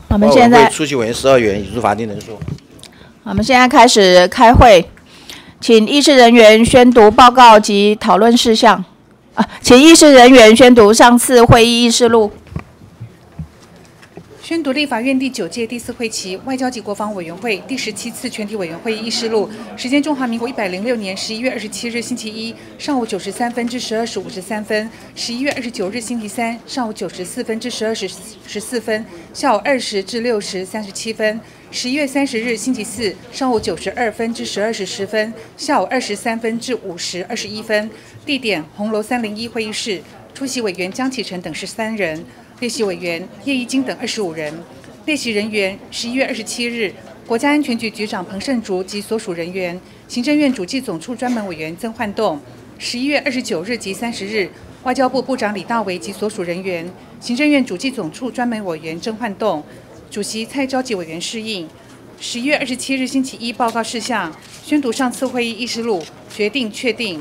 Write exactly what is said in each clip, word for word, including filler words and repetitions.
我们现在出席委员十二员，已入法定人数。 我们现在开始开会，请议事人员宣读报告及讨论事项。啊，请议事人员宣读上次会议议事录。 宣读立法院第九届第四会期外交及国防委员会第十七次全体委员会议议事录，时间中华民国一百零六年十一月二十七日星期一上午九时三分至十二时五十三分，十一月二十九日星期三上午九时四分至十二时十四分，下午二时至六时三十七分。十一月三十日星期四上午九时二分至十二时十分，下午二时三分至五时二十一分。地点：红楼三零一会议室。出席委员江启臣等十三人。列席委员叶一金等二十五人。列席人员：十一月二十七日，国家安全局局长彭胜竹及所属人员；行政院主计总处专门委员曾焕栋。十一月二十九日及三十日，外交部部长李大为及所属人员；行政院主计总处专门委员曾焕栋。主席蔡召集委员适应。十一月二十七日星期一报告事项，宣读上次会议议事录，决定确定。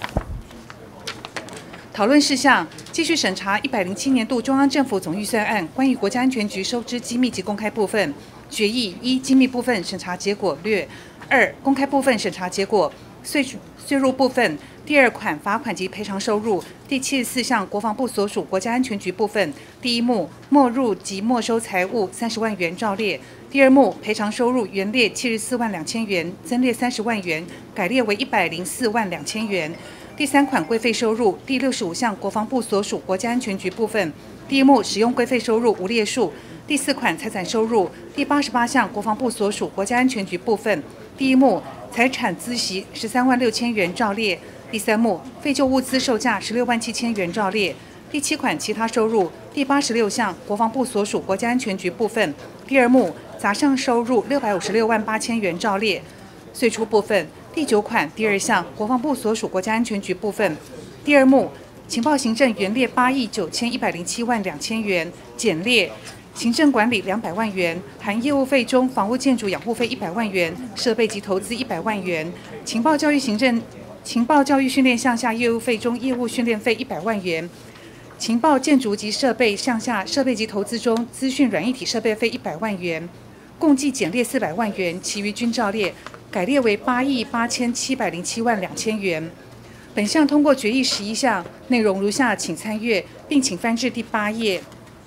讨论事项：继续审查一百零七年度中央政府总预算案关于国家安全局收支机密及公开部分。决议：一、机密部分审查结果略；二、公开部分审查结果。税税入部分第二款罚款及赔偿收入第七十四项国防部所属国家安全局部分第一目没入及没收财物三十万元照列。第二目赔偿收入原列七十四万两千元，增列三十万元，改列为一百零四万两千元。第三款规费收入第六十五项国防部所属国家安全局部分第一目使用规费收入无列数。第四款财产收入第八十八项国防部所属国家安全局部分第一目财产孳息十三万六千元照列。第三目废旧物资售价十六万七千元照列。第七款其他收入第八十六项国防部所属国家安全局部分第二目杂项收入六百五十六万八千元照列。税出部分第九款第二项国防部所属国家安全局部分第二目情报行政原列八亿九千一百零七万两千元，减列行政管理两百万元，含业务费中房屋建筑养护费一百万元，设备及投资一百万元。情报教育行政、情报教育训练项下业务费中业务训练费一百万元。情报建筑及设备项下设备及投资中资讯软硬体设备费一百万元，共计减列四百万元，其余均照列，改列为八亿八千七百零七万两千元。本项通过决议十一项，内容如下，请参阅，并请翻至第八页。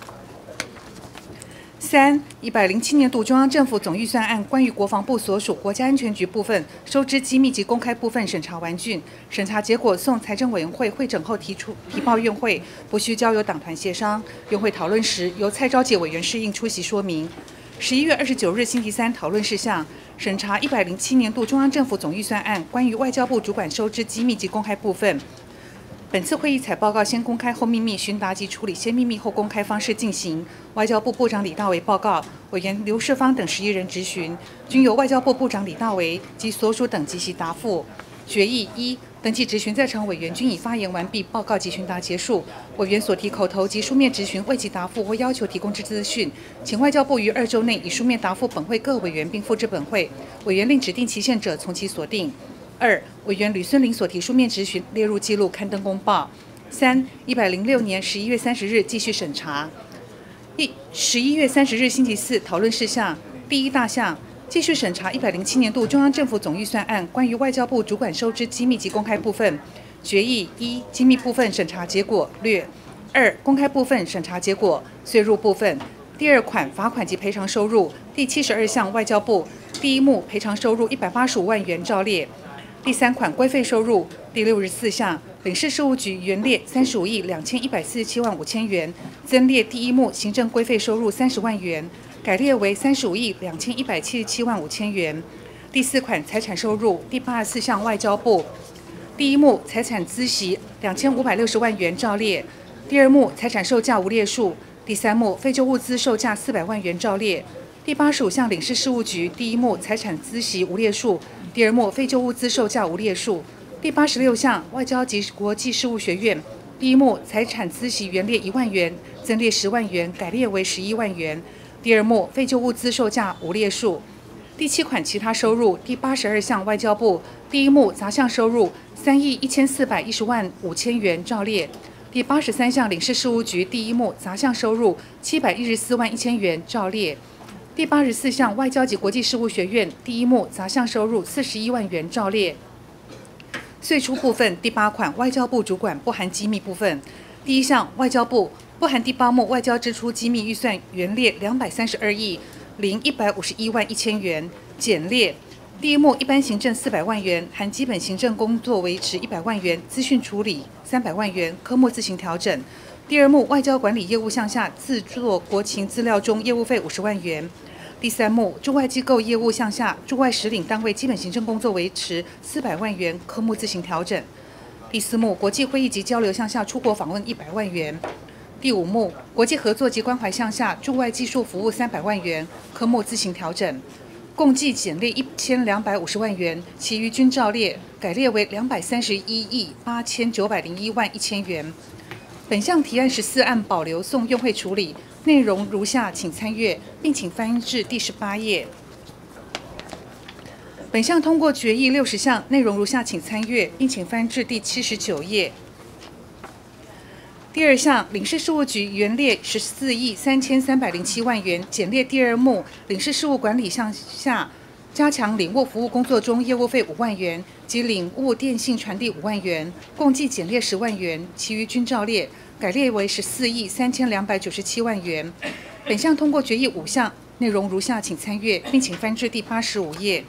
三、一百零七年度中央政府总预算案关于国防部所属国家安全局部分收支机密及公开部分审查完竣，审查结果送财政委员会会诊后提出提报院会，不需交由党团协商。院会讨论时，由蔡召集委员适应出席说明。十一月二十九日星期三讨论事项，审查一百零七年度中央政府总预算案关于外交部主管收支机密及公开部分。本次会议采报告先公开后秘密、询答及处理先秘密后公开方式进行。外交部部长李大为报告，委员刘世芳等十一人质询，均由外交部部长李大为及所属等即席答复。决议一，登记质询在场委员均已发言完毕，报告及询答结束。委员所提口头及书面质询未及答复或要求提供之资讯，请外交部于二周内以书面答复本会各委员，并附至本会。委员另指定期限者，从其所定。二、委员吕孙林所提书面质询列入记录，刊登公报。三、一百零六年十一月三十日继续审查。一、十一月三十日星期四讨论事项第一大项，继续审查一百零七年度中央政府总预算案关于外交部主管收支机密及公开部分。决议一、机密部分审查结果略；二、公开部分审查结果。税入部分第二款罚款及赔偿收入第七十二项外交部第一目赔偿收入一百八十五万元照列。第三款规费收入第六十四项领事事务局原列三十五亿两千一百四十七万五千元，增列第一目行政规费收入三十万元，改列为三十五亿两千一百七十七万五千元。第四款财产收入第八十四项外交部第一目财产孳息两千五百六十万元照列。第二目财产售价无列数。第三目废旧物资售价四百万元照列。第八十五项领事事务局第一目财产孳息无列数。第二目废旧物资售价无列数。第八十六项外交及国际事务学院第一目财产孳息原列一万元，增列十万元，改列为十一万元。第二目废旧物资售价无列数。第七款其他收入第八十二项外交部第一目杂项收入三亿一千四百一十万五千元照列。 第八十三项领事事务局第一目杂项收入七百一十四万一千元照列。第八十四项外交及国际事务学院第一目杂项收入四十一万元照列。岁出部分第八款外交部主管不含机密部分，第一项外交部不含第八目外交支出机密预算原列两百三十二亿零一百五十一万一千元，减列。第一目一般行政四百万元，含基本行政工作维持一百万元，资讯处理三百万元，科目自行调整。第二目外交管理业务项下自作国情资料中业务费五十万元。第三目驻外机构业务项下驻外使领单位基本行政工作维持四百万元，科目自行调整。第四目国际会议及交流项下出国访问一百万元。第五目国际合作及关怀项下驻外技术服务三百万元，科目自行调整。共计减列一千两百五十万元，其余均照列，改列为两百三十一亿八千九百零一万一千元。本项提案十四案保留送院会处理，内容如下，请参阅，并请翻至第十八页。本项通过决议六十项，内容如下，请参阅，并请翻至第七十九页。第二项，领事事务局原列十四亿三千三百零七万元，减列第二目领事事务管理项下加强领务服务工作中业务费五万元及领务电信传递五万元，共计减列十万元，其余均照列，改列为十四亿三千两百九十七万元。本项通过决议五项，内容如下，请参阅，并请翻至第八十五页。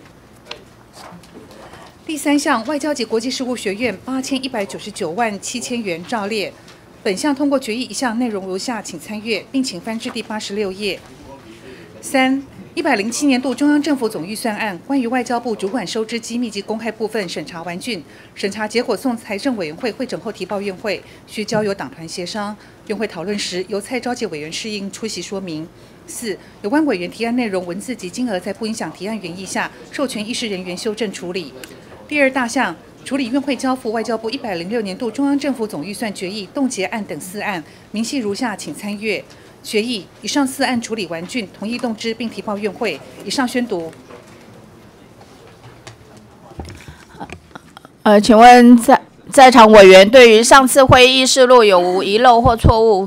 第三项，外交及国际事务学院八千一百九十九万七千元照列。本项通过决议一项，内容如下，请参阅，并请翻至第八十六页。三、一百零七年度中央政府总预算案关于外交部主管收支机密及公开部分审查完竣，审查结果送财政委员会会诊后提报院会，需交由党团协商。院会讨论时，由蔡昭介委员适应出席说明。四、有关委员提案内容、文字及金额在不影响提案原意下，授权议事人员修正处理。第二大项。处理院会交付外交部一百零六年度中央政府总预算决议冻结案等四案，明细如下，请参阅。决议以上四案处理完竣，同意动之，并提报院会。以上宣读。 呃，请问在在场委员对于上次会议议事录有无遗漏或错误？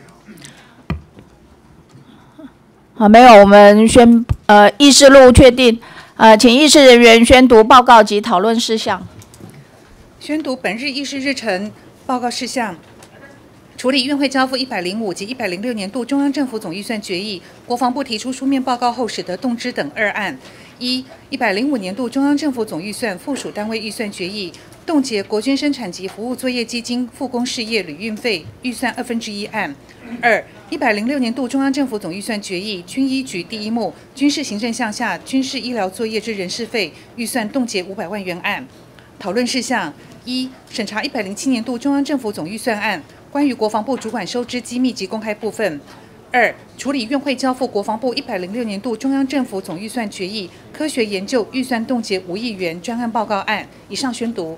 好，没有，我们宣呃议事录确定。呃，请议事人员宣读报告及讨论事项。 宣读本日议事日程报告事项。处理院会交付一百零五及一百零六年度中央政府总预算决议，国防部提出书面报告后使得动之等二案。一、一百零五年度中央政府总预算附属单位预算决议，冻结国军生产及服务作业基金复工事业旅运费预算二分之一案。二、一百零六年度中央政府总预算决议，军医局第一目军事行政项下军事医疗作业之人事费预算冻结五百万元案。讨论事项：一、审查一百零七年度中央政府总预算案，关于国防部主管收支机密及公开部分。二、处理院会交付国防部一百零六年度中央政府总预算决议科学研究预算冻结五亿元专案报告案。以上宣读。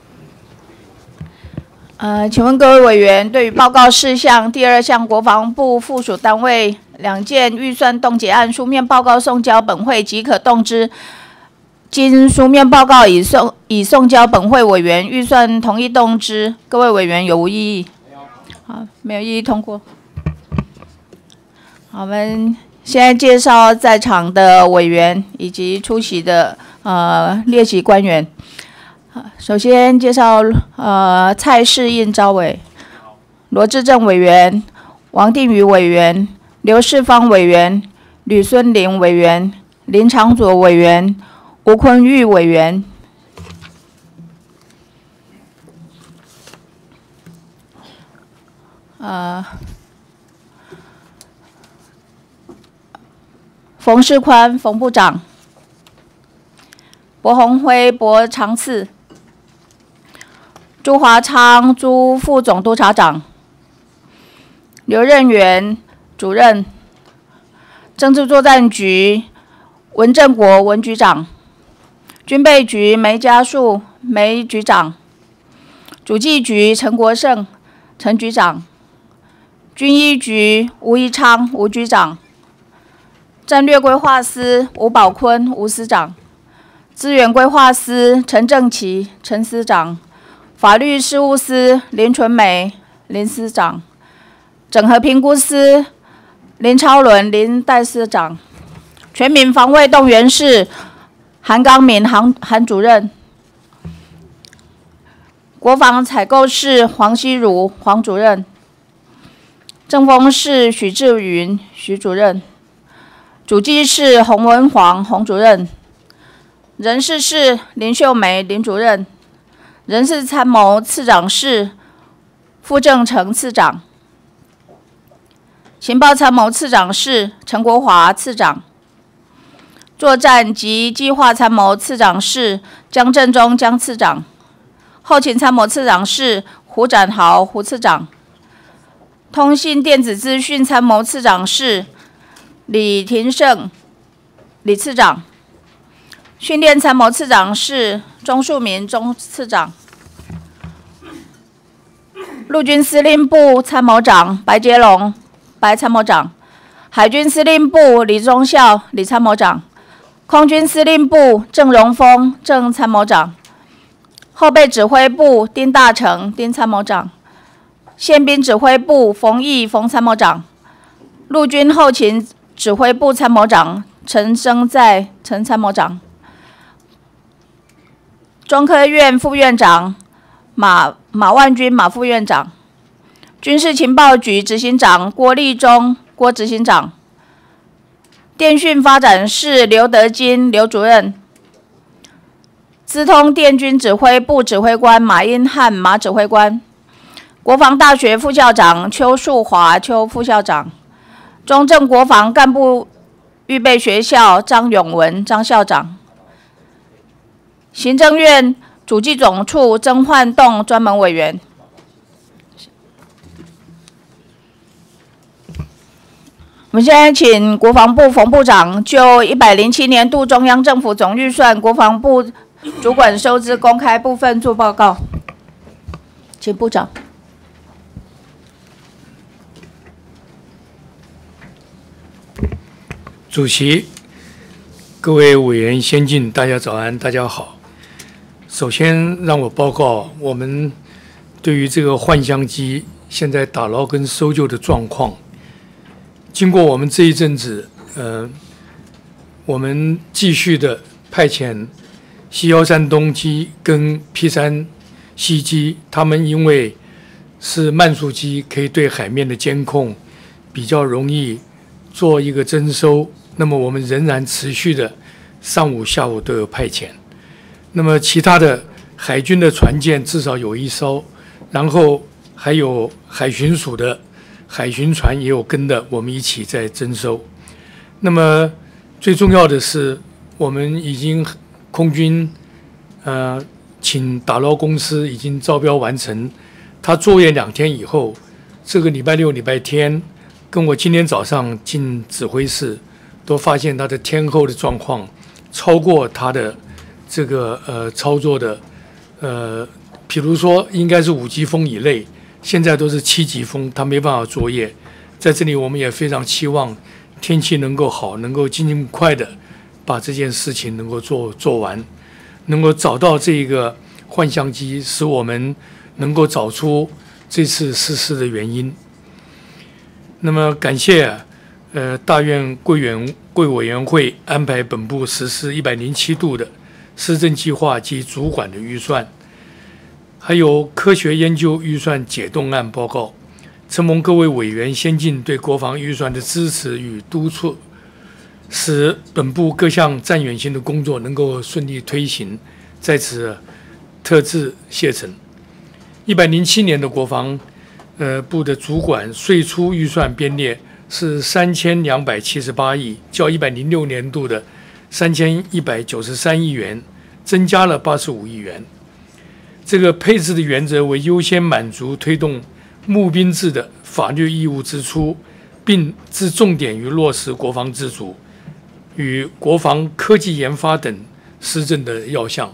呃，请问各位委员，对于报告事项第二项国防部附属单位两件预算冻结案书面报告送交本会即可动之，经书面报告已送已送交本会委员预算同意动之，各位委员有无异议？好，没有异议，通过。好，我们现在介绍在场的委员以及出席的呃列席官员。首先介绍呃蔡世应召委、罗志正委员、王定宇委员、刘世芳委员、吕孙林委员、林长佐委员、吴坤玉委员。呃，冯世宽冯部长，薄鸿辉薄长次。朱华昌朱副总督察长，刘任元主任，政治作战局文正国文局长，军备局梅家树梅局长，主计局陈国胜陈局长，军医局吴宜昌吴局长，战略规划司吴宝坤吴司长，资源规划司陈正奇陈司长，法律事务司林纯美林司长；整合评估司林超伦林代司长；全民防卫动员室韩刚民韩韩主任；国防采购室黄希如黄主任；政风室许志云许主任；主计室洪文煌洪主任；人事室林秀梅林主任；人事参谋次长室傅正成次长；情报参谋次长室陈国华次长；作战及计划参谋次长室江正中江次长；后勤参谋次长室胡展豪胡次长；通信电子资讯参谋次长室李廷胜李次长；训练参谋次长室钟树民钟次长；陆军司令部参谋长白杰龙白参谋长；海军司令部李忠孝李参谋长；空军司令部郑荣丰郑参谋长；后备指挥部丁大成丁参谋长；宪兵指挥部冯毅冯参谋长；陆军后勤指挥部参谋长陈生在陈参谋长；中科院副院长马马万军马副院长；军事情报局执行长郭立忠郭执行长；电讯发展室刘德金刘主任；资通电军指挥部指挥官马英汉马指挥官；国防大学副校长邱树华邱副校长；中正国防干部预备学校张永文张校长；行政院主计总处曾焕栋专门委员。我们现在请国防部冯部长就一百零七年度中央政府总预算国防部主管收支公开部分做报告，请部长。 主席、各位委员先进，大家早安，大家好。首先让我报告我们对于这个换香机现在打捞跟搜救的状况。经过我们这一阵子，呃，我们继续的派遣西幺三东机跟 P 三西机，他们因为是慢速机，可以对海面的监控比较容易做一个征收。那么我们仍然持续的上午、下午都有派遣。那么其他的海军的船舰至少有一艘，然后还有海巡署的海巡船也有跟的，我们一起在征收。那么最重要的是，我们已经空军呃请打捞公司已经招标完成，他作业两天以后，这个礼拜六、礼拜天，跟我今天早上进指挥室，都发现他的天候的状况超过他的这个呃操作的呃，比如说应该是五级风以内，现在都是七级风，他没办法作业。在这里我们也非常期望天气能够好，能够尽快的把这件事情能够做做完，能够找到这个换相机，使我们能够找出这次失事的原因。那么感谢呃大院贵委贵委员会安排本部实施一百零七度的施政计划及主管的预算，还有科学研究预算解冻案报告，承蒙各位委员先进对国防预算的支持与督促，使本部各项战远性的工作能够顺利推行，在此特致谢忱。一百零七年的国防呃部的主管税出预算编列是三千两百七十八亿，较一百零六年度的三千一百九十三亿元增加了八十五亿元。这个配置的原则为优先满足推动募兵制的法律义务支出，并置重点于落实国防自主与国防科技研发等施政的要项。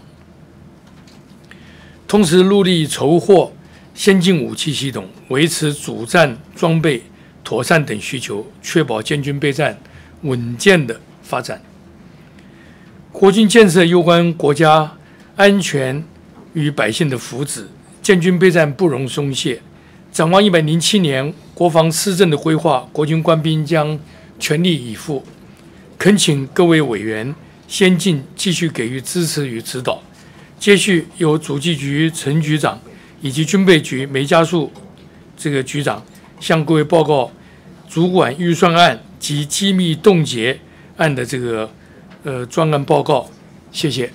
同时，陆力筹获先进武器系统，维持主战装备妥善等需求，确保建军备战稳健的发展。国军建设攸关国家安全与百姓的福祉，建军备战不容松懈。 展望一百零七年国防施政的规划，国军官兵将全力以赴，恳请各位委员先进继续给予支持与指导。接续由主计局陈局长以及军备局梅家树这个局长向各位报告主管预算案及机密冻结案的这个呃专案报告。谢谢。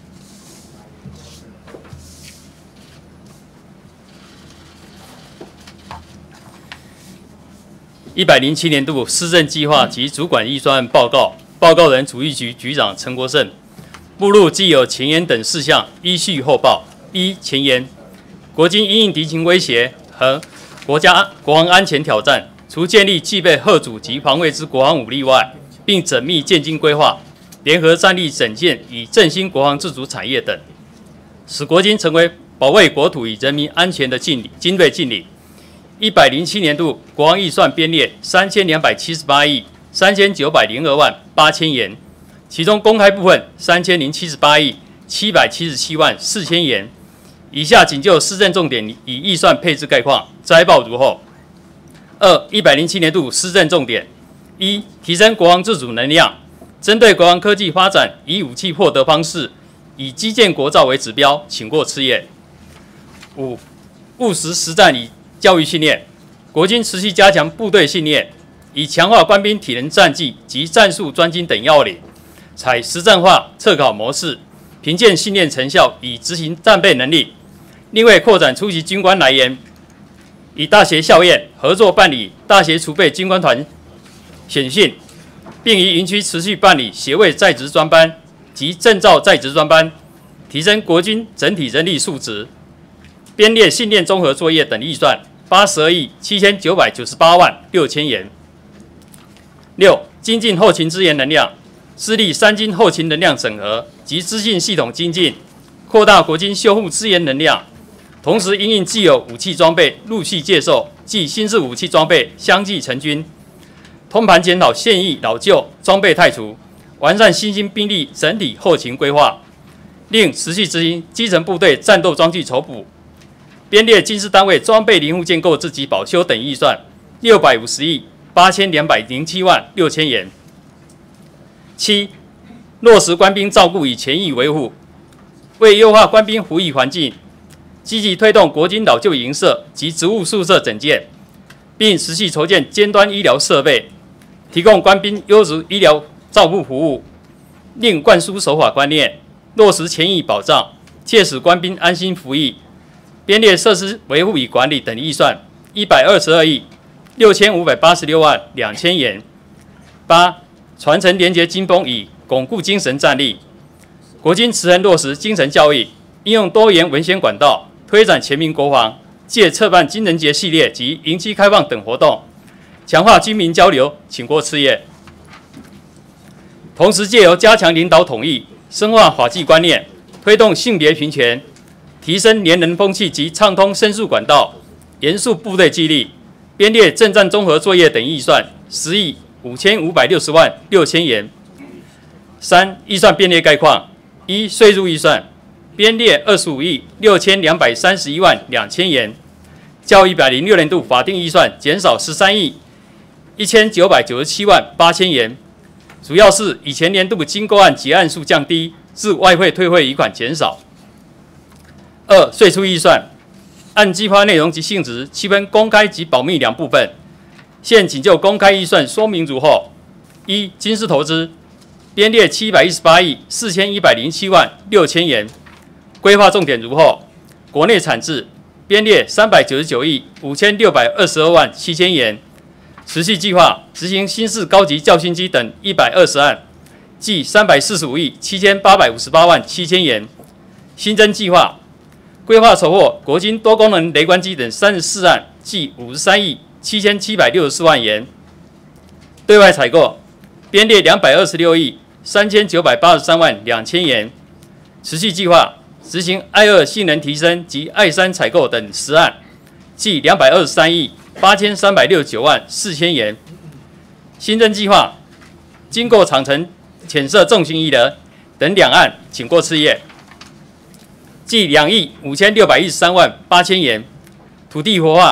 一百零七年度施政计划及主管预算案报告，报告人主计局局长陈国胜。目录既有前言等事项，依序后报。一、前言：国军因应敌情威胁和国家国防安全挑战，除建立具备嚇阻及防卫之国防武力外，并缜密建军规划、联合战力整建以振兴国防自主产业等，使国军成为保卫国土与人民安全的劲精锐劲旅。一百零七年度国防预算编列三千两百七十八亿三千九百零二万八千元。其中公开部分三千零七十八亿七百七十七万四千元。以下仅就施政重点以预算配置概况摘报如后：二、一百零七年度施政重点：一、提升国防自主能量，针对国防科技发展，以武器获得方式，以基建国造为指标，请过赤页。五、务实实战与教育训练，国军持续加强部队训练，以强化官兵体能战技及战术专精等要领。采实战化测考模式，评鉴训练成效以执行战备能力。另外，扩展出席军官来源，以大学校院合作办理大学储备军官团选训，并于营区持续办理学位在职专班及证照在职专班，提升国军整体人力素质。编列训练综合作业等预算八十二亿七千九百九十八万六千元。六、精进后勤支援能量。致力三军后勤能量整合及资讯系统精进，扩大国军修护支援能量，同时因应既有武器装备陆续借售及新式武器装备相继成军，通盘检讨现役老旧装备汰除，完善新兴兵力整体后勤规划，另持续执行基层部队战斗装具筹补，编列军事单位装备零部件购置及保修等预算六百五十亿八千两百零七万六千元。七、落实官兵照顾与权益维护，为优化官兵服役环境，积极推动国军老旧营舍及职务宿舍整建，并持续筹建尖端医疗设备，提供官兵优质医疗照护服务。另灌输守法观念，落实权益保障，切使官兵安心服役。编列设施维护与管理等预算一百二十二亿六千五百八十六万两千元。八、传承连结军风以巩固精神战力，国军持恒落实精神教育，应用多元文宣管道，推展全民国防，借策办军人节系列及营区开放等活动，强化军民交流，请过赤页。同时借由加强领导统一，深化法纪观念，推动性别平权，提升连人风气及畅通申诉管道，严肃部队纪律，编列政战综合作业等预算十亿五千五百六十万六千元。三、预算编列概况：一、税入预算编列二十五亿六千两百三十一万两千元，较一百零六年度法定预算减少十三亿一千九百九十七万八千元，主要是以前年度经购案结案数降低，致外汇退汇余款减少。二、税出预算按计划内容及性质区分公开及保密两部分。现仅就公开预算说明如后：一、军事投资编列七百一十八亿四千一百零七万六千元，规划重点如后：国内产制编列三百九十九亿五千六百二十二万七千元，持续计划执行新式高级教训机等一百二十案，计三百四十五亿七千八百五十八万七千元。新增计划规划筹获国军多功能雷关机等三十四案，计五十三亿七千七百六十四万元。对外采购编列两百二十六亿三千九百八十三万两千元，持续计划执行爱二性能提升及爱三采购等十案，计两百二十三亿八千三百六十九万四千元。新增计划经过长城浅色重型医疗等两案，请过赤页，计两亿五千六百一十三万八千元。土地活化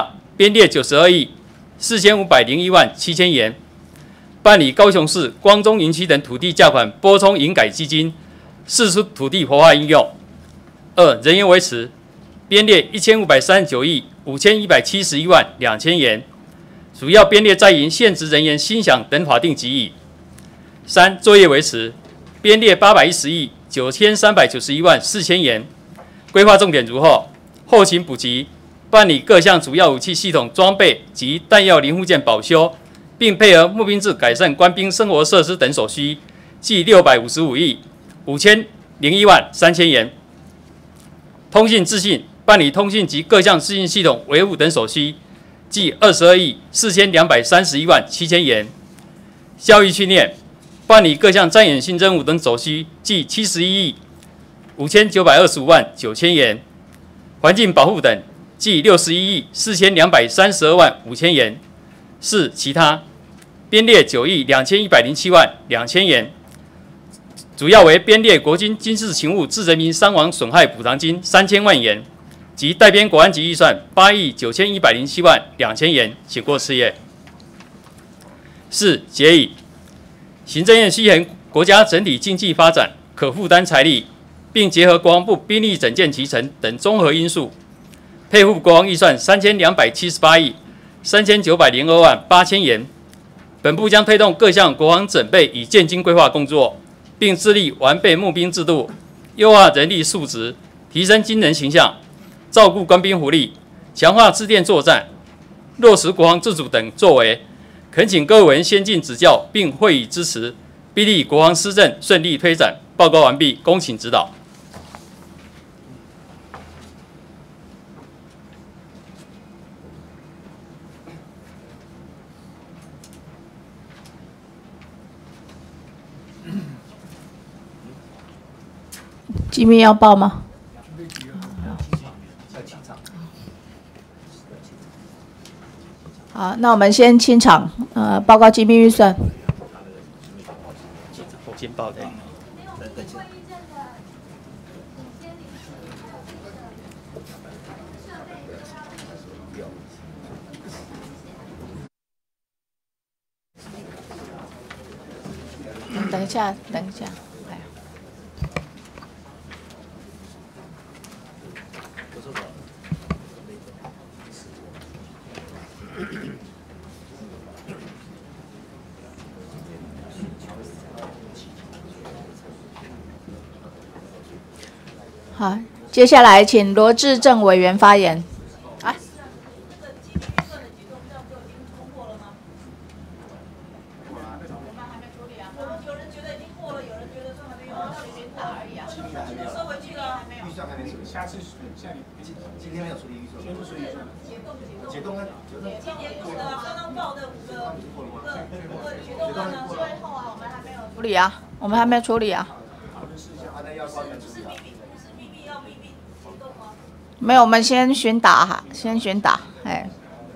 编列九十二亿四千五百零一万七千元，办理高雄市光中营区等土地价款拨充营改基金，释出土地活化应用。二、人员维持，编列一千五百三十九亿五千一百七十一万两千元，主要编列在营现职人员薪饷等法定给予。三、作业维持，编列八百一十亿九千三百九十一万四千元，规划重点如后：后勤补给，办理各项主要武器系统装备及弹药零部件保修，并配合募兵制改善官兵生活设施等所需，计六百五十五亿五千零一万三千元。通信资讯，办理通信及各项资讯系统维护等所需，计二十二亿四千两百三十一万七千元。教育训练，办理各项战演性任务等所需，计七十一亿五千九百二十五万九千元。环境保护等，计六十一亿四千两百三十二万五千元。四、其他，编列九亿两千一百零七万两千元。主要为编列国军军事勤务致人民伤亡损害补偿金三千万元，及代编国安局预算八亿九千一百零七万两千元，请过事业。四、决议，行政院希衡国家整体经济发展可负担财力，并结合国防部兵力整建齐成等综合因素，配付国防预算三千两百七十八亿三千九百零二万八千元。本部将推动各项国防整备与建军规划工作，并致力完备募兵制度，优化人力素质，提升军人形象，照顾官兵福利，强化自电作战，落实国防自主等作为。恳请各位委员先进指教，并会以支持，必力国防施政顺利推展。报告完毕，恭请指导。 机密要报吗？好，那我们先清场，呃，报告机密预算。 我先报的。 等一下，等一下。好，接下来请罗致政委员发言。啊， 有人觉得已经过了，有人觉得说还没有，到底打而已啊。收回去了，还没有。预算还没处理，下次下礼今今天没有处理预算，全部处理预算。解冻解冻啊！今年度的刚刚报的五个五个五个解冻案呢，最后啊，我们还没有处理啊，我们还没有处理啊。没有，我们先询答哈，先询答，哎。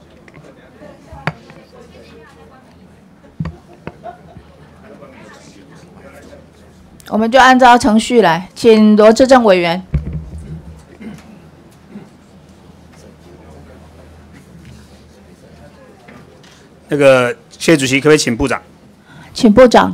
我们就按照程序来，请罗致政委员。 那个，谢主席，可不可以请部长？ 请部长。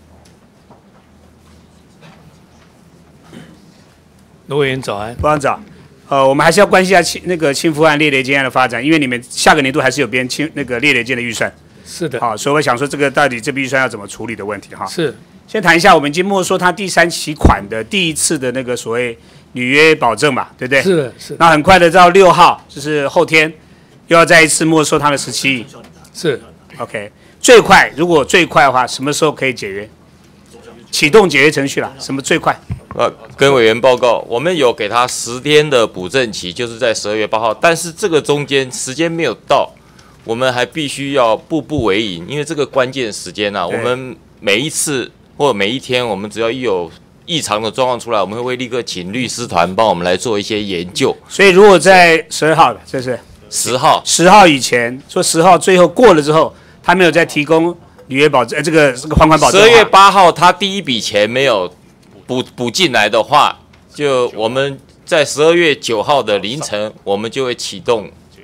罗委员早安， 部长早。呃，我们还是要关心一下轻那个轻负案、猎雷舰案的发展，因为你们下个年度还是有编轻那个猎雷舰的预算。 是的。 好，所以我想说，这个到底这笔预算要怎么处理的问题哈。 是。 先谈一下，我们已经没收它第三期款的第一次的那个所谓履约保证嘛，对不对？ 是的，是的。 那很快的到六号，就是后天，又要再一次没收它的十七亿。 是。 OK， 最快如果最快的话，什么时候可以解约？启动解约程序了，什么最快？ 呃，跟委员报告，我们有给他十天的补正期，就是在十二月八号，但是这个中间时间没有到，我们还必须要步步为营，因为这个关键时间啊，我们每一次或每一天，我们只要一有异常的状况出来，我们会立刻请律师团帮我们来做一些研究。 所以如果在十二号的，这是十号， 十号以前说十号最后过了之后，他没有再提供履约保证，呃，这个这个还款保证。 十二月八号他第一笔钱没有补补进来的话，就我们在十二月九号的凌晨，我们就会启动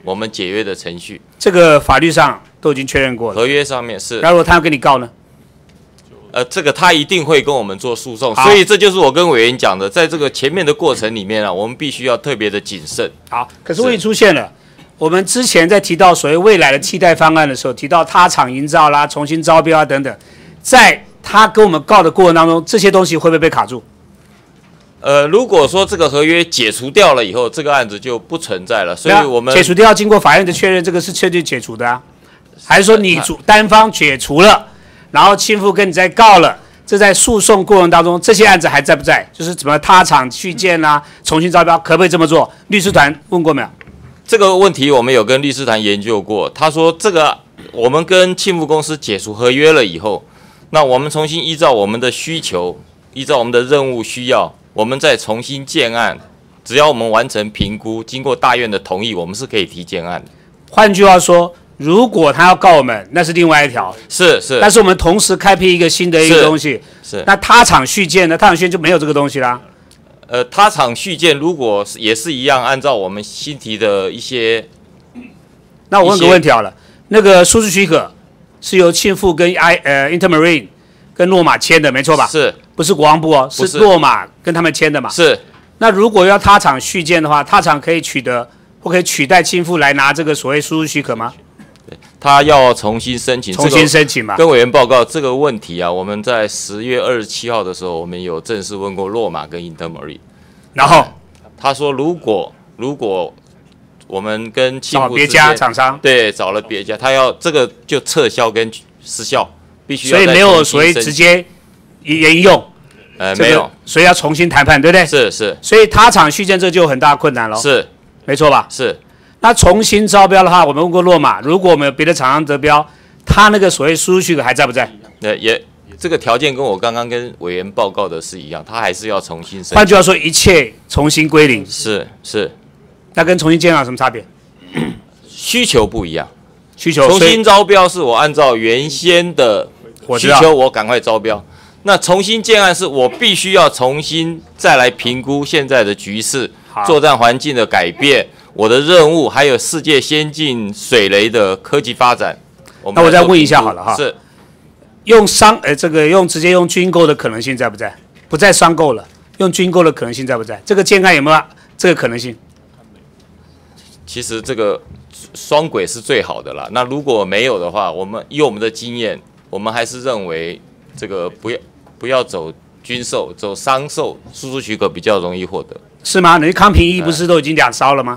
我们解约的程序。 这个法律上都已经确认过了， 合约上面是。 那如果他要跟你告呢？ 呃，这个他一定会跟我们做诉讼，所以这就是我跟委员讲的，在这个前面的过程里面啊，我们必须要特别的谨慎。 好，可是问题出现了，我们之前在提到所谓未来的替代方案的时候，提到他厂营造啦、重新招标啊等等，在他跟我们告的过程当中，这些东西会不会被卡住？ 呃，如果说这个合约解除掉了以后，这个案子就不存在了，所以我们解除掉要经过法院的确认，这个是确定解除的啊，还是说你主单方解除了？然后亲父跟你再告了，这在诉讼过程当中，这些案子还在不在？就是怎么他厂续建啦、啊，重新招标，可不可以这么做？律师团问过没有？ 这个问题我们有跟律师团研究过，他说这个我们跟亲父公司解除合约了以后，那我们重新依照我们的需求，依照我们的任务需要，我们再重新建案，只要我们完成评估，经过大院的同意，我们是可以提建案的。 换句话说。如果他要告我们，那是另外一条， 是是。 但是我们同时开辟一个新的一个东西， 是。 那他厂续建呢？他厂续建就没有这个东西啦。 呃，他厂续建如果也是一样，按照我们新提的一些， 那我问个问题好了，那个数字许可是由庆富跟 I 呃 Intermarine 跟洛马签的，没错吧？ 是， 不是国防部哦？是洛马跟他们签的嘛？ 是。 那如果要他厂续建的话，他厂可以取得或可以取代庆富来拿这个所谓数字许可吗？ 他要重新申请， 重新申请嘛。 跟委员报告这个问题啊，我们在十月二十七号的时候，我们有正式问过洛马跟 Intermarine， 然后他说如果如果我们跟庆富找别家厂商， 对，找了别家，他要这个就撤销跟失效，必须要。 所以没有所谓直接沿用， 呃，没有， 所以要重新谈判，对不对？ 是是。 所以他厂续建这就有很大困难了。 是， 没错吧？ 是。 那重新招标的话，我们问过洛马，如果我们有别的厂商得标，他那个所谓输入许可还在不在？ 呃，也这个条件跟我刚刚跟委员报告的是一样，他还是要重新申请。 换句话说，一切重新归零。 是是。 那跟重新建有什么差别？ 需求不一样。 需求重新招标是我按照原先的需求，我赶快招标。那重新建案是我必须要重新再来评估现在的局势、作战环境的改变。我的任务还有世界先进水雷的科技发展， 那我再问一下好了哈， 是用商呃这个用直接用军购的可能性在不在？不在商购了，用军购的可能性在不在？这个建案有没有这个可能性？ 其实这个双轨是最好的啦。那如果没有的话，我们以我们的经验，我们还是认为这个不要不要走军售，走商售，输出许可比较容易获得。 是吗？你康平一不是都已经两烧了吗？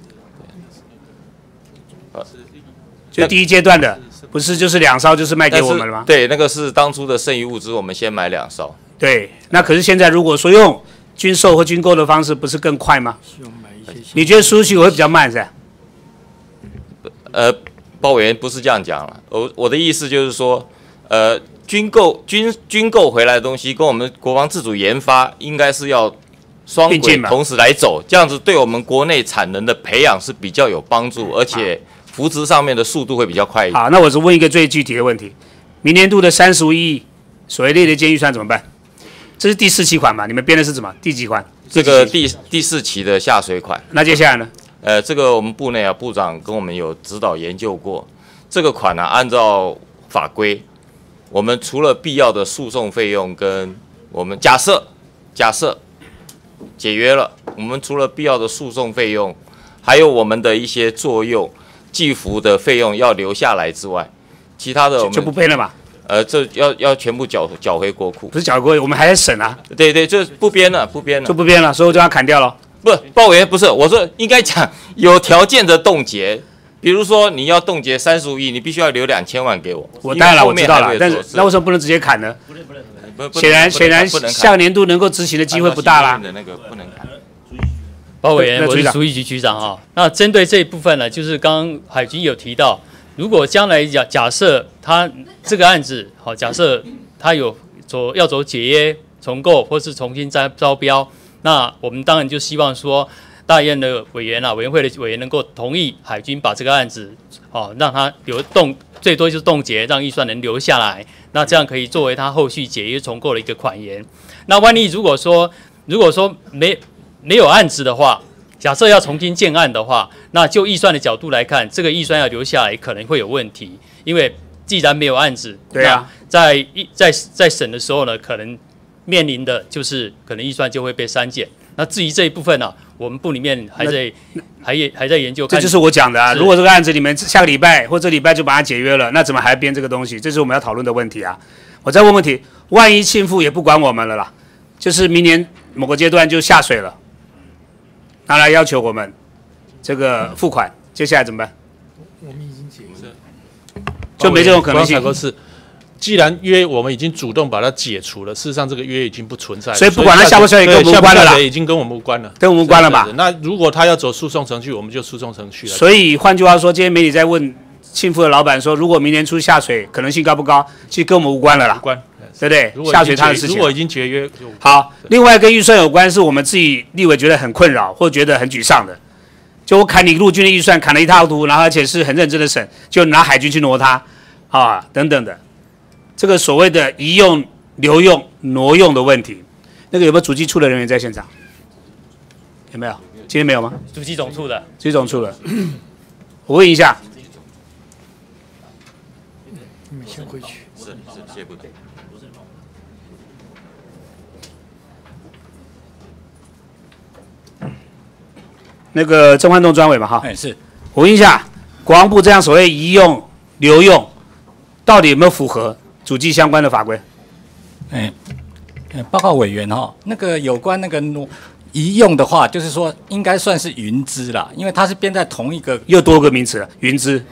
就第一阶段的，不是就是两烧就是卖给我们了吗？ 对，那个是当初的剩余物资，我们先买两烧。 对，那可是现在如果说用军售或军购的方式，不是更快吗？你觉得输出许可会比较慢是吧？ 呃，包委员不是这样讲了，我我的意思就是说，呃，军购军军购回来的东西，跟我们国防自主研发应该是要双轨同时来走，这样子对我们国内产能的培养是比较有帮助，而且扶植上面的速度会比较快一点。 好，那我是问一个最具体的问题：明年度的三十五亿所谓列列监预算怎么办？这是第四期款嘛？你们编的是什么？第几款？ 这个第第四期的下水款。 那接下来呢？ 呃，这个我们部内啊，部长跟我们有指导研究过，这个款呢、啊，按照法规，我们除了必要的诉讼费用跟我们假设假设解约了，我们除了必要的诉讼费用，还有我们的一些作用寄服的费用要留下来之外，其他的我们就不编了嘛？ 呃，这要要全部缴缴回国库。 不是缴回国库，我们还在审啊。 对对，就不编了，不编了， 就不编了，所以我就要砍掉了。 不，包委员不是，我说应该讲有条件的冻结，比如说你要冻结三十五亿，你必须要留两千万给我。 我当然了，我知道了，但是那为什么不能直接砍呢？ 不能不能， 显然显然下年度能够执行的机会不大啦。 的那个不能砍。 包委员，我是厨艺局局长啊。那针对这一部分呢，就是刚刚海军有提到，如果将来假假设他这个案子好，假设他有走要走解约、重购或是重新招招标。那我们当然就希望说，大院的委员啊，委员会的委员能够同意海军把这个案子，哦，让它留冻，最多就是冻结，让预算能留下来。那这样可以作为他后续解约重购的一个款言。那万一如果说，如果说没没有案子的话， 假设要重新建案的话，那就预算的角度来看，这个预算要留下来可能会有问题，因为既然没有案子， 对啊， 在在在审的时候呢，可能面临的就是可能预算就会被删减。那至于这一部分呢、啊，我们部里面还在还也还在研究看。 这就是我讲的啊，如果这个案子你们下个礼拜或这礼拜就把它解约了，那怎么还编这个东西？这是我们要讨论的问题啊。我再问问题，万一庆富也不管我们了啦，就是明年某个阶段就下水了，拿来要求我们这个付款，接下来怎么办？ 我们已经解约了， 就没这种可能性。 是，既然约我们已经主动把它解除了，事实上这个约已经不存在了， 所以不管他下不下也跟我们无关了啦， 已经跟我们无关了， 跟我们无关了吧？ 那如果他要走诉讼程序，我们就诉讼程序了。 所以换句话说，今天媒体在问庆富的老板说，如果明年初下水可能性高不高？其实跟我们无关了啦， 无关， 对不对？下水他的事情。 如果已经解约， 好。另外跟预算有关，是我们自己立委觉得很困扰或觉得很沮丧的。就我砍你陆军的预算，砍了一塌糊涂，然后而且是很认真的审，就拿海军去挪它，啊等等的，这个所谓的移用、留用、挪用的问题，那个有没有主计处的人员在现场？有没有？今天没有吗？ 主计总处的。 主计总处的，我问一下。 你们先回去。 是是，谢谢部长。 那个郑焕栋专委嘛，哈， 哎是， 我问一下，国防部这样所谓移用、留用，到底有没有符合主计相关的法规？ 哎，报告委员哈，那个有关那个移用的话，就是说应该算是云资啦，因为它是编在同一个， 又多个名词了，云资。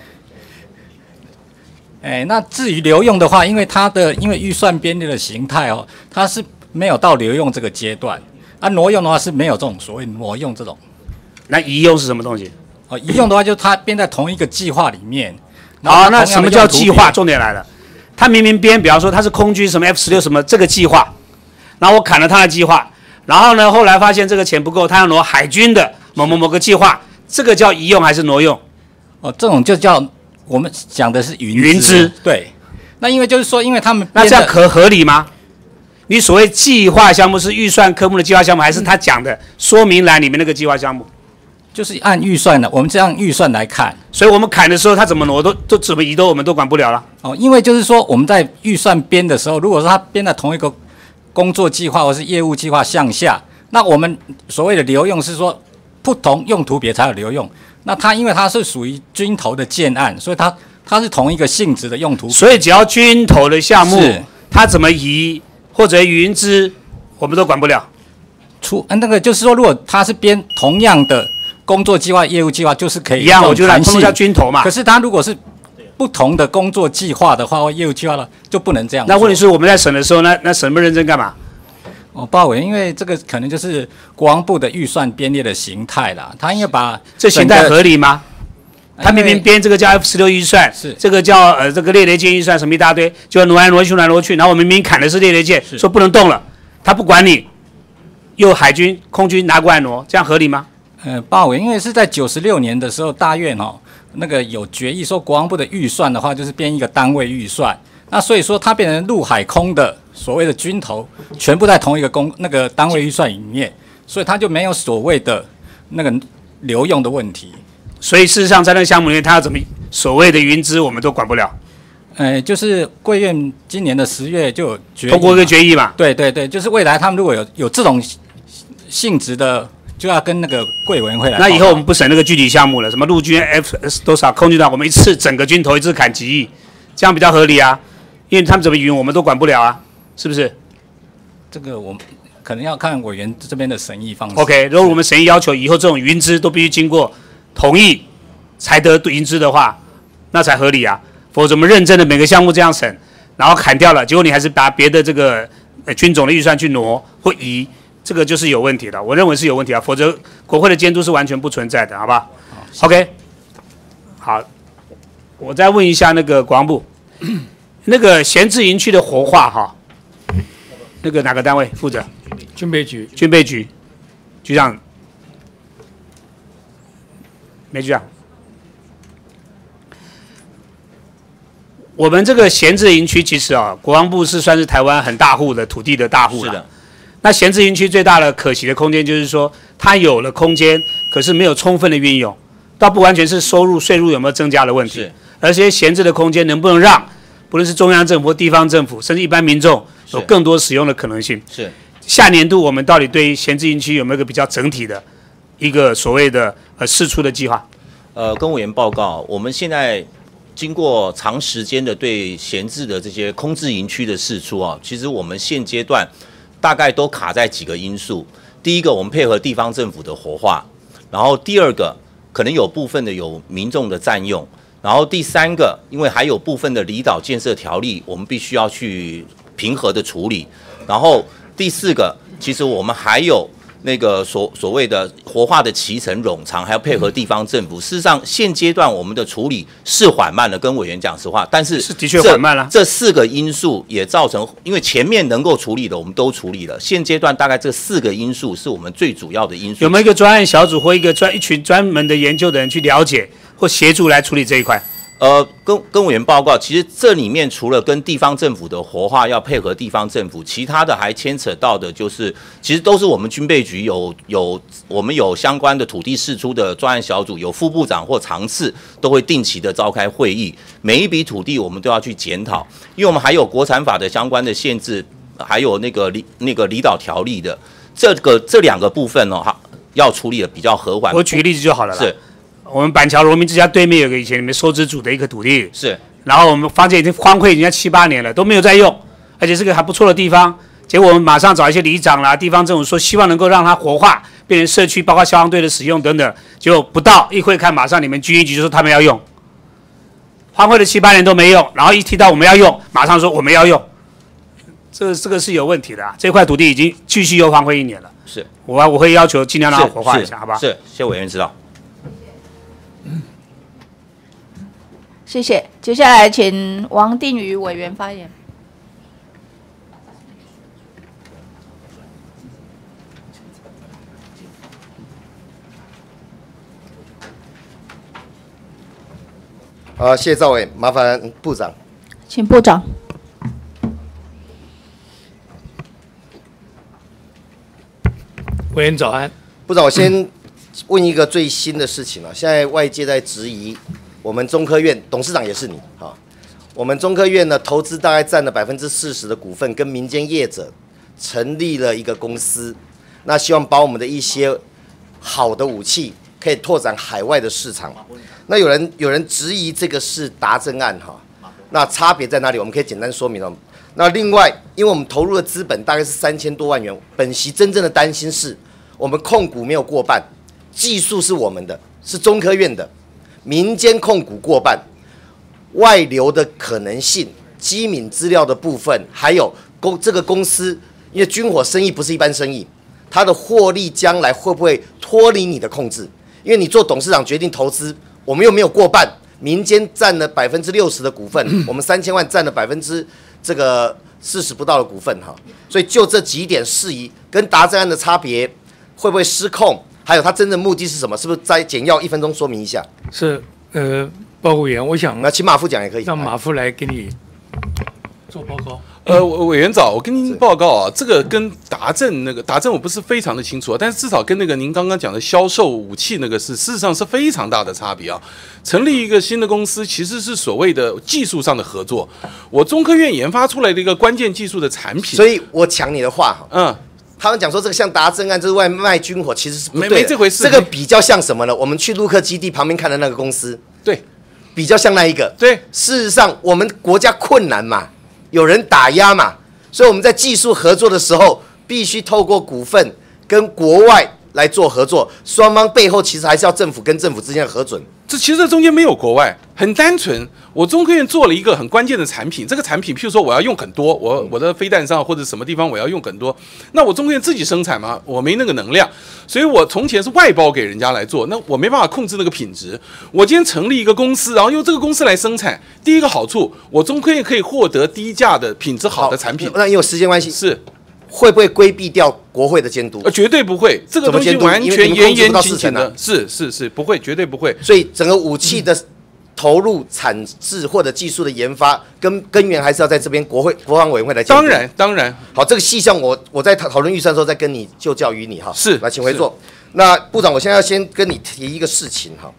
哎，那至于留用的话，因为它的因为预算编列的形态哦，它是没有到留用这个阶段，啊，挪用的话是没有这种所谓挪用这种。 那移用是什么东西？ 哦，移用的话，就是它编在同一个计划里面。 好，那什么叫计划？重点来了，它明明编，比方说它是空军什么 F 十六什么这个计划，然后我砍了他的计划，然后呢，后来发现这个钱不够，他要挪海军的某某某个计划，这个叫移用还是挪用？ 哦，这种就叫我们讲的是云云资。 对，那因为就是说，因为他们那这样可合理吗？你所谓计划项目是预算科目的计划项目，还是他讲的说明栏里面那个计划项目？ 就是按预算的，我们这样预算来看， 所以我们砍的时候，他怎么挪都都怎么移都我们都管不了了。 哦，因为就是说我们在预算编的时候，如果说他编在同一个工作计划或是业务计划项下，那我们所谓的留用是说不同用途别才有留用。那它因为它是属于军投的建案，所以它它是同一个性质的用途。 所以只要军投的项目，它怎么移或者云资，我们都管不了。 出那个就是说，如果它是编同样的工作计划、业务计划，就是可以一样，我就来通叫军投嘛。 可是它如果是不同的工作计划的话或业务计划了，就不能这样。 那问题是我们在审的时候，那那审不认真干嘛？ 哦，报委，因为这个可能就是国防部的预算编列的形态啦，他应该把这形态合理吗？他明明编这个叫 F 十六预算， 是这个叫呃这个猎雷舰预算什么一大堆，就挪来挪去，挪来挪去，然后我明明砍的是猎雷舰，说不能动了，他不管你，又海军、空军拿过来挪，这样合理吗？ 呃，报委，因为是在九十六年的时候，大院哦那个有决议说，国防部的预算的话就是编一个单位预算，那所以说它变成陆海空的所谓的军投，全部在同一个公那个单位预算里面，所以它就没有所谓的那个留用的问题。 所以事实上在那个项目里面，它要怎么所谓的云资，我们都管不了。 呃，就是贵院今年的十月就有决议通过一个决议嘛。 对对对，就是未来他们如果有有这种性质的，就要跟那个贵委员会来。 那以后我们不审那个具体项目了，什么陆军 F 多少，空军多少，我们一次整个军投一次砍几亿，这样比较合理啊。因为他们怎么云，我们都管不了啊，是不是？ 这个我们可能要看委员这边的审议方式。 OK， 如果我们审议要求以后这种云资都必须经过同意才得云资的话，那才合理啊。否则我们认真的每个项目这样审，然后砍掉了，结果你还是把别的这个呃军种的预算去挪或移，这个就是有问题的。我认为是有问题啊，否则国会的监督是完全不存在的，好吧 ？OK， 好，我再问一下那个国防部，那个闲置营区的活化哈，那个哪个单位负责？ 军备局。 军备局局长，梅局长。我们这个闲置营区其实啊，国防部是算是台湾很大户的土地的大户了。是的。 那闲置营区最大的可惜的空间就是说，它有了空间，可是没有充分的运用，倒不完全是收入税入有没有增加的问题，而这些闲置的空间能不能让不论是中央政府、地方政府，甚至一般民众有更多使用的可能性？ 是。 下年度我们到底对于闲置营区有没有一个比较整体的一个所谓的呃释出的计划？ 呃，跟委员报告，我们现在经过长时间的对闲置的这些空置营区的释出啊，其实我们现阶段大概都卡在几个因素。第一个，我们配合地方政府的活化；然后第二个，可能有部分的有民众的占用；然后第三个，因为还有部分的离岛建设条例，我们必须要去平和的处理；然后第四个，其实我们还有那个所所谓的活化的期程冗长，还要配合地方政府。事实上，现阶段我们的处理是缓慢的，跟委员讲实话，但是是的确缓慢了。 这四个因素也造成，因为前面能够处理的我们都处理了，现阶段大概这四个因素是我们最主要的因素。 有没有一个专案小组或一个专一群专门的研究的人去了解或协助来处理这一块？ 呃，跟跟委员报告，其实这里面除了跟地方政府的活化要配合地方政府，其他的还牵扯到的就是，其实都是我们军备局有有我们有相关的土地释出的专案小组，有副部长或常次都会定期的召开会议，每一笔土地我们都要去检讨，因为我们还有国产法的相关的限制，还有那个离那个离岛条例的这个这两个部分哦，要处理的比较和缓。 我举个例子就好了啦。 是。 我们板桥荣民之家对面有个以前你们收支组的一个土地， 是， 然后我们房子已经荒废人家七八年了，都没有在用，而且是个还不错的地方。结果我们马上找一些里长啦、地方政府说，希望能够让它活化，变成社区，包括消防队的使用等等。结果不到一会看，马上你们军医局就说他们要用，荒废了七八年都没用，然后一提到我们要用，马上说我们要用，这个这个是有问题的啊！这块土地已经继续又荒废一年了。 是， 我我会要求尽量让它活化一下，好不好？ 是，谢谢委员指导。 谢谢。接下来请王定宇委员发言。 好，谢谢赵委，麻烦部长。 请部长。 委员早安。 部长，我先问一个最新的事情啊，现在外界在质疑。我们中科院董事长也是你啊，我们中科院呢投资大概占了百分之四十的股份，跟民间业者成立了一个公司，那希望把我们的一些好的武器可以拓展海外的市场。那有人有人质疑这个是达正案哈，那差别在哪里？我们可以简单说明哦。那另外，因为我们投入的资本大概是三千多万元，本席真正的担心是我们控股没有过半，技术是我们的，是中科院的。民间控股过半，外流的可能性、机敏资料的部分，还有公这个公司，因为军火生意不是一般生意，它的获利将来会不会脱离你的控制？因为你做董事长决定投资，我们又没有过半，民间占了百分之六十的股份，我们三千万占了百分之这个四十不到的股份哈，所以就这几点事宜跟达正案的差别，会不会失控？还有它真正目的是什么？是不是再简要一分钟说明一下？ 是，呃，报告员，我想那请马副讲也可以， 让马副来给你做报告。 呃，委员长，我跟您报告啊，这个跟达正那个达正我不是非常的清楚啊，但是至少跟那个您刚刚讲的销售武器那个是事实上是非常大的差别啊。成立一个新的公司其实是所谓的技术上的合作，我中科院研发出来的一个关键技术的产品， 所以我抢你的话哈， 嗯。 他们讲说这个像达正案，这是外卖军火，其实是不对的， 没没这回事。 这个比较像什么呢？我们去陆客基地旁边看的那个公司， 对， 比较像那一个。 对， 事实上我们国家困难嘛，有人打压嘛，所以我们在技术合作的时候，必须透过股份跟国外来做合作，双方背后其实还是要政府跟政府之间的核准。 这其实这中间没有国外，很单纯。我中科院做了一个很关键的产品，这个产品譬如说我要用很多，我我的飞弹上或者什么地方我要用很多，那我中科院自己生产吗？我没那个能量，所以我从前是外包给人家来做，那我没办法控制那个品质。我今天成立一个公司，然后用这个公司来生产，第一个好处，我中科院可以获得低价的品质好的产品。 那因为时间关系是。 会不会规避掉国会的监督？ 呃，绝对不会，这个东西完全严严谨谨的，是是是，不会，绝对不会。 所以整个武器的投入产制或者技术的研发，根根源还是要在这边国会国防委员会来监督。 当然当然。 好，这个细项我我在讨讨论预算的时候再跟你就教于你哈。 是， 来，请回座。那部长，我现在要先跟你提一个事情哈。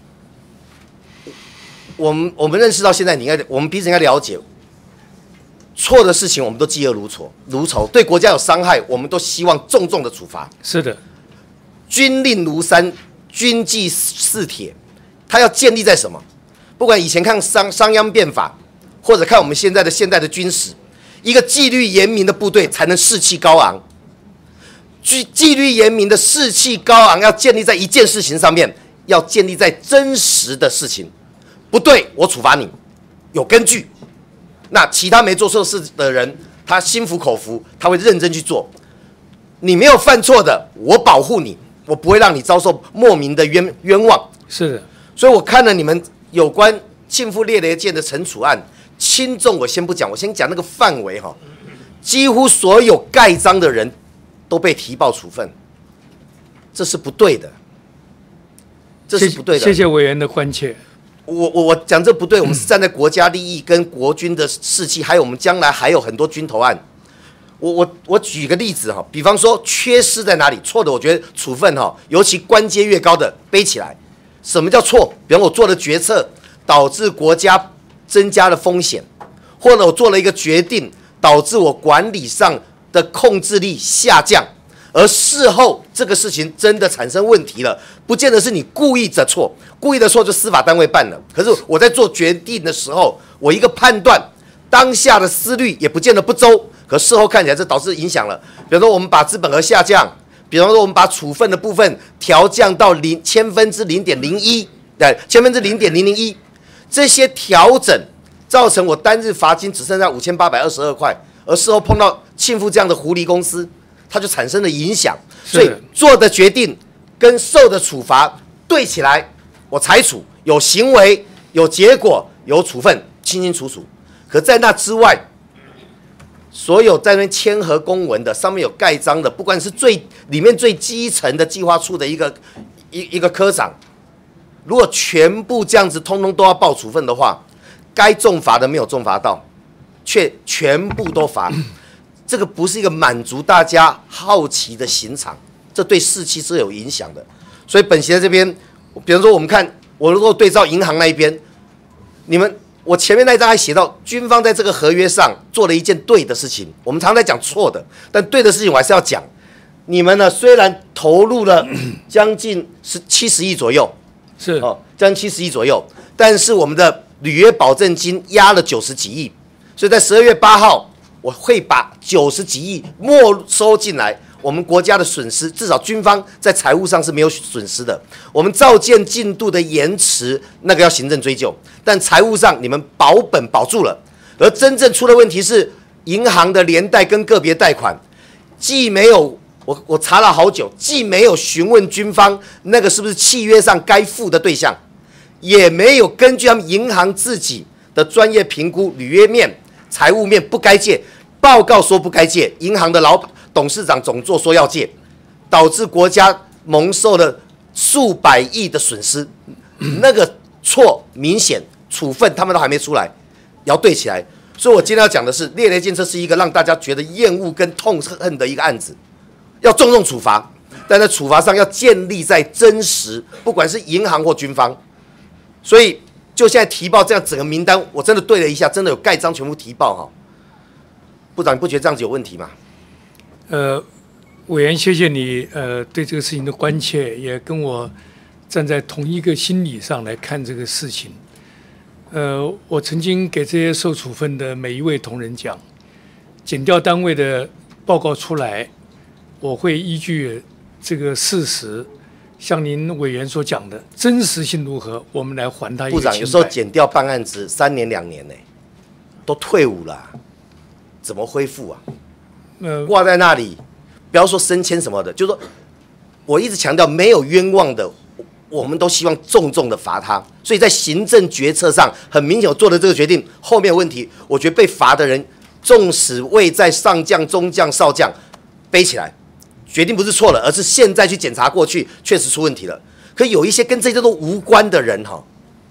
我们我们认识到现在，你应该我们彼此应该了解，错的事情我们都嫉恶如仇，如仇对国家有伤害，我们都希望重重的处罚。 是的， 军令如山，军纪似铁，它要建立在什么？不管以前看商商鞅变法，或者看我们现在的现代的军史，一个纪律严明的部队才能士气高昂。纪纪律严明的士气高昂要建立在一件事情上面，要建立在真实的事情。不对，我处罚你，有根据。那其他没做错事的人，他心服口服，他会认真去做。你没有犯错的，我保护你，我不会让你遭受莫名的冤冤枉。 是的， 所以我看了你们有关庆富猎雷舰的惩处案，轻重我先不讲，我先讲那个范围哈。几乎所有盖章的人都被提报处分，这是不对的，这是不对的。 谢谢委员的关切。 我我我讲这不对，我们是站在国家利益跟国军的士气，还有我们将来还有很多军头案。我我我举个例子哈，比方说缺失在哪里？错的，我觉得处分哈，尤其官阶越高的背起来。什么叫错？比方我做了决策，导致国家增加了风险，或者我做了一个决定，导致我管理上的控制力下降，而事后这个事情真的产生问题了，不见得是你故意的错，故意的错就司法单位办了。可是我在做决定的时候，我一个判断，当下的思虑也不见得不周，可事后看起来这导致影响了。比如说我们把资本额下降，比方说我们把处分的部分调降到零千分之零点零一，对，千分之零点零零一，这些调整造成我单日罚金只剩下五千八百二十二块，而事后碰到庆富这样的狐狸公司，它就产生了影响。所以做的决定跟受的处罚对起来，我裁处有行为、有结果、有处分，清清楚楚。可在那之外，所有在那边签合公文的，上面有盖章的，不管是最里面最基层的计划处的一个一一个科长，如果全部这样子通通都要报处分的话，该重罚的没有重罚到，却全部都罚，这个不是一个满足大家好奇的刑场，这对士气是有影响的。所以本席在这边，比如说我们看，我如果对照银行那一边，你们。我前面那一章还写到，军方在这个合约上做了一件对的事情。我们常在讲错的，但对的事情我还是要讲。你们呢，虽然投入了将近是七十亿左右， 是哦，将近七十亿左右，但是我们的履约保证金压了九十几亿，所以在十二月八号，我会把九十几亿没收进来。我们国家的损失，至少军方在财务上是没有损失的。我们造舰进度的延迟，那个要行政追究，但财务上你们保本保住了。而真正出的问题是，银行的连带跟个别贷款，既没有我我查了好久，既没有询问军方那个是不是契约上该付的对象，也没有根据他们银行自己的专业评估，履约面、财务面不该借，报告说不该借，银行的老板。董事长总座说要借，导致国家蒙受了数百亿的损失，那个错明显，处分他们都还没出来，要对起来。所以我今天要讲的是，猎雷舰车是一个让大家觉得厌恶跟痛恨的一个案子，要重重处罚，但在处罚上要建立在真实，不管是银行或军方。所以就现在提报这样整个名单，我真的对了一下，真的有盖章全部提报哈。部长，你不觉得这样子有问题吗？ 呃，委员，谢谢你呃对这个事情的关切，也跟我站在同一个心理上来看这个事情。呃，我曾经给这些受处分的每一位同仁讲，检调单位的报告出来，我会依据这个事实，像您委员所讲的真实性如何，我们来还他一个清白。部长，有时候检调办案子三年两年呢，都退伍了，怎么恢复啊？挂在那里，不要说升迁什么的，就是说，我一直强调，没有冤枉的，我们都希望重重的罚他。所以在行政决策上，很明显我做的这个决定后面有问题，我觉得被罚的人，纵使未在上将、中将、少将，背起来，决定不是错了，而是现在去检查过去确实出问题了。可有一些跟这些都无关的人哈，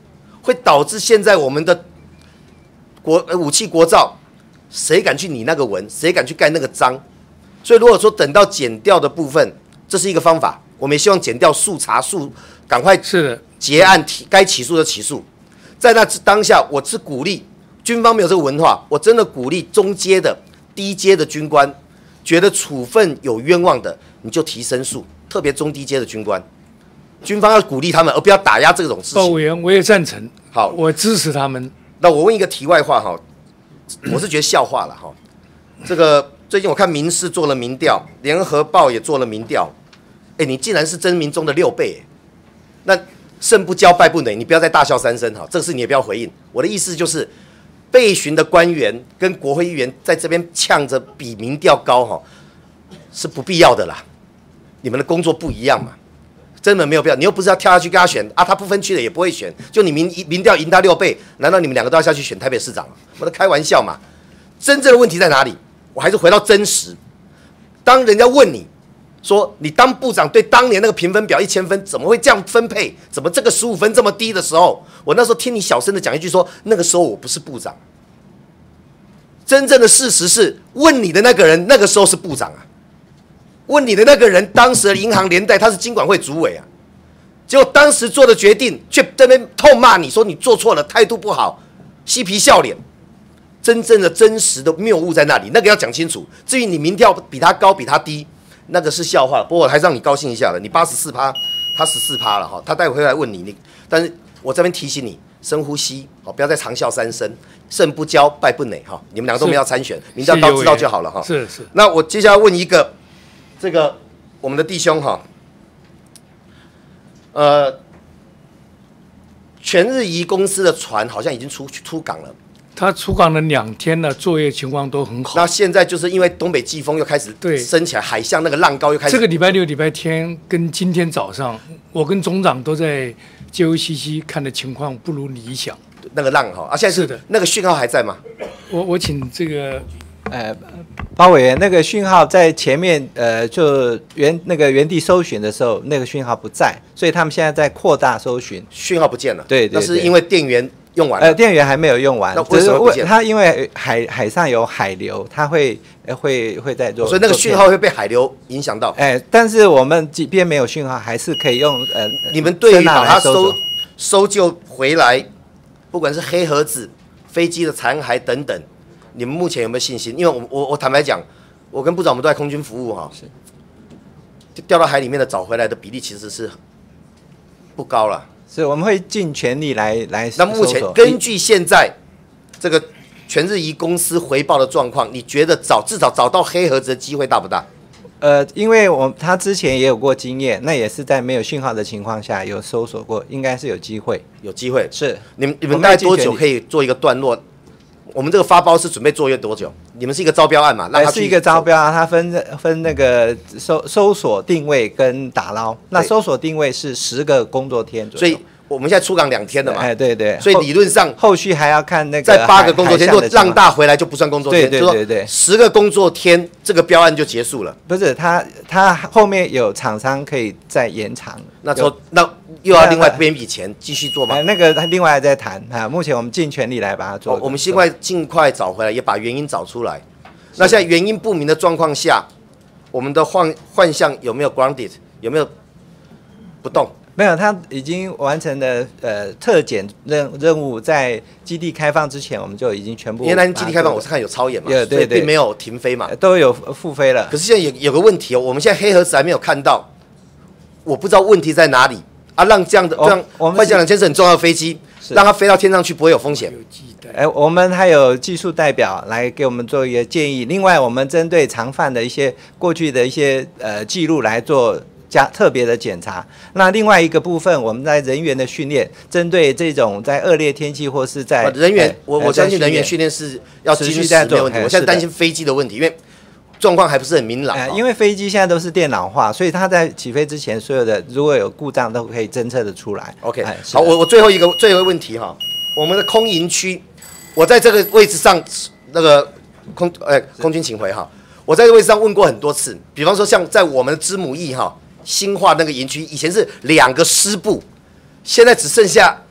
会导致现在我们的国呃武器国造，谁敢去拟那个文，谁敢去盖那个章？所以如果说等到检调的部分，这是一个方法，我们也希望检调速查速，赶快是的结案提该起诉的起诉。在那当下，我是鼓励军方没有这个文化，我真的鼓励中阶的、低阶的军官，觉得处分有冤枉的，你就提申诉，特别中低阶的军官，军方要鼓励他们，而不要打压这种事情。 鲍委员，我也赞成， 好， 我支持他们。 那我问一个题外话哈，我是觉得笑话了哈。这个最近我看民视做了民调，联合报也做了民调，哎，你竟然是真民中的六倍，那胜不骄败不馁，你不要再大笑三声哈，这个事你也不要回应。我的意思就是，备询的官员跟国会议员在这边呛着比民调高哈，是不必要的啦。你们的工作不一样嘛，根本没有必要。你又不是要跳下去跟他选啊，他不分区的也不会选，就你民民调赢他六倍，难道你们两个都要下去选台北市长吗？我在开玩笑嘛。真正的问题在哪里？我还是回到真实。当人家问你说你当部长对当年那个评分表一千分怎么会这样分配？怎么这个十五分这么低的时候，我那时候听你小声的讲一句说，那个时候我不是部长。真正的事实是，问你的那个人那个时候是部长啊，问你的那个人当时的银行连带他是金管会主委啊，结果当时做的决定却在那边痛骂你说你做错了，态度不好，嬉皮笑脸。真正的真实的谬误在那里，那个要讲清楚。至于你民调比他高比他低，那个是笑话。不过我还是让你高兴一下了，你八十四趴，他十四趴了哈。他待会会来问你，你但是我这边提醒你，深呼吸，好，不要再长啸三声，胜不骄败不馁哈。你们两个都没有参选，民调到知道就好了哈。 是是。 那我接下来问一个，这个我们的弟兄哈，呃，全日宜公司的船好像已经出出港了。 他出港了两天了，作业情况都很好。 那现在就是因为东北季风又开始升起来，海象那个浪高又开始。 这个礼拜六、礼拜天跟今天早上，我跟总长都在 J O C C 看的情况不如理想。 那个浪哈啊，现在是的，那个讯号还在吗？ 我我请这个呃，包委员，那个讯号在前面呃，就原那个原地搜寻的时候，那个讯号不在，所以他们现在在扩大搜寻， 讯号不见了。 对对， 那是因为电源。用完了， 呃，电源还没有用完， 那为什么不见？ 它因为海海上有海流，它会呃会会在做， 所以那个讯号会被海流影响到。 哎，但是我们即便没有讯号，还是可以用呃， 你们对于把它搜搜救回来，不管是黑盒子、飞机的残骸等等，你们目前有没有信心？因为我我我坦白讲，我跟部长我们都在空军服务哈，是掉到海里面的找回来的比例其实是不高了。 是，我们会尽全力来来。 那目前根据现在这个全日宜公司回报的状况，你觉得找至少找到黑盒子的机会大不大？ 呃，因为我他之前也有过经验，那也是在没有讯号的情况下有搜索过，应该是有机会。 有机会是你们你们大概多久可以做一个段落？我们这个发包是准备做约多久？你们是一个招标案嘛？ 那是一个招标啊，它分分那个搜搜索定位跟打捞。那搜索定位是十个工作天左右。 所以我们现在出港两天了嘛？ 哎，对对。 所以理论上后续还要看那个在八个工作天，如果浪大回来就不算工作天。 对对对对。 十个工作天，这个标案就结束了。 不是，它它后面有厂商可以再延长。 那之后那又要另外编一笔钱继续做吗？ 那个另外还在谈啊。目前我们尽全力来把它做。 我们尽快尽快找回来，也把原因找出来。那现在原因不明的状况下，我们的幻幻象有没有 grounded？ 有没有不动？ 没有，他已经完成了呃特检任任务，在基地开放之前，我们就已经全部。 因为那基地开放，我是看有超演嘛， 对对对， 并没有停飞嘛， 都有复飞了。 可是现在有有个问题哦，我们现在黑盒子还没有看到，我不知道问题在哪里啊？让这样的让幻象两千是很重要的飞机，让它飞到天上去不会有风险。 哎，我们还有技术代表来给我们做一个建议。另外，我们针对常犯的一些过去的一些呃记录来做加特别的检查。那另外一个部分，我们在人员的训练，针对这种在恶劣天气或是在人员，我我相信人员训练是要持续在做。我现在担心飞机的问题，因为状况还不是很明朗。 呃，因为飞机现在都是电脑化，所以它在起飞之前，所有的如果有故障都可以侦测得出来。 OK， 好，我我最后一个最后一个问题哈，我们的空营区。我在这个位置上，那个空呃空军请回哈，我在这个位置上问过很多次，比方说像在我们的知母义哈新化那个营区，以前是两个师部，现在只剩下我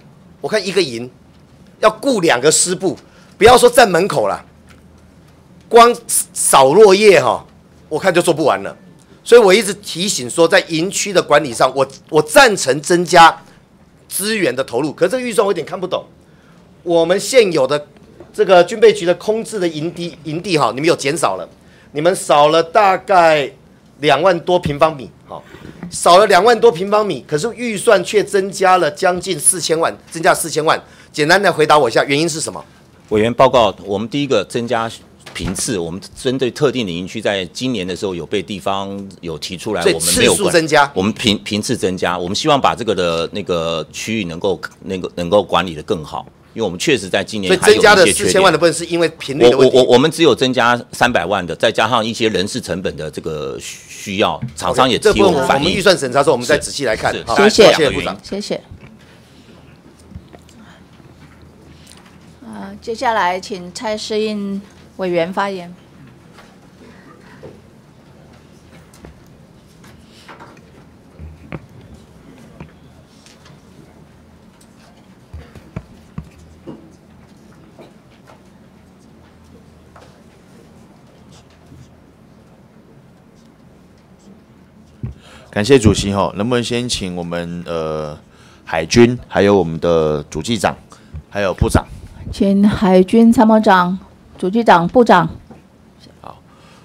我看一个营要雇两个师部，不要说站门口了，光扫落叶哈，我看就做不完了。所以我一直提醒说，在营区的管理上，我我赞成增加资源的投入，可是这个预算我有点看不懂。我们现有的这个军备局的空置的营地营地哈，你们有减少了，你们少了大概两万多平方米，好，少了两万多平方米，可是预算却增加了将近四千万，增加四千万。简单的回答我一下，原因是什么？ 委员报告，我们第一个增加频次，我们针对特定的营区，在今年的时候有被地方有提出来，我们没有次数增加， 我们频频次增加，我们希望把这个的那个区域能够那个能够管理得更好，因为我们确实在今年所以增加的四千万的部分是因为频率的问题。 我我我们只有增加三百万的，再加上一些人事成本的这个需要，厂商也提我们反映。 我们预算审查之后，我们再仔细来看。 谢谢， 谢谢部长， 谢谢。呃，接下来请蔡适应委员发言。 感谢主席哈，能不能先请我们呃海军，还有我们的主计长，还有部长， 请海军参谋长、主计长、部长。 好，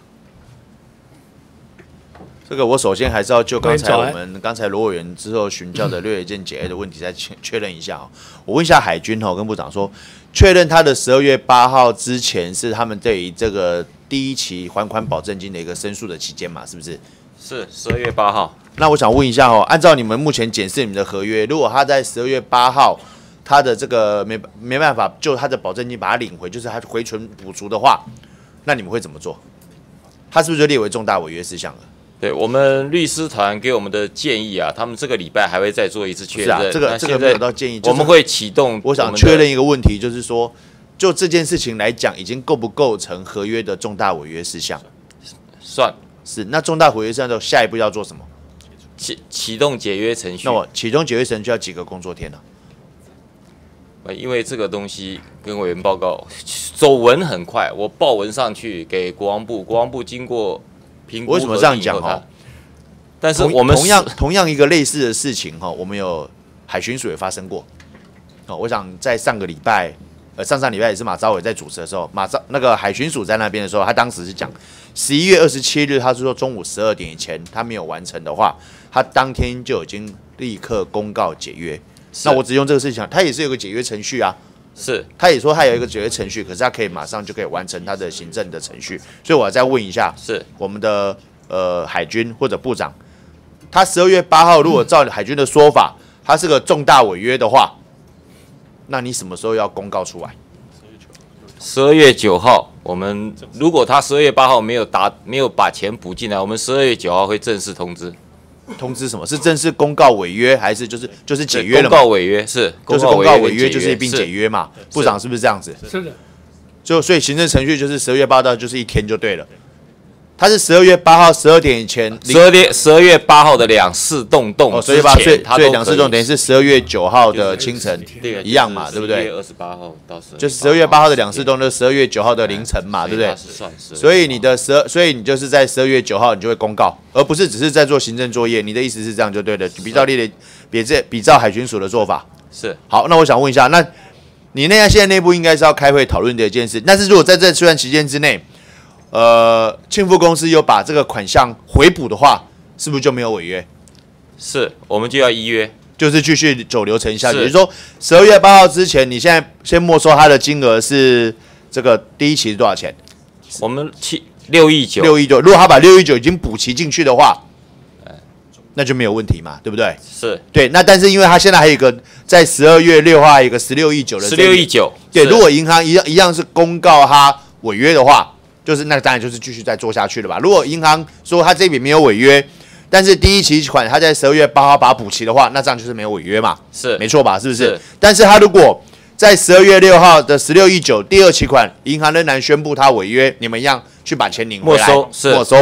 这个我首先还是要就刚才我们刚才罗委员之后询教的六月件解 A 的问题再确确认一下哈。我问一下海军哈，跟部长说，确认他的十二月八号之前是他们对于这个第一期还款保证金的一个申诉的期间嘛？是不是？ 是十二月八号。 那我想问一下哦，按照你们目前检视你们的合约，如果他在十二月八号，他的这个没没办法就他的保证金把它领回，就是他回存补足的话，那你们会怎么做？他是不是就列为重大违约事项了？ 对我们律师团给我们的建议啊，他们这个礼拜还会再做一次确认。 是啊，这个这个没有到建议， 我们会启动。 我想确认一个问题，就是说，就这件事情来讲，已经构不构成合约的重大违约事项？ 算是。那重大违约事项的下一步要做什么？ 启启动解约程序。 那我启动解约程序要几个工作天呢、 啊？因为这个东西跟委员报告走文很快，我报文上去给国防部，国防部经过评估。 为什么这样讲哦？ 但是我们同样同样一个类似的事情哈，我们有海巡署也发生过。哦，我想在上个礼拜，呃，上上礼拜也是马昭伟在主持的时候，马昭那个海巡署在那边的时候，他当时是讲十一月二十七日，他是说中午十二点以前他没有完成的话，他当天就已经立刻公告解约。那我只用这个事情，他也是有个解约程序啊。 是， 他也说他有一个解约程序，可是他可以马上就可以完成他的行政的程序。所以我再问一下， 是我们的呃海军或者部长，他十二月八号如果照海军的说法，他是个重大违约的话，那你什么时候要公告出来？ 十二月九号，我们如果他十二月八号没有达没有把钱补进来，我们十二月九号会正式通知。 通知什么？是正式公告违约，还是就是就是解约了？ 公告违约是， 就是公告违约就是一并解约嘛？部长是不是这样子？ 是的。 就所以行政程序就是十二月八号就是一天就对了。他是十二月八号十二点以前， 十二点十二月八号的两四洞洞之前， 所以所以两四洞等于是十二月九号的清晨一样嘛，对不对？ 十一月二十八号到十， 就是十二月八号的两四洞，就是十二月九号的凌晨嘛，对不对？所以你的十二，所以你就是在十二月九号你就会公告，而不是只是在做行政作业。你的意思是这样就对了，比照列的，比这比照海巡署的做法是好。那我想问一下，那你那样现在内部应该是要开会讨论的一件事，但是如果在这段期间之内，呃，庆富公司有把这个款项回补的话，是不是就没有违约？ 是，我们就要依约， 就是继续走流程下去。也就是说，十二月八号之前，你现在先没收他的金额是这个第一期是多少钱？ 我们七六亿九， 六亿九。如果他把六亿九已经补齐进去的话，那就没有问题嘛，对不对？ 是对。那但是因为他现在还有一个在十二月六号还有一个十六亿九的十六亿九， 对。如果银行一样一样是公告他违约的话，就是那当然就是继续再做下去了吧。如果银行说他这笔没有违约，但是第一期款他在十二月八号把它补齐的话，那这样就是没有违约嘛， 是没错吧？是不是？ 是但是他如果在十二月六号的十六亿九第二期款，银行仍然宣布他违约，你们一样去把钱领回来， 没收是没收嘛。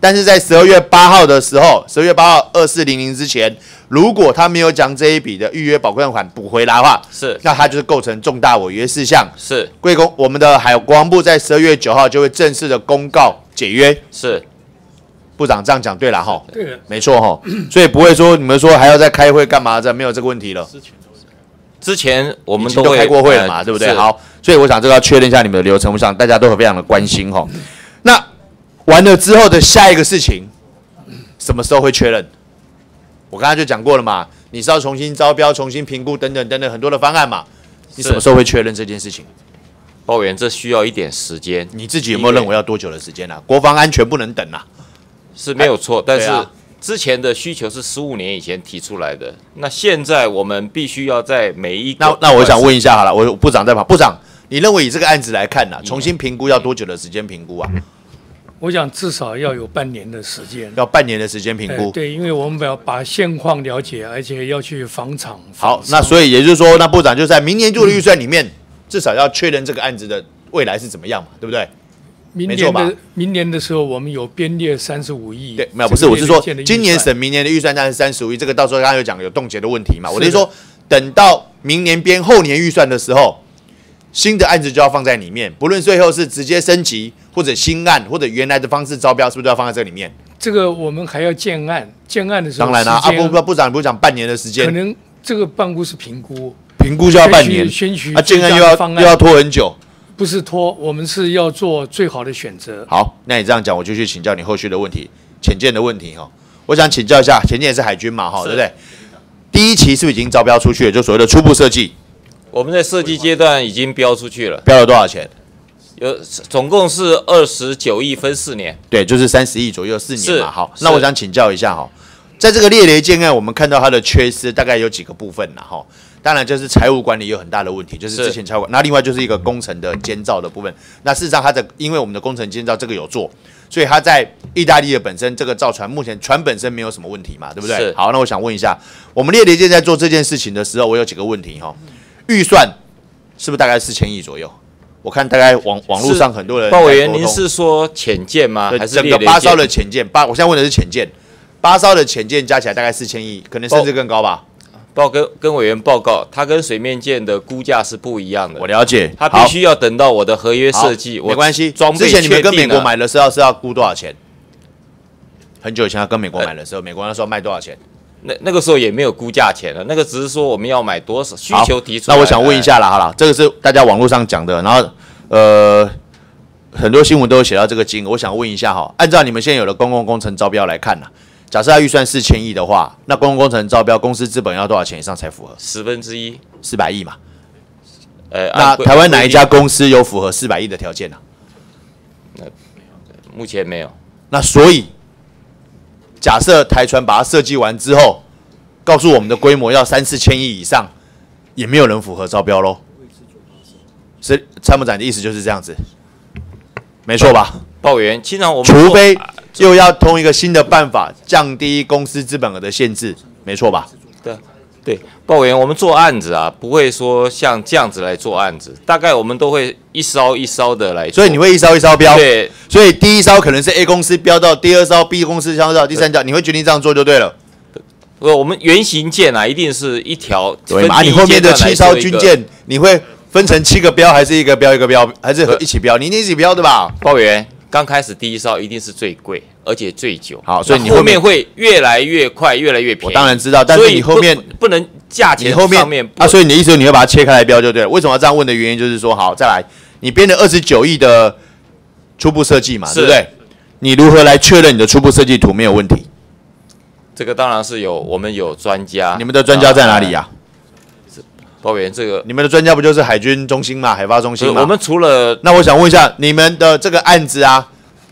但是在十二月八号的时候，十二月八号二四零零之前，如果他没有将这一笔的预约保证款补回来的话， 是， 那他就是构成重大违约事项。 是， 贵公我们的海国防部在十二月九号就会正式的公告解约。 是， 部长这样讲对了哈， 对了， 没错哈，所以不会说你们说还要再开会干嘛的，没有这个问题了。 之前我们都都开过会了嘛，对不对？好，所以我想这个要确认一下你们的流程，我想大家都非常的关心哈。那完了之后的下一个事情，什么时候会确认？我刚才就讲过了嘛，你是要重新招标、重新评估等等等等很多的方案嘛，你什么时候会确认这件事情？ 报员，这需要一点时间。 你自己有没有认为要多久的时间啊？国防安全不能等啊， 是没有错，但是。 啊之前的需求是十五年以前提出来的，那现在我们必须要在每一个那那我想问一下好了，我部长在旁，部长，你认为以这个案子来看呢、啊，重新评估要多久的时间评估啊？ 我想至少要有半年的时间， 要半年的时间评估、 哎。对，因为我们要把现况了解，而且要去访厂。 好，那所以也就是说，那部长就在明年度的预算里面，嗯、至少要确认这个案子的未来是怎么样嘛，对不对？ 明年的明年的时候，我们有编列三十五亿。 对，没有不是，我是说今年审明年的预算单是三十五亿，这个到时候刚刚有讲有冻结的问题嘛。我是说，等到明年编后年预算的时候，新的案子就要放在里面，不论最后是直接升级或者新案或者原来的方式招标，是不是都要放在这里面？ 这个我们还要建案，建案的时候， 当然啦、啊，啊部部部长不是讲半年的时间， 可能这个办公室评估， 评估就要半年， 选取啊建案又要又要拖很久。 不是拖，我们是要做最好的选择。 好，那你这样讲，我就去请教你后续的问题，潜舰的问题哈。我想请教一下，潜舰也是海军嘛哈，对不对？第一期是不是已经招标出去了？就所谓的初步设计， 我们在设计阶段已经标出去了。 标了多少钱？ 有总共是二十九亿，分四年。 对，就是三十亿左右，四年嘛。好，那我想请教一下哈，在这个猎雷建案，我们看到它的缺失大概有几个部分啦哈。当然，就是财务管理有很大的问题，就是之前财务管，那另外就是一个工程的监造的部分。那事实上，它的因为我们的工程监造这个有做，所以它在意大利的本身这个造船，目前船本身没有什么问题嘛，对不对？好，那我想问一下，我们猎雷舰在做这件事情的时候，我有几个问题哈。预算是不是大概四千亿左右？我看大概网网络上很多人。 鲍委员，您是说潜舰吗？还是整个八艘的潜舰？八，我现在问的是潜舰，八艘的潜舰加起来大概四千亿，可能甚至更高吧。 报跟跟委员报告，它跟水面舰的估价是不一样的。 我了解， 它必须要等到我的合约设计， 没关系。 装备之前你们跟美国买的时候是要估多少钱？很久以前要跟美国买的时候，美国那时候卖多少钱？ 那那个时候也没有估价钱了，那个只是说我们要买多少，需求提出来。 那我想问一下啦，好了，这个是大家网络上讲的，然后呃很多新闻都有写到这个金额，我想问一下哈，按照你们现在有的公共工程招标来看呢？假设他预算四千亿的话，那公共工程招标公司资本要多少钱以上才符合？ 十分之一， 四百亿嘛。 呃， 那台湾哪一家公司有符合四百亿的条件呢、 啊？那目前没有。 那所以，假设台船把它设计完之后，告诉我们的规模要三四千亿以上，也没有人符合招标喽。是参谋长的意思就是这样子，没错吧？ 报员，经常我们除非。又要通一个新的办法，降低公司资本额的限制，没错吧？ 对，对，报委员，我们做案子啊，不会说像这样子来做案子，大概我们都会一艘一艘的来做。 所以你会一艘一艘标， 对， 所以第一艘可能是 A 公司标到，第二艘 B 公司标到，第三艘你会决定这样做就对了。 呃，我们原型舰啊，一定是一条， 对嘛？你后面的七艘军舰，你会分成七个标，还是一个标一个标，还是一起标？你一定一起标对吧？ 报委员。刚开始第一艘一定是最贵，而且最久。 好，所以你后面会越来越快，越来越便宜。 我当然知道，但是你后面不, 不能价钱上面啊，所以你的意思你会把它切开来标就对了。为什么要这样问的原因就是说，好，再来，你编了二十九亿的初步设计嘛，对不对？你如何来确认你的初步设计图没有问题？ 这个当然是有，我们有专家。 你们的专家在哪里呀、啊？ 报委员，这个你们的专家不就是海军中心嘛，海发中心嘛？ 我们除了那我想问一下，你们的这个案子啊，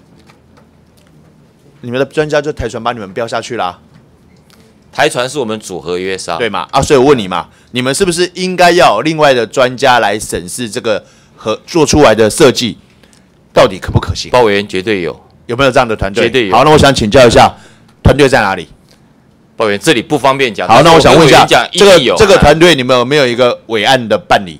你们的专家就台船把你们标下去啦。 台船是我们主合约商， 对嘛？啊，所以我问你嘛，你们是不是应该要有另外的专家来审视这个和做出来的设计到底可不可行？ 报委员绝对有， 有没有这样的团队？ 绝对有。 好，那我想请教一下，团队在哪里？ 报委员这里不方便讲。 好，那我想问一下，这个这个团队你们有没有一个伟岸的办理？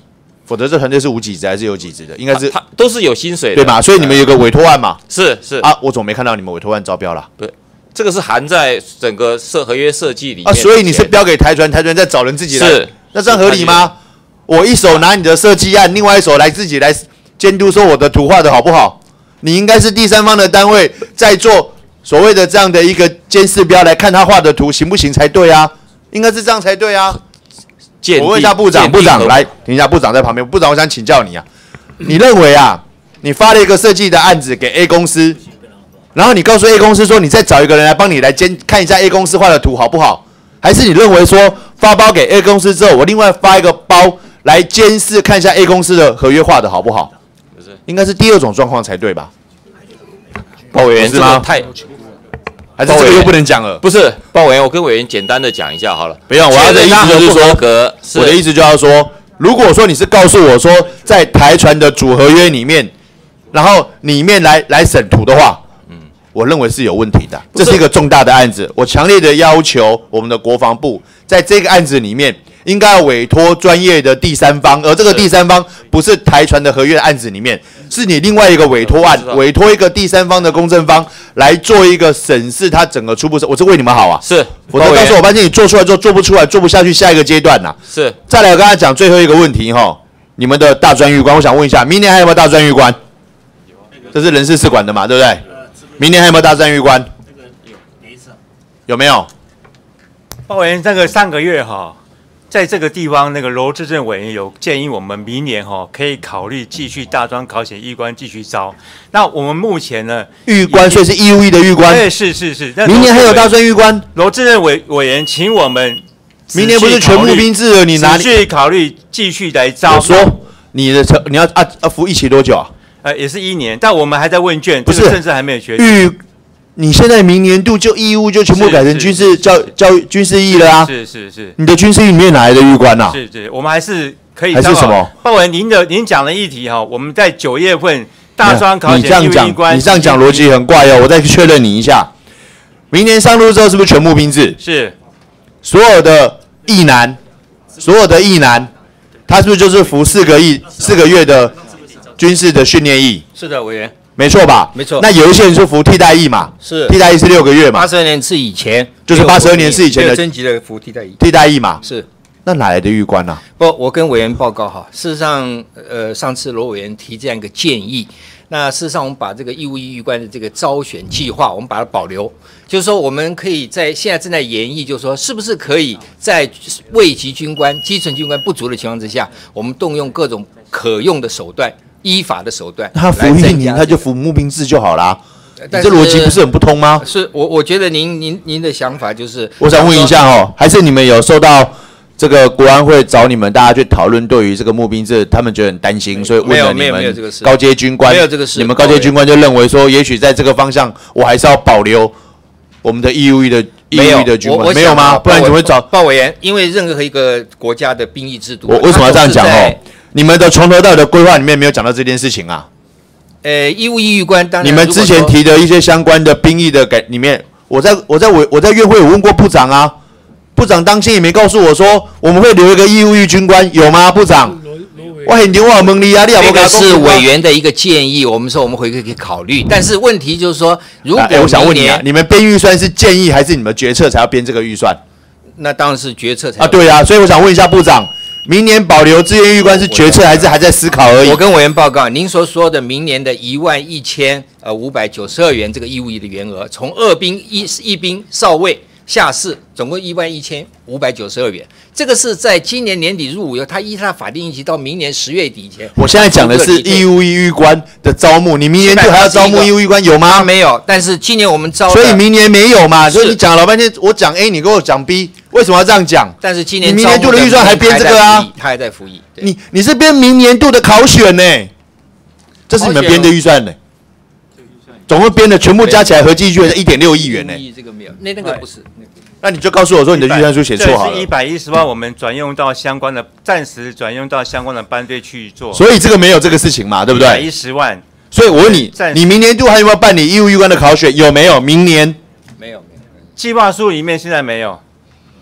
否则这团队是无给职还是有给职的？应该是、 啊、他都是有薪水的， 对吧？所以你们有个委托案嘛？ 是是啊，我怎么没看到你们委托案招标了？ 对，这个是含在整个设合约设计里面啊，所以你是标给台船，台船再找人自己来， 是那这样合理吗？我一手拿你的设计案，另外一手来自己来监督说我的图画的好不好？你应该是第三方的单位在做所谓的这样的一个监视标来看他画的图行不行才对啊，应该是这样才对啊。我问一下部长，部长来，等一下，部长在旁边，部长我想请教你啊，你认为啊，你发了一个设计的案子给 A 公司，然后你告诉 A 公司说你再找一个人来帮你来监看一下 A 公司画的图好不好？还是你认为说发包给 A 公司之后，我另外发一个包来监视看一下 A 公司的合约画的好不好？应该是第二种状况才对吧？ 鲍委员是吗？ 太， 还是这个又不能讲了？ 不是，鲍委员，我跟委员简单的讲一下好了。 不用，我要的意思就是说，我的意思就要说，如果说你是告诉我说在台船的主合约里面，然后里面来来审图的话，嗯，我认为是有问题的。这是一个重大的案子，我强烈的要求我们的国防部在这个案子里面应该要委托专业的第三方，而这个第三方不是台船的合约的案子里面，是你另外一个委托案，委托一个第三方的公证方来做一个审视，它整个初步，我是为你们好啊， 是， 否则到时候我发现你做出来之后做不出来，做不下去，下一个阶段呐、啊， 是。 再来，我跟他讲最后一个问题哈，你们的大专预官，我想问一下，明年还有没有大专预官？这是人事试管的嘛，对不对？明年还有没有大专预官？有没有？ 鲍委员，这个上个月哈，在这个地方，那个罗志正委员有建议我们明年哈可以考虑继续大专考选预官继续招。那我们目前呢， 预官所以是义务役的预官， 对，是是是。 明年还有大专预官， 罗志正委委员请我们， 明年不是全募兵制了，你哪里继续考虑继续来招？ 我说你的你要啊啊服役期多久啊？ 呃，也是一年，但我们还在问卷， 不是这个甚至还没有决定。 预，你现在明年度就义务就全部改成军事教教育军事役了啊？ 是是是。 你的军事役里面哪来的预官啊？ 是是，我们还是可以。 还是什么？ 鲍委员，您的您讲的议题哈，我们在九月份大专考你这样选义务役官， 讲，你这样讲逻辑很怪哦。我再确认你一下，明年上路之后是不是全募兵制？ 是。 所有的役男，所有的役男，他是不是就是服四个役四个月的军事的训练役？ 是的，委员。 没错吧？ 没错。 那有一些人是服替代役嘛？ 是。 替代役是六个月嘛？ 八十二年是以前， 就是八十二年是以前的升级的服替代役。 替代役嘛？ 是。 那哪来的预官啊？ 不，我跟委员报告哈，事实上，呃，上次罗委员提这样一个建议，那事实上我们把这个义务役预官的这个招选计划，我们把它保留，就是说我们可以在现在正在研议，就是说是不是可以在位级军官、基层军官不足的情况之下，我们动用各种可用的手段。依法的手段， 他服一年他就服募兵制就好啦。你这逻辑不是很不通吗？ 是我我觉得您您您的想法就是， 我想问一下哦，还是你们有受到这个国安会找你们大家去讨论对于这个募兵制，他们觉得很担心，所以问了你们高阶军官， 没有这个事， 你们高阶军官就认为说，也许在这个方向，我还是要保留我们的义务役的义务役的军官，没有吗？不然怎么会找鲍委员？因为任何一个国家的兵役制度， 我为什么要这样讲哦？你们的从头到尾的规划里面没有讲到这件事情啊？ 呃，义务役预官当然， 你们之前提的一些相关的兵役的改里面，我在我在我我在院会有问过部长啊，部长当天也没告诉我说我们会留一个义务役军官，有吗？部长，我很听话蒙你啊，你这个是委员的一个建议，我们说我们回去可以考虑，但是问题就是说，如果我想问你啊，你们编预算是建议还是你们决策才要编这个预算？ 那当然是决策才啊，对啊，所以我想问一下部长。明年保留志愿预官是决策还是还在思考而已？ 我跟委员报告，您所说的明年的一万一千呃五百九十二元这个义务役的员额，从二兵一一兵少尉下士，总共一万一千五百九十二元。这个是在今年年底入伍，他依他法定役期到明年十月底前。 我现在讲的是义务役预官的招募，你明年就还要招募义务役预官有吗？ 没有，但是今年我们招， 所以明年没有嘛？所以你讲了老半天，我讲 A， 你给我讲 B。为什么要这样讲？ 但是今年你明年度的预算还编这个啊？ 他还在服役。 你你是编明年度的考选呢？这是你们编的预算呢？总共编的全部加起来合计预算是一点六亿元呢。 这个没有，那那个不是。 那你就告诉我说你的预算书写错好了。 这是一百一十万，我们转用到相关的，暂时转用到相关的班队去做。 所以这个没有这个事情嘛，对不对？ 一百一十万。 所以我问你，你明年度还有没有办理义务役官的考选？有没有？明年没有， 计划书里面现在没有。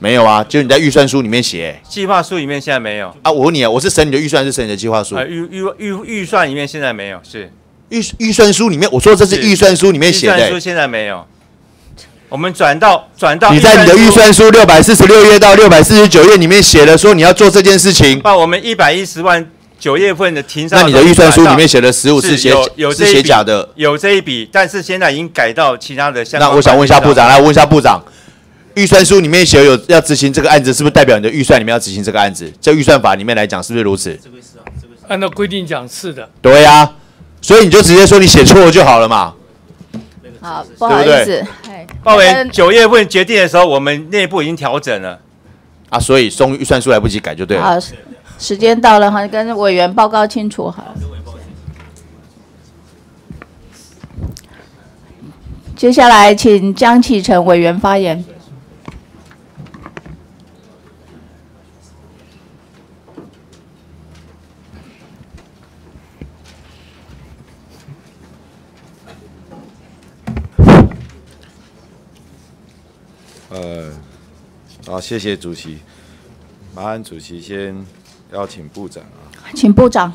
没有啊，就你在预算书里面写。 计划书里面现在没有啊。我问你啊，我是审你的预算，是审你的计划书？ 呃，预预预预算里面现在没有，是预预算书里面，我说这是预算书里面写的、欸。 预算书现在没有，我们转到转到你在你的预算书六百四十六页到六百四十九页里面写了说你要做这件事情。 把我们一百一十万九月份的停商， 那你的预算书里面写的十五是写有有是写假的， 有这一笔，但是现在已经改到其他的相关。 那我想问一下部长，来问一下部长。预算书里面写有要执行这个案子，是不是代表你的预算里面要执行这个案子？这预算法里面来讲，是不是如此？ 按照规定讲是的。 对呀、啊，所以你就直接说你写错了就好了嘛。 好，不好意思， 报委员九月份决定的时候，我们内部已经调整了。 啊，所以送预算书来不及改就对了。 好，时间到了哈，跟委员报告清楚好了。接下来请江启臣委员发言。 呃，好，谢谢主席。麻烦主席先邀请部长啊。 请部长。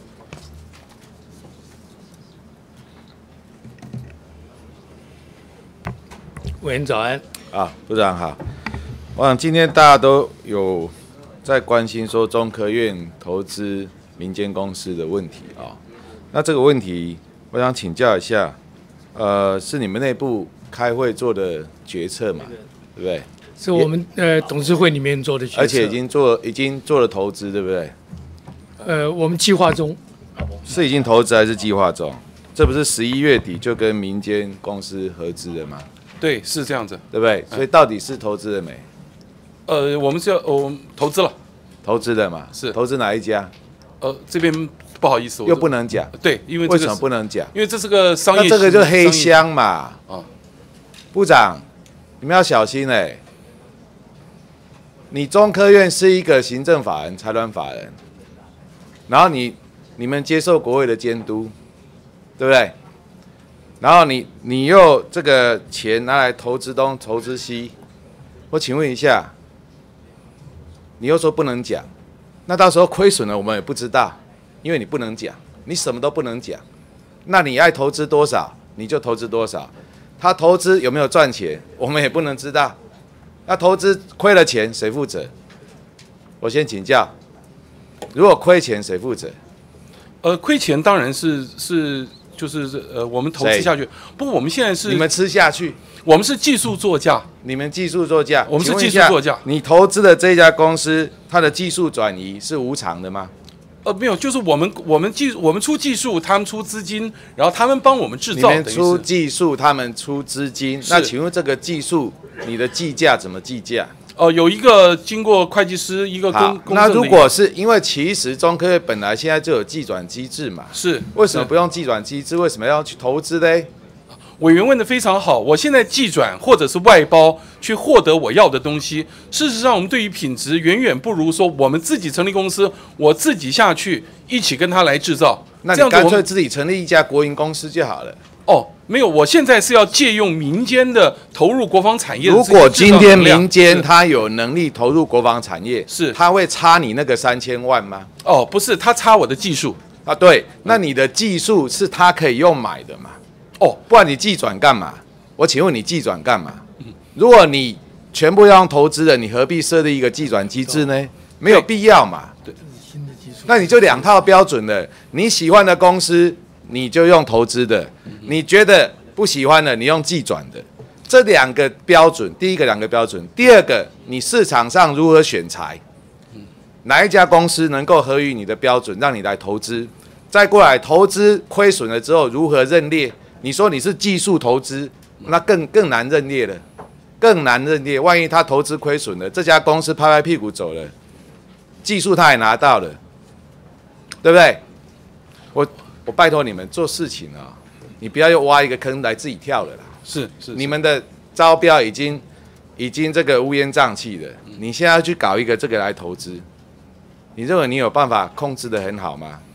委员早安。 啊，部长好。我想今天大家都有在关心说中科院投资民间公司的问题啊。那这个问题，我想请教一下，呃，是你们内部开会做的决策嘛？对不对？ 是我们呃董事会里面做的决策， 而且已经做已经做了投资，对不对？ 呃，我们计划中是已经投资还是计划中？这不是十一月底就跟民间公司合资了吗？ 对，是这样子， 对不对？所以到底是投资了没？ 呃，我们是要我们投资了， 投资了嘛？ 是投资哪一家？ 呃，这边不好意思， 又不能讲。 对，因为、这个、 为什么不能讲？ 因为这是个商业， 那这个就黑箱嘛。 啊， 部长，你们要小心哎、欸。你中科院是一个行政法人、财团法人，然后你你们接受国会的监督，对不对？然后你你又这个钱拿来投资东、投资西，我请问一下，你又说不能讲，那到时候亏损了我们也不知道，因为你不能讲，你什么都不能讲。那你爱投资多少你就投资多少，他投资有没有赚钱，我们也不能知道。那投资亏了钱谁负责？我先请教，如果亏钱谁负责？ 呃，亏钱当然是是就是呃我们投资下去，不过我们现在是你们吃下去， 我们是技术作价， 你们技术作价， 我们是技术作价。 你投资的这家公司，它的技术转移是无偿的吗？ 呃，没有，就是我们我们技我们出技术，他们出资金，然后他们帮我们制造。 你们出技术，他们出资金。那请问这个技术，你的计价怎么计价？ 哦、呃，有一个经过会计师一个公公那如果是因为其实中科院本来现在就有技转机制嘛， 是为什么不用技转机制？为什么要去投资嘞？ 委员问得非常好，我现在技转或者是外包去获得我要的东西，事实上我们对于品质远远不如说我们自己成立公司，我自己下去一起跟他来制造。 那你干脆自己成立一家国营公司就好了。 哦，没有，我现在是要借用民间的投入国防产业的。 如果今天民间他有能力投入国防产业，是他会差你那个三千万吗？ 哦，不是，他差我的技术啊。对，那你的技术是他可以用买的嘛？哦，不然你技转干嘛？我请问你技转干嘛？如果你全部要用投资的，你何必设立一个技转机制呢？没有必要嘛。对，那你就两套标准了。你喜欢的公司，你就用投资的；你觉得不喜欢的，你用技转的。这两个标准，第一个两个标准，第二个你市场上如何选材，哪一家公司能够合于你的标准，让你来投资？再过来投资亏损了之后如何认列？你说你是技术投资，那更更难认列了，更难认列。万一他投资亏损了，这家公司拍拍屁股走了，技术他也拿到了，对不对？我我拜托你们做事情啊，你不要又挖一个坑来自己跳了啦。 是是， 你们的招标已经已经这个乌烟瘴气了，你现在要去搞一个这个来投资，你认为你有办法控制得很好吗？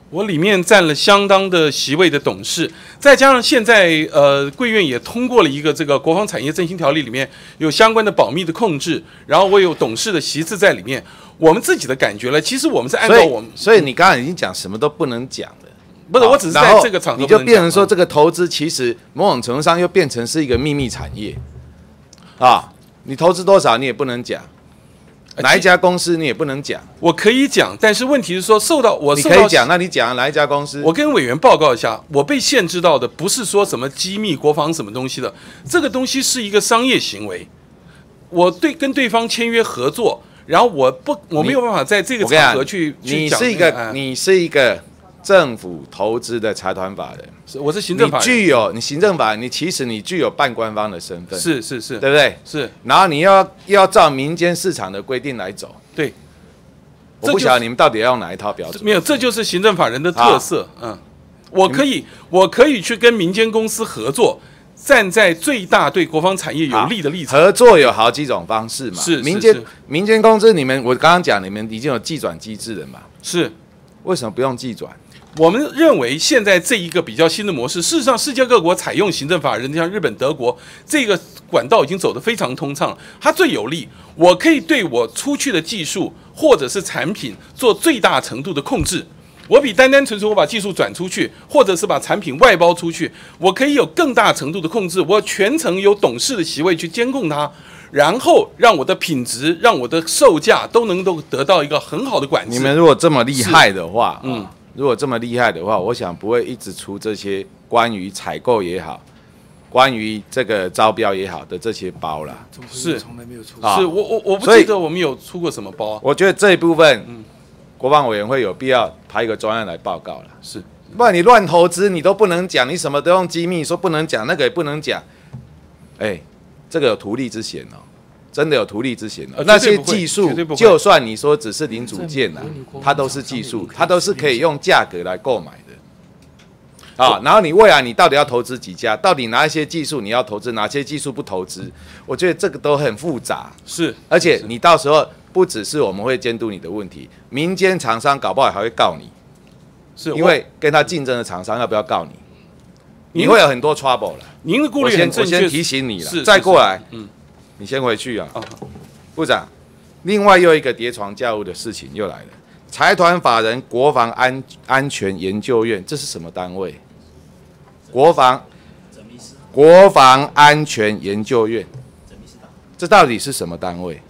我里面占了相当的席位的董事，再加上现在呃贵院也通过了一个这个国防产业振兴条例，里面有相关的保密的控制，然后我有董事的席次在里面。我们自己的感觉了，其实我们是按照我们， 所以，所以你刚刚已经讲什么都不能讲了， 不是，我只是在这个场合你就变成说这个投资其实某种程度上又变成是一个秘密产业，啊，你投资多少你也不能讲。哪一家公司你也不能讲， 我可以讲，但是问题是说受到我你可以讲，那你讲哪一家公司？ 我跟委员报告一下，我被限制到的不是说什么机密、国防什么东西的，这个东西是一个商业行为。我对跟对方签约合作，然后我不我没有办法在这个场合去去讲。 你是一个你是一个政府投资的财团法人， 我是行政法人， 你具有你行政法人，你其实你具有半官方的身份， 是是是， 对不对？ 是， 然后你要要照民间市场的规定来走， 对。 我不晓得你们到底要用哪一套标准？ 没有，这就是行政法人的特色。嗯，我可以我可以去跟民间公司合作，站在最大对国防产业有利的立场。 合作有好几种方式嘛， 是民间民间公司，你们我刚刚讲，你们已经有技转机制了嘛？ 是， 为什么不用技转？ 我们认为现在这一个比较新的模式，事实上世界各国采用行政法人，像日本、德国，这个管道已经走得非常通畅，它最有利。我可以对我出去的技术或者是产品做最大程度的控制。我比单单纯纯我把技术转出去，或者是把产品外包出去，我可以有更大程度的控制。我全程有董事的席位去监控它，然后让我的品质、让我的售价都能够得到一个很好的管制。 你们如果这么厉害的话， 嗯。 如果这么厉害的话，我想不会一直出这些关于采购也好，关于这个招标也好的这些包啦。 是， 从来没有出。 是我我我不记得我们有出过什么包、啊。 我觉得这一部分，嗯，国防委员会有必要排一个专案来报告了。 是， 不然你乱投资你都不能讲，你什么都用机密说不能讲，那个也不能讲。哎，这个有图利之嫌哦。真的有图利之嫌的、呃，那些技术，就算你说只是零组件呐、啊，它都是技术，它都是可以用价格来购买的。啊，然后你未来你到底要投资几家？到底哪一些技术你要投资，哪些技术不投资？我觉得这个都很复杂。 是， 而且你到时候不只是我们会监督你的问题，民间厂商搞不好还会告你， 是因为跟他竞争的厂商要不要告你？你会有很多 trouble 了。 您的顾虑很正确， 我先提醒你了， 是再过来， 嗯。 你先回去啊，部长。另外又一个叠床架屋的事情又来了，财团法人国防安安全研究院，这是什么单位？国防国防安全研究院，这到底是什么单位？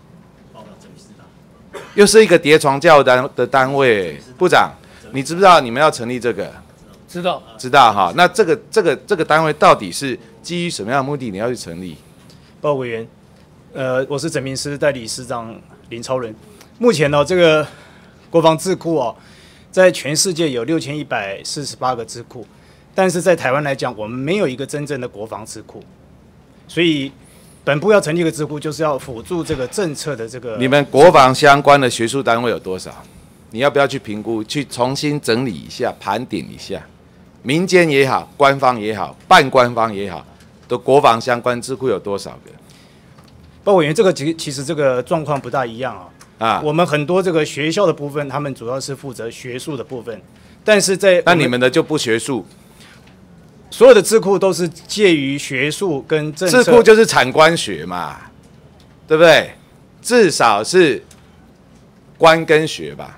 又是一个叠床架屋单的单位。部长，你知不知道你们要成立这个？ 知道， 知道哈。那这个这个这个单位到底是基于什么样的目的你要去成立？ 报委员，呃，我是整名师代理师长林超人。目前呢、哦，这个国防智库哦，在全世界有六千一百四十八个智库，但是在台湾来讲，我们没有一个真正的国防智库，所以本部要成立一个智库，就是要辅助这个政策的这个。 你们国防相关的学术单位有多少？你要不要去评估，去重新整理一下，盘点一下，民间也好，官方也好，半官方也好。的国防相关智库有多少个？ 报委员，这个其其实这个状况不大一样啊。 啊， 我们很多这个学校的部分，他们主要是负责学术的部分，但是在那你们的就不学术， 所有的智库都是介于学术跟政策。 智库就是产官学嘛，对不对？至少是官跟学吧。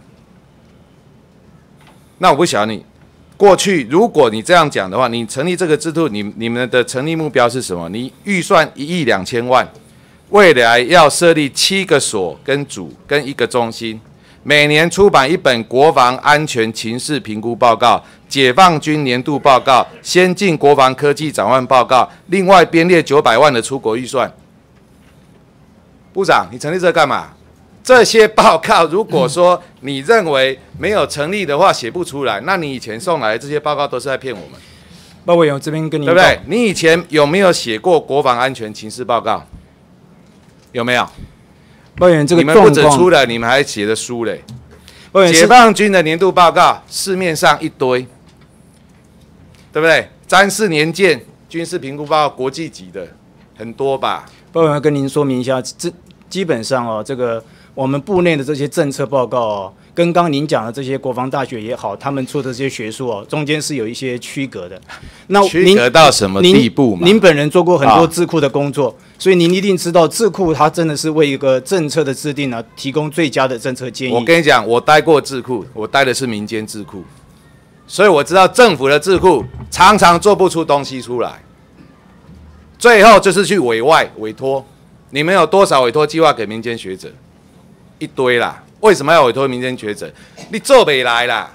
那我不晓得你。过去，如果你这样讲的话，你成立这个制度，你你们的成立目标是什么？你预算一亿两千万，未来要设立七个所跟组跟一个中心，每年出版一本国防安全情势评估报告、解放军年度报告、先进国防科技展望报告，另外编列九百万的出国预算。部长，你成立这干嘛？这些报告，如果说你认为没有成立的话，写不出来，那你以前送来的这些报告都是在骗我们。 报委员，我这边跟你对不对？你以前有没有写过国防安全情势报告？有没有？ 报委员，这个你们不止出了，你们还写的书嘞。解放军的年度报告，市面上一堆，对不对？詹氏年鉴军事评估报告，国际级的很多吧？ 报委员，跟您说明一下，这基本上哦，这个。我们部内的这些政策报告、哦， 跟刚刚您讲的这些国防大学也好，他们做的这些学术哦，中间是有一些区隔的。那区您隔到什么地步嘛？ 您您本人做过很多啊智库的工作，所以您一定知道智库它真的是为一个政策的制定呢提供最佳的政策建议。 我跟你讲，我待过智库，我待的是民间智库，所以我知道政府的智库常常做不出东西出来，最后就是去委外委托。你们有多少委托计划给民间学者？一堆啦。为什么要委托民间学者？你做不来啦！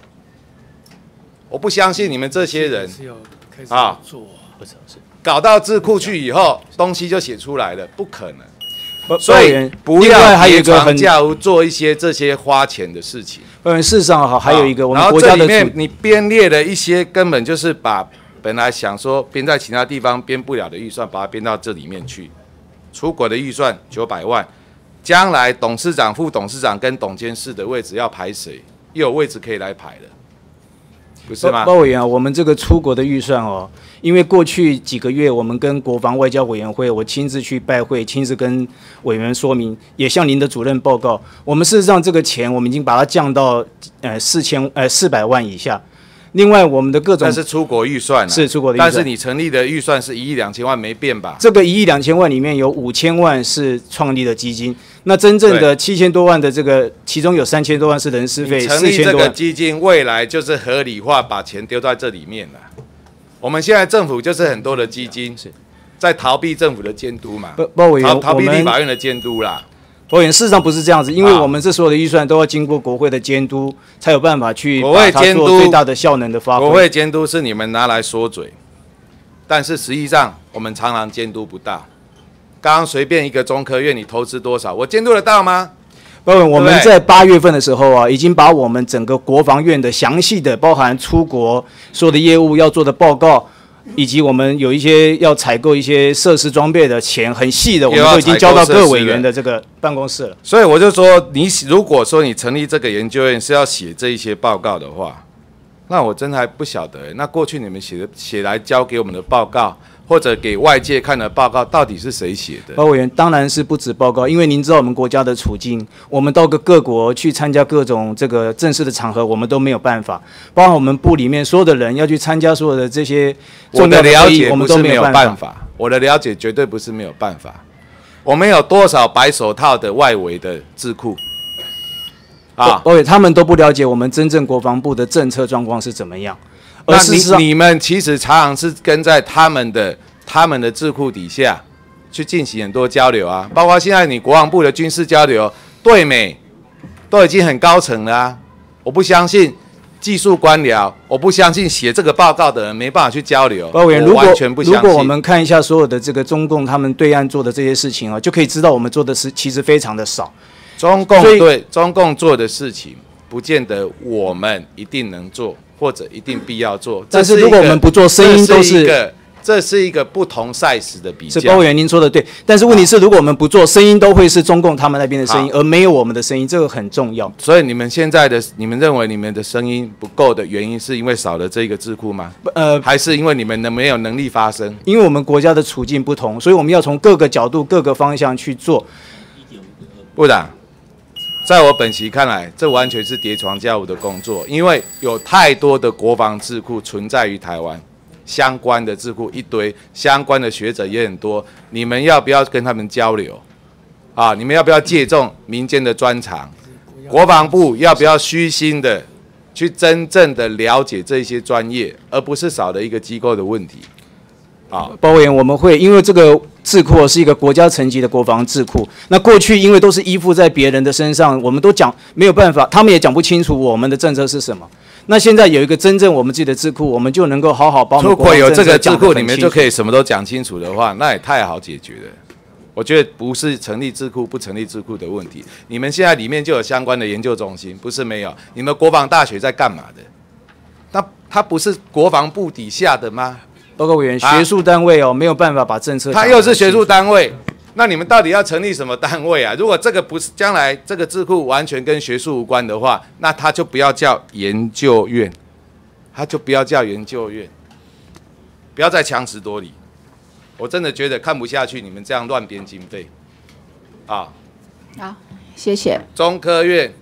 我不相信你们这些人啊，搞到智库去以后，东西就写出来了，不可能。所以不另外要还有一个很别床架屋做一些这些花钱的事情。 呃，事实上哈，还有一个我们然后国家的这里面处你编列了一些根本就是把本来想说编在其他地方编不了的预算，把它编到这里面去。出国的预算九百万。将来董事长、副董事长跟董监事的位置要排谁？又有位置可以来排了，不是吗？ 包委员啊，我们这个出国的预算哦，因为过去几个月我们跟国防外交委员会，我亲自去拜会，亲自跟委员说明，也向您的主任报告，我们事实上这个钱我们已经把它降到呃四千呃四百万以下。另外，我们的各种那是出国预算、啊， 是出国的预算， 但是你成立的预算是一亿两千万没变吧？ 这个一亿两千万里面有五千万是创立的基金，那真正的七千多万的这个，其中有三千多万是人事费， 成立这个四千多万。 基金，未来就是合理化把钱丢在这里面了。我们现在政府就是很多的基金在逃避政府的监督嘛， 包委员逃逃避我们立法院的监督啦。 包委员，事实上不是这样子，因为啊我们这所有的预算都要经过国会的监督，才有办法去国把它会监督做最大的效能的发挥。 国会监督是你们拿来说嘴，但是实际上我们常常监督不到。刚刚随便一个中科院，你投资多少，我监督得到吗？ 包委员，我们对不对在八月份的时候啊，已经把我们整个国防院的详细的，包含出国所有的业务要做的报告，以及我们有一些要采购一些设施装备的钱，很细的，我们都已经交到各委员的这个办公室了。 所以我就说，你如果说你成立这个研究院是要写这一些报告的话，那我真的还不晓得，那过去你们写的写来交给我们的报告，或者给外界看的报告，到底是谁写的？ 包委员当然是不止报告，因为您知道我们国家的处境，我们到个各国去参加各种这个正式的场合，我们都没有办法。包含我们部里面所有的人要去参加所有的这些我的重要的会议， 了解我们都不是没有没有办法。 办法，我的了解绝对不是没有办法。我们有多少白手套的外围的智库？啊， 包委他们都不了解我们真正国防部的政策状况是怎么样。而那事实上你你们其实常常是跟在他们的他们的智库底下去进行很多交流啊，包括现在你国防部的军事交流，对美都已经很高层了啊。我不相信技术官僚，我不相信写这个报告的人没办法去交流。 包委员，如果我完全不相信。 如果我们看一下所有的这个中共他们对岸做的这些事情啊，就可以知道我们做的是其实非常的少。 中共所以对中共做的事情，不见得我们一定能做，或者一定必要做。 但是这一个如果我们不做声音都是这是一个这是一个不同赛事的比较。 是包委员您说的对，但是问题是，如果我们不做，声音都会是中共他们那边的声音， 好而没有我们的声音，这个很重要。 所以你们现在的你们认为你们的声音不够的原因，是因为少了这个智库吗？ 呃， 还是因为你们能没有能力发声？ 因为我们国家的处境不同，所以我们要从各个角度、各个方向去做。 部长，在我本席看来，这完全是叠床架屋的工作，因为有太多的国防智库存在于台湾，相关的智库一堆，相关的学者也很多。你们要不要跟他们交流？啊，你们要不要借重民间的专长？国防部要不要虚心的去真正的了解这些专业，而不是少了一个机构的问题？啊， 包委员，我们会因为这个智库是一个国家层级的国防智库，那过去因为都是依附在别人的身上，我们都讲没有办法，他们也讲不清楚我们的政策是什么。那现在有一个真正我们自己的智库，我们就能够好好把我们如果有这个智库， 你你们就可以什么都讲清楚的话，那也太好解决了。我觉得不是成立智库不成立智库的问题，你们现在里面就有相关的研究中心，不是没有？你们国防大学在干嘛的？那它不是国防部底下的吗？ 报告委员，学术单位哦，没有办法把政策。 它又是学术单位，那你们到底要成立什么单位啊？如果这个不是将来这个智库完全跟学术无关的话，那它就不要叫研究院，它就不要叫研究院，不要再强词夺理。我真的觉得看不下去，你们这样乱编经费，啊， 好，谢谢。 中科院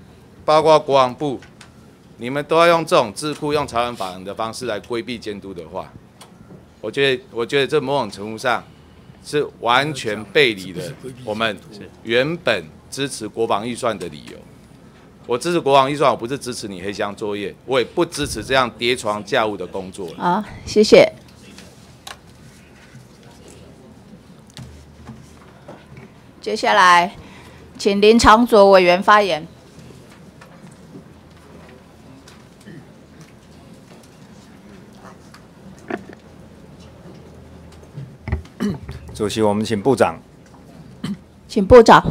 包括国防部，你们都要用这种智库、用财团法人的方式来规避监督的话，我觉得，我觉得这某种程度上是完全背离了我们原本支持国防预算的理由。我支持国防预算，我不是支持你黑箱作业，我也不支持这样叠床架屋的工作。 好，谢谢。接下来，请林长佐委员发言。 主席，我们请部长。 请部长。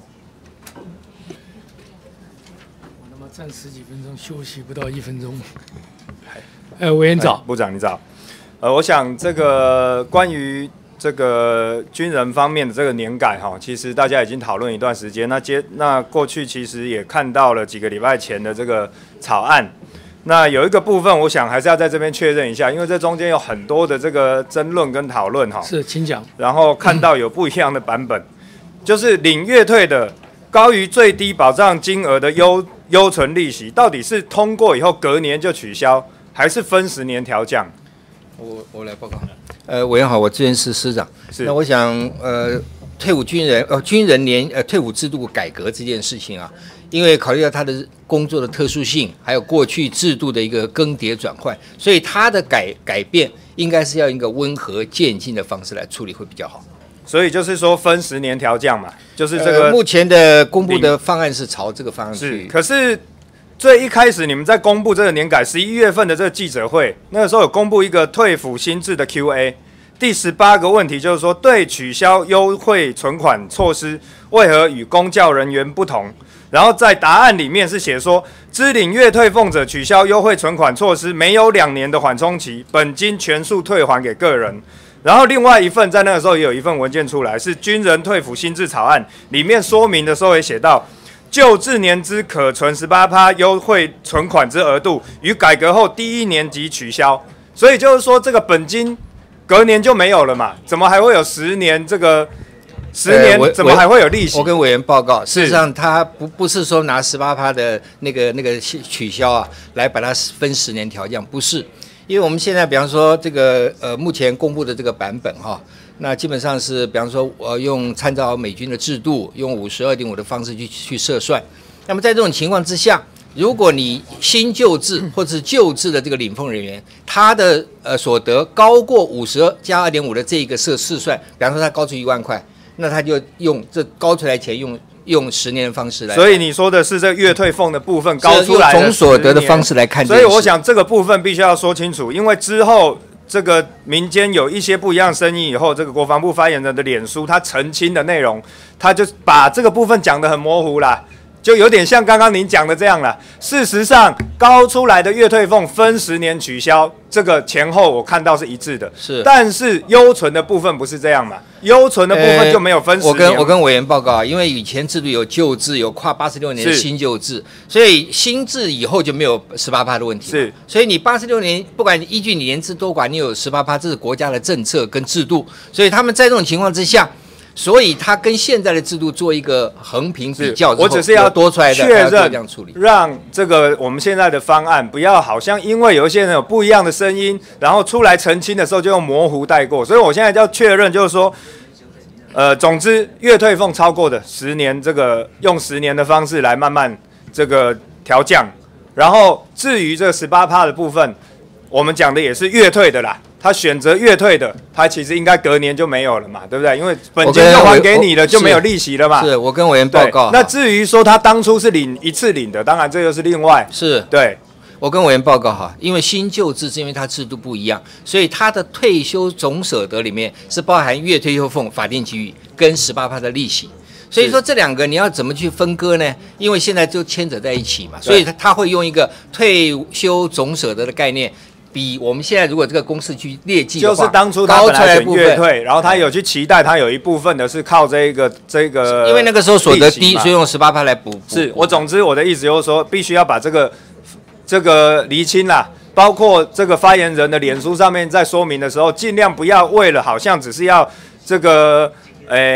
那么站十几分钟，休息不到一分钟。呃，委员早， 部长你早。呃，我想这个关于这个军人方面的这个年改哈，其实大家已经讨论一段时间。那接那过去其实也看到了几个礼拜前的这个草案。那有一个部分，我想还是要在这边确认一下，因为这中间有很多的这个争论跟讨论哈。 是，请讲。 然后看到有不一样的版本，就是领月退的高于最低保障金额的优优存利息，到底是通过以后隔年就取消，还是分十年调降？ 我我来报告。呃，委员好，我这边是师长。 是。 那我想，呃，退伍军人呃军人年呃退伍制度改革这件事情啊。因为考虑到他的工作的特殊性，还有过去制度的一个更迭转换，所以他的改改变应该是要用一个温和渐进的方式来处理会比较好。 所以就是说分十年调降嘛，就是这个、 呃、目前的公布的方案是朝这个方案去。 是，可是最一开始你们在公布这个年改十一月份的这个记者会，那个时候有公布一个退抚新制的 Q A， 第十八个问题就是说，对取消优惠存款措施为何与公教人员不同？然后在答案里面是写说，支领月退俸者取消优惠存款措施，没有两年的缓冲期，本金全数退还给个人。然后另外一份在那个时候也有一份文件出来，是军人退抚新制草案，里面说明的时候也写到，就制年资可存 百分之十八 优惠存款之额度，于改革后第一年即取消。所以就是说，这个本金隔年就没有了嘛？怎么还会有十年这个？十年怎么还会有利息？ 我跟委员报告，事实上他不不是说拿 百分之十八 的那个那个取消啊，来把它分十年调降，不是，因为我们现在比方说这个呃目前公布的这个版本哈，那基本上是比方说我用参照美军的制度，用 五十二点五 的方式去去测算。那么在这种情况之下，如果你新旧制或者是旧制的这个领俸人员，他的呃所得高过五十加 二点五 的这一个设试算，比方说他高出一万块。那他就用这高出来钱用用十年的方式来， 所以你说的是这月退俸的部分高出来的总所得的方式来看， 所以我想这个部分必须要说清楚，因为之后这个民间有一些不一样的声音以后，这个国防部发言人的脸书他澄清的内容，他就把这个部分讲得很模糊啦。就有点像刚刚您讲的这样了。事实上，高出来的月退俸分十年取消，这个前后我看到是一致的。 是， 但是优存的部分不是这样嘛？优存的部分就没有分十年。 我跟我跟委员报告啊，因为以前制度有旧制，有跨八十六年的新旧制，所以新制以后就没有 百分之十八 的问题。 是， 所以你八十六年，不管依据你年资多寡，你有 百分之十八， 这是国家的政策跟制度。所以他们在这种情况之下。所以他跟现在的制度做一个横平比较之后， 我只是要多出来的确认，让这个我们现在的方案不要好像因为有一些人有不一样的声音，然后出来澄清的时候就用模糊带过。所以我现在要确认，就是说，呃，总之月退俸超过的十年，这个用十年的方式来慢慢这个调降，然后至于这个 百分之十八 的部分，我们讲的也是月退的啦。他选择月退的，他其实应该隔年就没有了嘛，对不对？因为本金就还给你了，就没有利息了嘛。 是我跟委员报告。 那至于说他当初是领一次领的，当然这又是另外。 是， 对， 我跟委员报告哈，因为新旧制是因为它制度不一样，所以它的退休总所得里面是包含月退休俸、法定给予跟 百分之十八 的利息。所以说这两个你要怎么去分割呢？因为现在就牵扯在一起嘛，所以他他会用一个退休总所得的概念。比我们现在如果这个公式去列记的话， 就是当初他本来选月退，然后他有去期待，他有一部分的是靠这个这个， 因为那个时候所得低，所以用 百分之十八 来补。 是我总之我的意思就是说，必须要把这个这个厘清啦，包括这个发言人的脸书上面在说明的时候，尽量不要为了好像只是要这个呃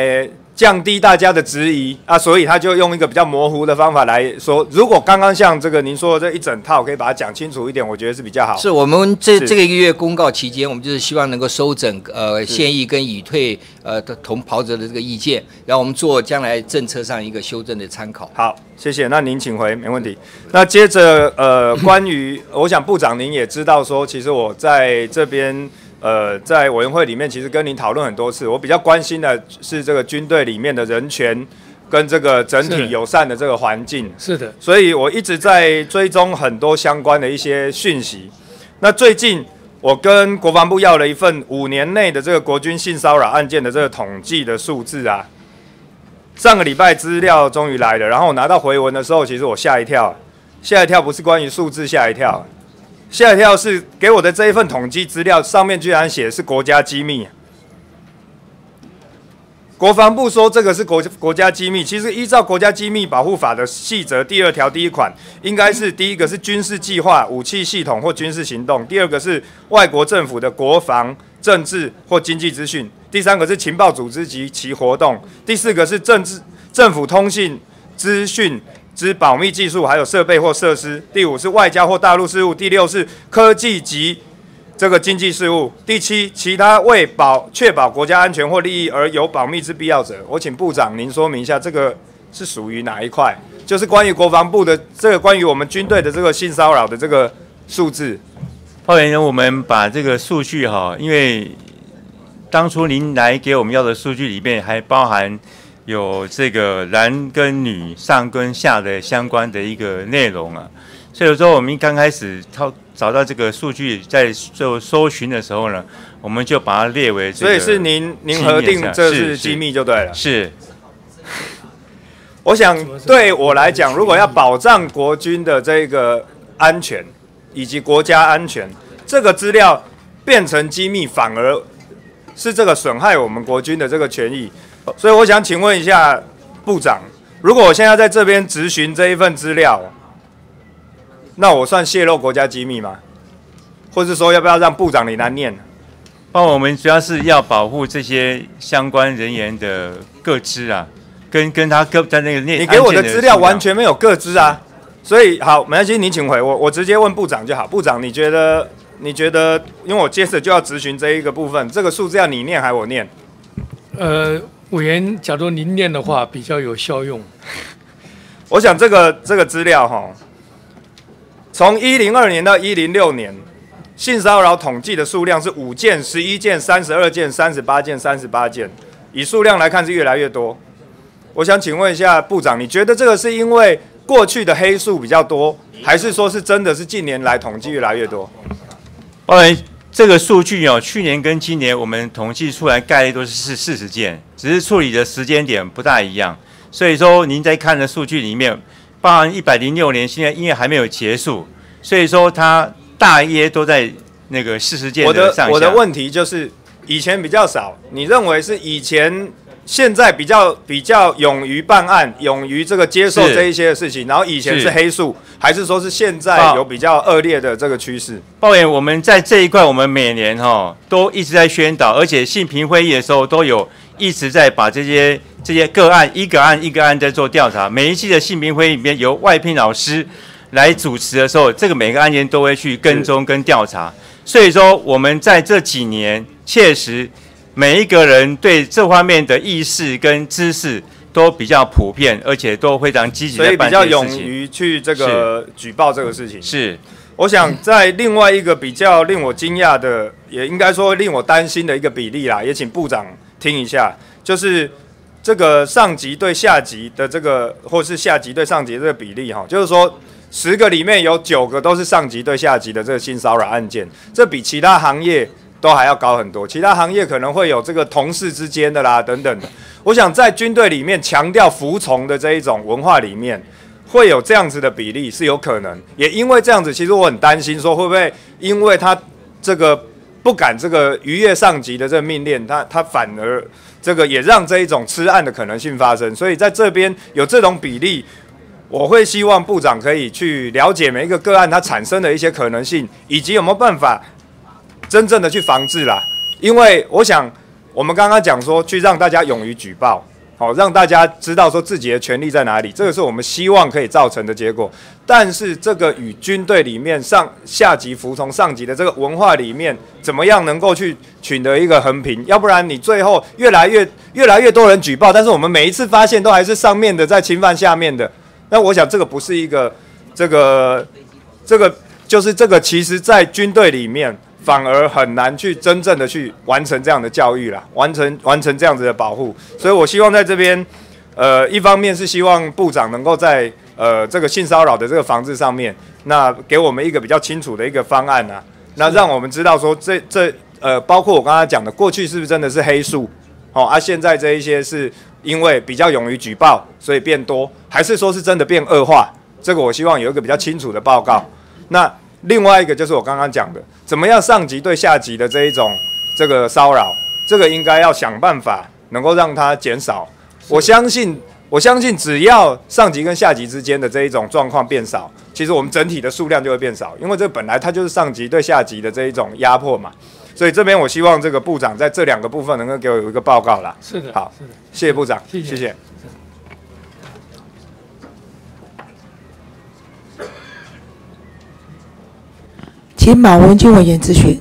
降低大家的质疑啊，所以他就用一个比较模糊的方法来说。如果刚刚像这个您说的这一整套，可以把它讲清楚一点，我觉得是比较好。 是我们这这个一个月公告期间，我们就是希望能够收整呃现役跟已退呃同袍者的这个意见，然后我们做将来政策上一个修正的参考。 好，谢谢。那您请回，没问题。那接着呃，关于我想部长您也知道说，其实我在这边。呃，在委员会里面，其实跟您讨论很多次，我比较关心的是这个军队里面的人权跟这个整体友善的这个环境。 是的， 所以我一直在追踪很多相关的一些讯息。那最近我跟国防部要了一份五年内的这个国军性骚扰案件的这个统计的数字啊，上个礼拜资料终于来了，然后我拿到回文的时候，其实我吓一跳，吓一跳不是关于数字吓一跳。吓一跳是给我的这一份统计资料上面居然写的是国家机密，国防部说这个是国国家机密，其实依照国家机密保护法的细则第二条第一款，应该是第一个是军事计划、武器系统或军事行动，第二个是外国政府的国防、政治或经济资讯，第三个是情报组织及其活动，第四个是政治政府通信资讯之保密技术，还有设备或设施。第五是外交或大陆事务。第六是科技及这个经济事务。第七，其他为保确保国家安全或利益而有保密之必要者。我请部长您说明一下，这个是属于哪一块？就是关于国防部的这个关于我们军队的这个性骚扰的这个数字。 后来呢，我们把这个数据哈，因为当初您来给我们要的数据里面还包含。有这个男跟女、上跟下的相关的一个内容啊，所以说我们刚开始找找到这个数据，在做搜寻的时候呢，我们就把它列为这个。 所以是您您核定这是机密就对了。 是。 我想对我来讲，如果要保障国军的这个安全以及国家安全，这个资料变成机密，反而是这个损害我们国军的这个权益。所以我想请问一下部长，如果我现在在这边质询这一份资料，那我算泄露国家机密吗？或是说要不要让部长你来念？ 那我们主要是要保护这些相关人员的个资啊，跟跟他各在那个念。 你给我的资料完全没有个资啊，所以好，没关系，你请回我，我直接问部长就好。部长，你觉得你觉得，因为我接着就要质询这一个部分，这个数字要你念还是我念？ 呃。委员，假如您念的话比较有效用。 我想这个这个资料哈，从一零二年到一零六年，性骚扰统计的数量是五件、十一件、三十二件、三十八件、三十八件，以数量来看是越来越多。我想请问一下部长，你觉得这个是因为过去的黑数比较多，还是说是真的是近年来统计越来越多？ 哎。这个数据哦，去年跟今年我们统计出来概率都是四十件，只是处理的时间点不大一样。所以说您在看的数据里面，包含一百零六年，现在因为还没有结束，所以说它大约都在那个四十件的上下。 我的我的问题就是以前比较少，你认为是以前？现在比较比较勇于办案，勇于这个接受这一些的事情，然后以前是黑数，还是说是现在有比较恶劣的这个趋势？ 抱怨我们在这一块，我们每年哈、哦、都一直在宣导，而且性平会议的时候都有一直在把这些这些个案一个案一个案在做调查。每一期的性平会议里面由外聘老师来主持的时候，这个每个案件都会去跟踪跟调查。所以说我们在这几年确实。每一个人对这方面的意识跟知识都比较普遍，而且都非常积极在办这些事情， 所以比较勇于去这个举报这个事情。 是， 我想在另外一个比较令我惊讶的，也应该说令我担心的一个比例啦，也请部长听一下，就是这个上级对下级的这个，或是下级对上级的这个比例哈，就是说十个里面有九个都是上级对下级的这个性骚扰案件，这比其他行业。都还要高很多，其他行业可能会有这个同事之间的啦等等的。我想在军队里面强调服从的这一种文化里面，会有这样子的比例是有可能。也因为这样子，其实我很担心说会不会因为他这个不敢这个逾越上级的这个命令，他他反而这个也让这一种吃案的可能性发生。所以在这边有这种比例，我会希望部长可以去了解每一个个案它产生的一些可能性，以及有没有办法。真正的去防治啦，因为我想我们刚刚讲说去让大家勇于举报， 好，让大家知道说自己的权利在哪里，这个是我们希望可以造成的结果。但是这个与军队里面上下级服从上级的这个文化里面，怎么样能够去取得一个衡平？要不然你最后越来越越来越多人举报，但是我们每一次发现都还是上面的在侵犯下面的。那我想这个不是一个这个这个就是这个，其实在军队里面。反而很难去真正的去完成这样的教育啦，完成完成这样子的保护。所以我希望在这边，呃，一方面是希望部长能够在呃这个性骚扰的这个防治上面，那给我们一个比较清楚的一个方案啊，那让我们知道说这这呃，包括我刚才讲的，过去是不是真的是黑数？哦啊，现在这一些是因为比较勇于举报，所以变多，还是说是真的变恶化？这个我希望有一个比较清楚的报告。那另外一个就是我刚刚讲的，怎么样上级对下级的这一种这个骚扰，这个应该要想办法能够让它减少。我相信，我相信只要上级跟下级之间的这一种状况变少，其实我们整体的数量就会变少，因为这本来它就是上级对下级的这一种压迫嘛。所以这边我希望这个部长在这两个部分能够给我有一个报告啦。 是的， 好， 是的， 谢谢部长， 谢谢。 谢谢。 请马文君委员咨询。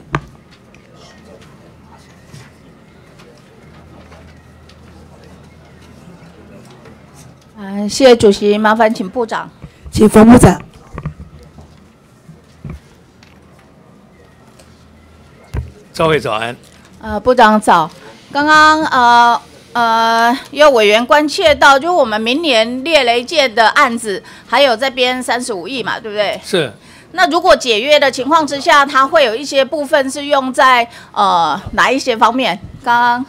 嗯、呃，谢谢主席，麻烦请部长。 请冯部长。 赵会早安。 呃，部长早。刚刚呃呃，有委员关切到，就是我们明年猎雷舰的案子还有这边三十五亿嘛，对不对？ 是。 那如果解约的情况之下，它会有一些部分是用在呃哪一些方面？刚刚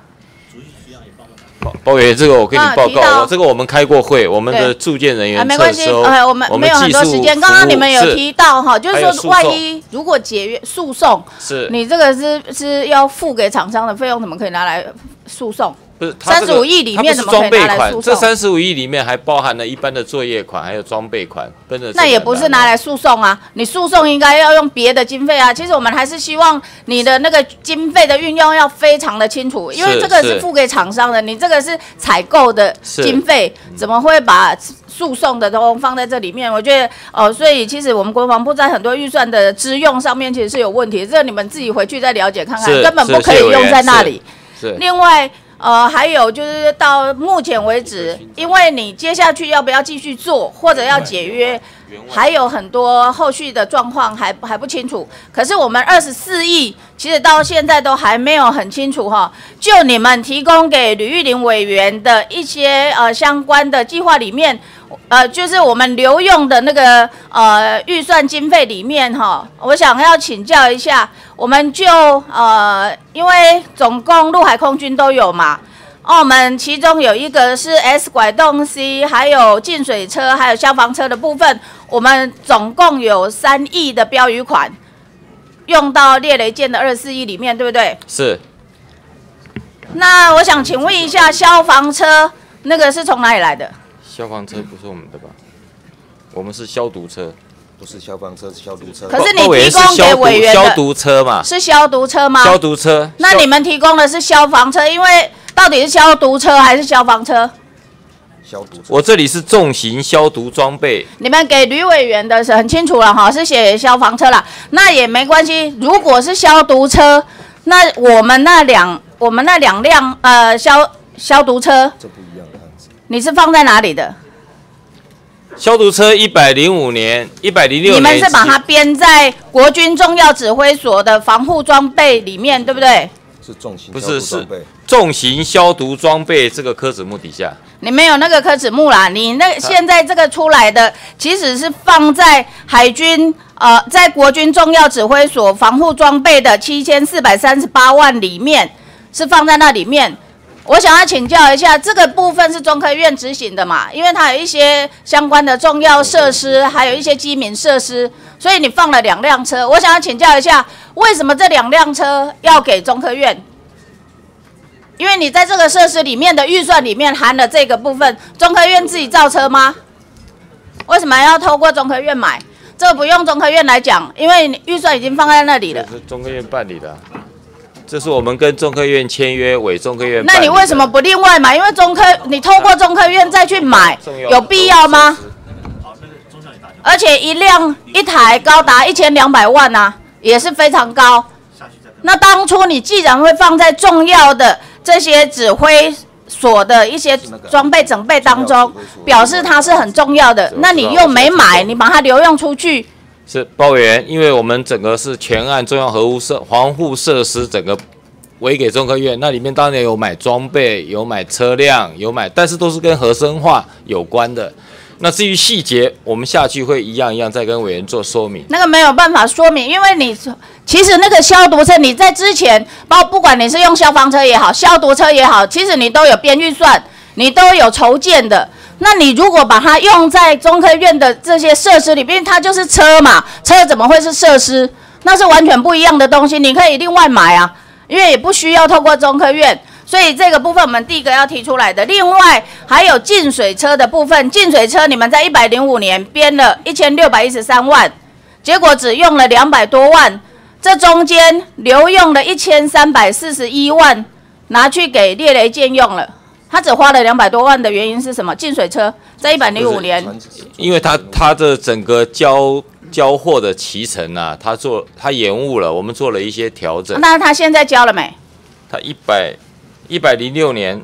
包委员，这个我跟你报告， 啊、 我这个我们开过会，我们的驻建人员撤收，呃，我们没有很多时间。刚刚你们有提到哈，就是说万一如果解约诉讼， 是你这个是是要付给厂商的费用，怎么可以拿来诉讼？ 不是三十五亿里面怎么可以拿来诉讼？ 这三十五亿里面还包含了一般的作业款，还有装备款，跟着那也不是拿来诉讼啊，你诉讼应该要用别的经费啊。其实我们还是希望你的那个经费的运用要非常的清楚，因为这个是付给厂商的，你这个是采购的经费，怎么会把诉讼的都放在这里面？我觉得哦，所以其实我们国防部在很多预算的支用上面其实是有问题，这个你们自己回去再了解看看，根本不可以用在那里。另外。呃，还有就是到目前为止，因为你接下去要不要继续做，或者要解约，还有很多后续的状况还还不清楚。可是我们二十四亿，其实到现在都还没有很清楚哈。就你们提供给吕玉玲委员的一些呃相关的计划里面，呃，就是我们留用的那个呃预算经费里面哈，我想要请教一下。我们就呃，因为总共陆海空军都有嘛，哦，我们其中有一个是 S 拐动 C， 还有净水车，还有消防车的部分，我们总共有三亿的标语款用到猎雷舰的二十四亿里面，对不对？ 是。 那我想请问一下，消防车那个是从哪里来的？ 消防车不是我们的吧？我们是消毒车。 不是消防车，是消毒车。 可是你提供给委员的消毒车嘛？ 是消毒车吗？ 消毒车。 那你们提供的是消防车，因为到底是消毒车还是消防车？ 消毒车。 我这里是重型消毒装备。 你们给吕委员的是很清楚了哈，是写消防车啦，那也没关系。如果是消毒车，那我们那两我们那两辆呃消消毒车， 这不一样的案子。 你是放在哪里的？ 消毒车一百零五年、一百零六年， 你们是把它编在国军重要指挥所的防护装备里面，对不对？ 是重型不是是重型消毒装备这个科指目底下， 你没有那个科指目啦。你那现在这个出来的，其实是放在海军呃，在国军重要指挥所防护装备的七千四百三十八万里面，是放在那里面。我想要请教一下，这个部分是中科院执行的嘛？因为它有一些相关的重要设施，还有一些机敏设施，所以你放了两辆车。我想要请教一下，为什么这两辆车要给中科院？因为你在这个设施里面的预算里面含了这个部分，中科院自己造车吗？为什么要透过中科院买？这个不用中科院来讲，因为预算已经放在那里了。 是中科院办理的、啊。 这是我们跟中科院签约，委中科院。 那你为什么不另外买？因为中科，你透过中科院再去买，有必要吗？而且一辆一台高达一千两百万啊，也是非常高。那当初你既然会放在重要的这些指挥所的一些装备整备当中，表示它是很重要的，那你又没买，你把它留用出去。 是包委员，因为我们整个是全案重要核物设防护设施整个委给中科院，那里面当然有买装备，有买车辆，有买，但是都是跟核生化有关的。那至于细节，我们下去会一样一样再跟委员做说明。 那个没有办法说明，因为你其实那个消毒车，你在之前，包不管你是用消防车也好，消毒车也好，其实你都有编预算，你都有筹建的。那你如果把它用在中科院的这些设施里面，它就是车嘛，车怎么会是设施？那是完全不一样的东西，你可以另外买啊，因为也不需要透过中科院。所以这个部分我们第一个要提出来的。另外还有净水车的部分，净水车你们在一百零五年编了一千六百一十三万，结果只用了两百多万，这中间留用了一千三百四十一万拿去给猎雷舰用了。他只花了两百多万的原因是什么？净水车在一百零五年， 因为他他的整个交交货的期程啊，他做他延误了，我们做了一些调整。 那他现在交了没？ 他一百一百零六年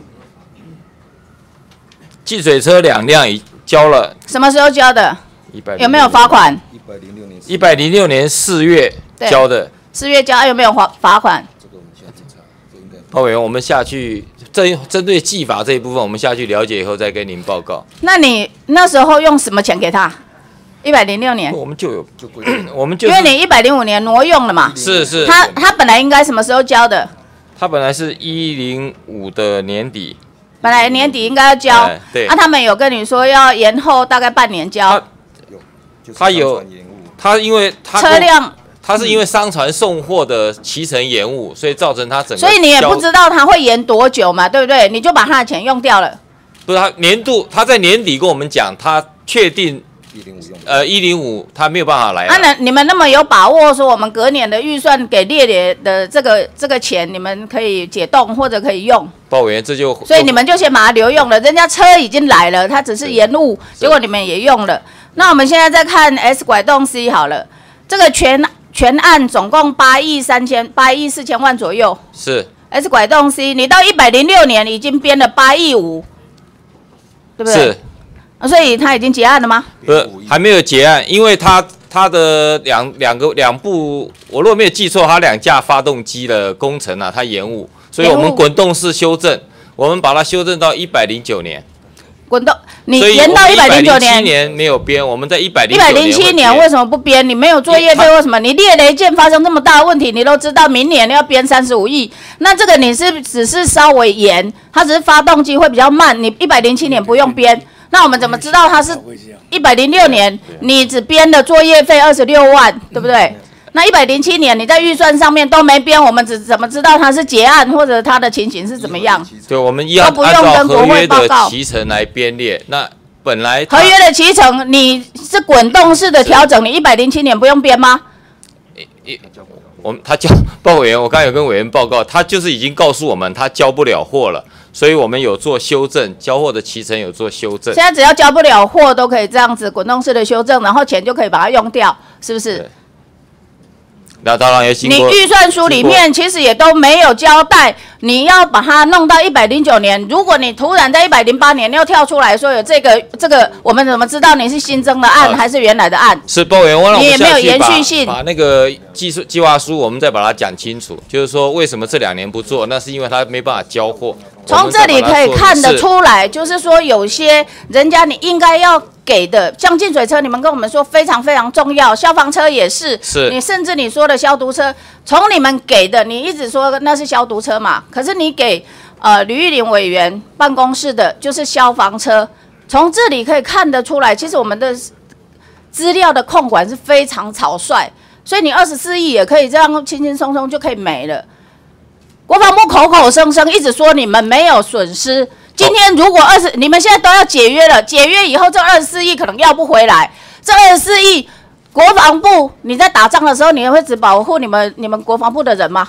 净水车两辆已交了， 什么时候交的？有没有罚款？ 一百零六年一百零六年四月交的， 四月交有没有罚罚款？ 包委员，我们下去针针对技法这一部分，我们下去了解以后再跟您报告。 那你那时候用什么钱给他？一百零六年， 我们就有就规定，我们就因为你一百零五年挪用了嘛。 是是。 他他本来应该什么时候交的？ 他本来是一零五的年底， 本来年底应该要交。 哎对。 那、啊、他们有跟你说要延后大概半年交。 他有，他因为他车辆。 他是因为商船送货的期程延误，所以造成他整个。 所以你也不知道他会延多久嘛，对不对？你就把他的钱用掉了。 不是他年度，他在年底跟我们讲，他确定一零五用。呃，一零五他没有办法来。 啊，那你们那么有把握说我们隔年的预算给猎猎的这个这个钱，你们可以解冻或者可以用？ 包委员这就。 所以你们就先把它留用了，人家车已经来了，他只是延误，结果你们也用了。那我们现在再看 S 拐洞 C 好了，这个全。全案总共八亿三千八亿四千万左右， 是 S 拐洞 C， 你到一百零六年已经编了八亿五，对不对？ 是， 啊，所以他已经结案了吗？ 不是，还没有结案，因为他他的两两个两部，我如果没有记错，他两架发动机的工程啊，它延误，所以我们滚动式修正，我们把它修正到一百零九年。 滚动，你延到一百零九年， 一年没有编，我们在一百零一百零七年为什么不编？你没有作业费，为什么？你猎雷舰发生这么大的问题，你都知道明年要编三十五亿，那这个你是只是稍微延，它只是发动机会比较慢，你一百零七年不用编，那我们怎么知道它是一百零六年？你只编的作业费二十六万，对不对？那一百零七年你在预算上面都没编，我们只怎么知道它是结案或者它的情形是怎么样？ 对，我们一样按照合约的期程来编列。那本来合约的期程你是滚动式的调整，你一百零七年不用编吗？ 我们他交报委员，我刚才有跟委员报告，他就是已经告诉我们他交不了货了，所以我们有做修正，交货的期程有做修正。 现在只要交不了货都可以这样子滚动式的修正，然后钱就可以把它用掉，是不是？ 那当然也经过。 你预算书里面其实也都没有交代，你要把它弄到一百零九年。如果你突然在一百零八年又跳出来说有这个这个，我们怎么知道你是新增的案、呃、还是原来的案？ 是报委员，我让我们你也没有延续性， 把那个技术计划书我们再把它讲清楚，就是说为什么这两年不做，那是因为他没办法交货。 从这里可以看得出来，就是说有些人家你应该要给的，像净水车，你们跟我们说非常非常重要，消防车也是， 是你甚至你说的消毒车，从你们给的，你一直说那是消毒车嘛，可是你给呃吕玉玲委员办公室的就是消防车，从这里可以看得出来，其实我们的资料的控管是非常草率，所以你二十四亿也可以这样轻轻松松就可以没了。国防部口口声声一直说你们没有损失，今天如果二十，你们现在都要解约了，解约以后这二十四亿可能要不回来，这二十四亿，国防部你在打仗的时候，你会只保护你们你们国防部的人吗？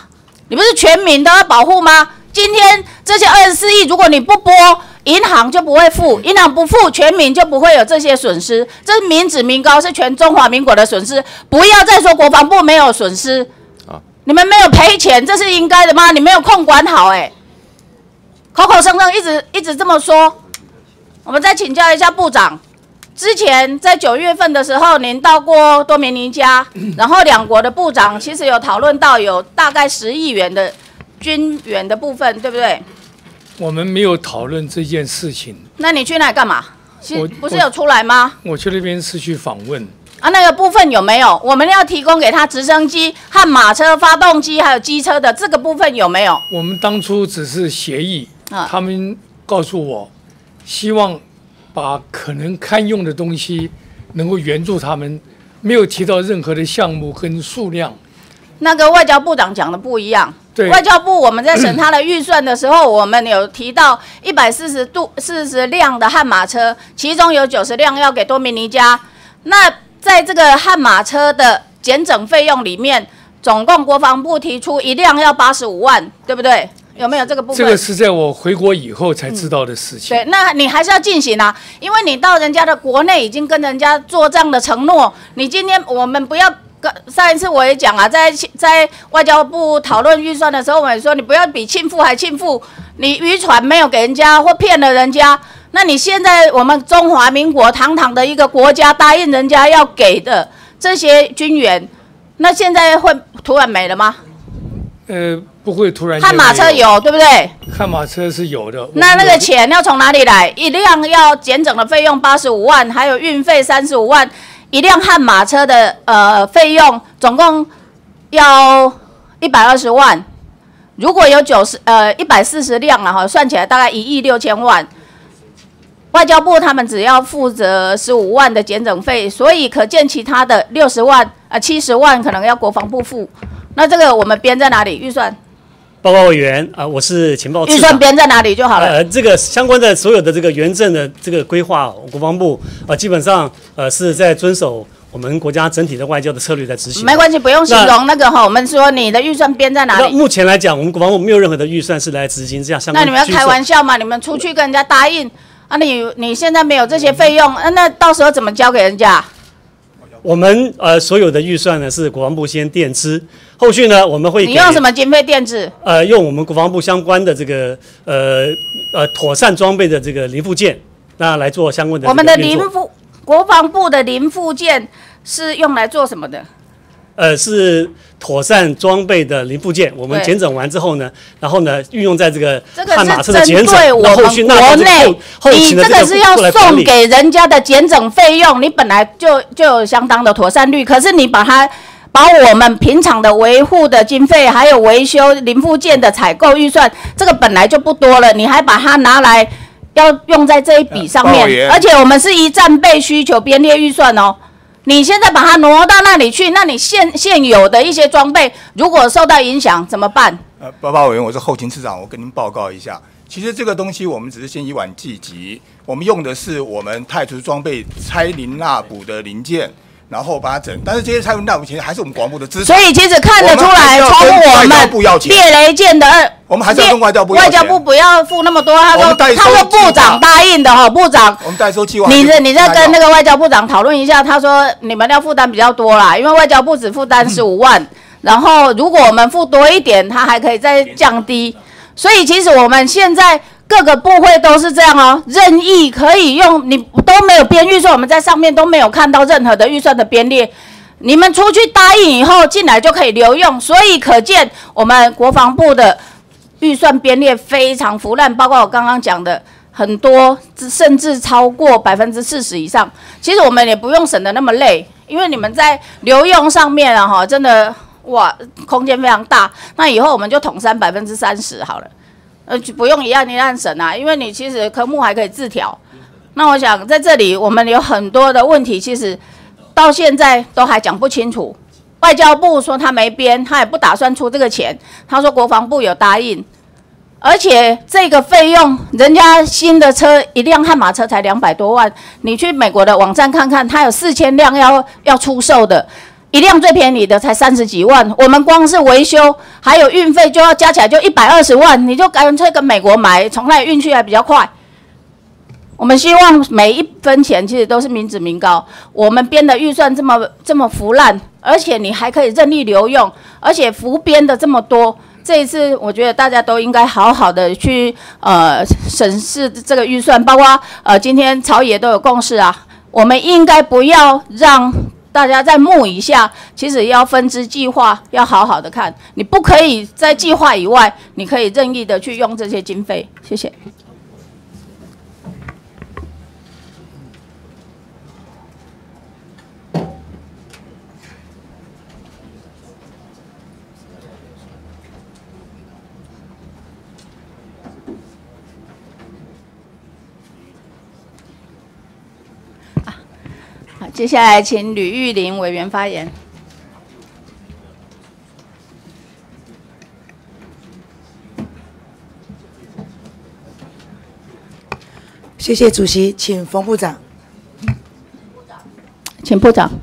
你不是全民都要保护吗？今天这些二十四亿，如果你不拨，银行就不会付，银行不付，全民就不会有这些损失。这是民脂民膏，是全中华民国的损失。不要再说国防部没有损失，你们没有赔钱，这是应该的吗？你没有控管好、欸，哎，口口声声一直一直这么说。我们再请教一下部长，之前在九月份的时候，您到过多米尼加，然后两国的部长其实有讨论到有大概十亿元的军援的部分，对不对？ 我们没有讨论这件事情。 那你去那里干嘛？ 我不是有出来吗？ 我去那边是去访问。 啊，那个部分有没有？我们要提供给他直升机和马车、发动机还有机车的这个部分有没有？ 我们当初只是协议， 啊、 他们告诉我，希望把可能堪用的东西能够援助他们，没有提到任何的项目跟数量。 那个外交部长讲的不一样。外交部我们在审他的预算的时候，我们有提到一百四十度四十辆的悍马车，其中有九十辆要给多米尼加。那在这个悍马车的检整费用里面，总共国防部提出一辆要八十五万，对不对？有没有这个部分？ 这个是在我回国以后才知道的事情。 对，那你还是要进行啊，因为你到人家的国内已经跟人家做这样的承诺，你今天我们不要。上一次我也讲啊，在在外交部讨论预算的时候，我们也说你不要比庆父还庆父，你渔船没有给人家或骗了人家，那你现在我们中华民国堂堂的一个国家答应人家要给的这些军援，那现在会突然没了吗？ 呃，不会突然。 悍马车有，对不对？ 悍马车是有的。 那那个钱要从哪里来？一辆要检整的费用八十五万，还有运费三十五万。一辆悍马车的呃费用总共要一百二十万，如果有九十呃一百四十辆了哈，算起来大概一亿六千万。外交部他们只要负责十五万的检整费，所以可见其他的六十万呃七十万可能要国防部付。那这个我们编在哪里？预算？ 报告委员啊、呃，我是情报次长。 预算编在哪里就好了。 呃，这个相关的所有的这个原政的这个规划，国防部呃基本上呃是在遵守我们国家整体的外交的策略在执行。 没关系，不用形容那个哈，我们说你的预算编在哪里？ 目前来讲，我们国防部没有任何的预算是来执行这样相关的。 那你们要开玩笑吗？你们出去跟人家答应啊你，你你现在没有这些费用，啊、那到时候怎么交给人家？ 我们呃所有的预算呢是国防部先垫支，后续呢我们会你用什么经费垫支？ 呃，用我们国防部相关的这个呃呃妥善装备的这个零附件，那来做相关的。 我们的零附国防部的零附件是用来做什么的？ 呃，是妥善装备的零附件，我们检整完之后呢，然后呢运用在这个悍马车的检整， 那后续国内，你这个是要送给人家的检整费用，你本来就就有相当的妥善率，可是你把它把我们平常的维护的经费，还有维修零附件的采购预算，这个本来就不多了，你还把它拿来要用在这一笔上面，而且我们是依战备需求编列预算哦。你现在把它挪到那里去，那你现现有的一些装备如果受到影响怎么办？ 呃，报告委员，我是后勤次长，我跟您报告一下。其实这个东西我们只是先以晚计急，我们用的是我们太除装备拆零纳补的零件，然后把它整。但是这些拆零纳补其实还是我们国防部的资产。 所以其实看得出来，从我们猎雷舰的二， 我们还是要跟外交部要钱。 外交部不要付那么多，他说他说部长答应的哈，部长。 我们代收计划。 你你再跟那个外交部长讨论一下，他说你们要负担比较多啦，因为外交部只负担十五万，然后如果我们付多一点，他还可以再降低。所以其实我们现在各个部会都是这样哦，任意可以用，你都没有编预算，我们在上面都没有看到任何的预算的编列。你们出去答应以后进来就可以留用，所以可见我们国防部的预算编列非常腐烂，包括我刚刚讲的很多，甚至超过百分之四十以上。其实我们也不用省得那么累，因为你们在留用上面啊，哈，真的哇，空间非常大。那以后我们就统删百分之三十好了，呃，不用一样一样省啊，因为你其实科目还可以自调。那我想在这里我们有很多的问题，其实到现在都还讲不清楚。外交部说他没编，他也不打算出这个钱。他说国防部有答应，而且这个费用，人家新的车一辆悍马车才两百多万，你去美国的网站看看，它有四千辆要要出售的， 一辆最便宜的才三十几万，我们光是维修还有运费就要加起来就一百二十万，你就干脆跟美国买，从那里运去还比较快。我们希望每一分钱其实都是民脂民膏。我们编的预算这么这么腐烂，而且你还可以任意流用，而且浮编的这么多。这一次，我觉得大家都应该好好的去呃审视这个预算，包括呃今天朝野都有共识啊，我们应该不要让大家在幕以下，其实要分支计划，要好好的看。你不可以在计划以外，你可以任意的去用这些经费。谢谢。好，接下来请吕玉玲委员发言。 谢谢主席，请冯部长。 请部长。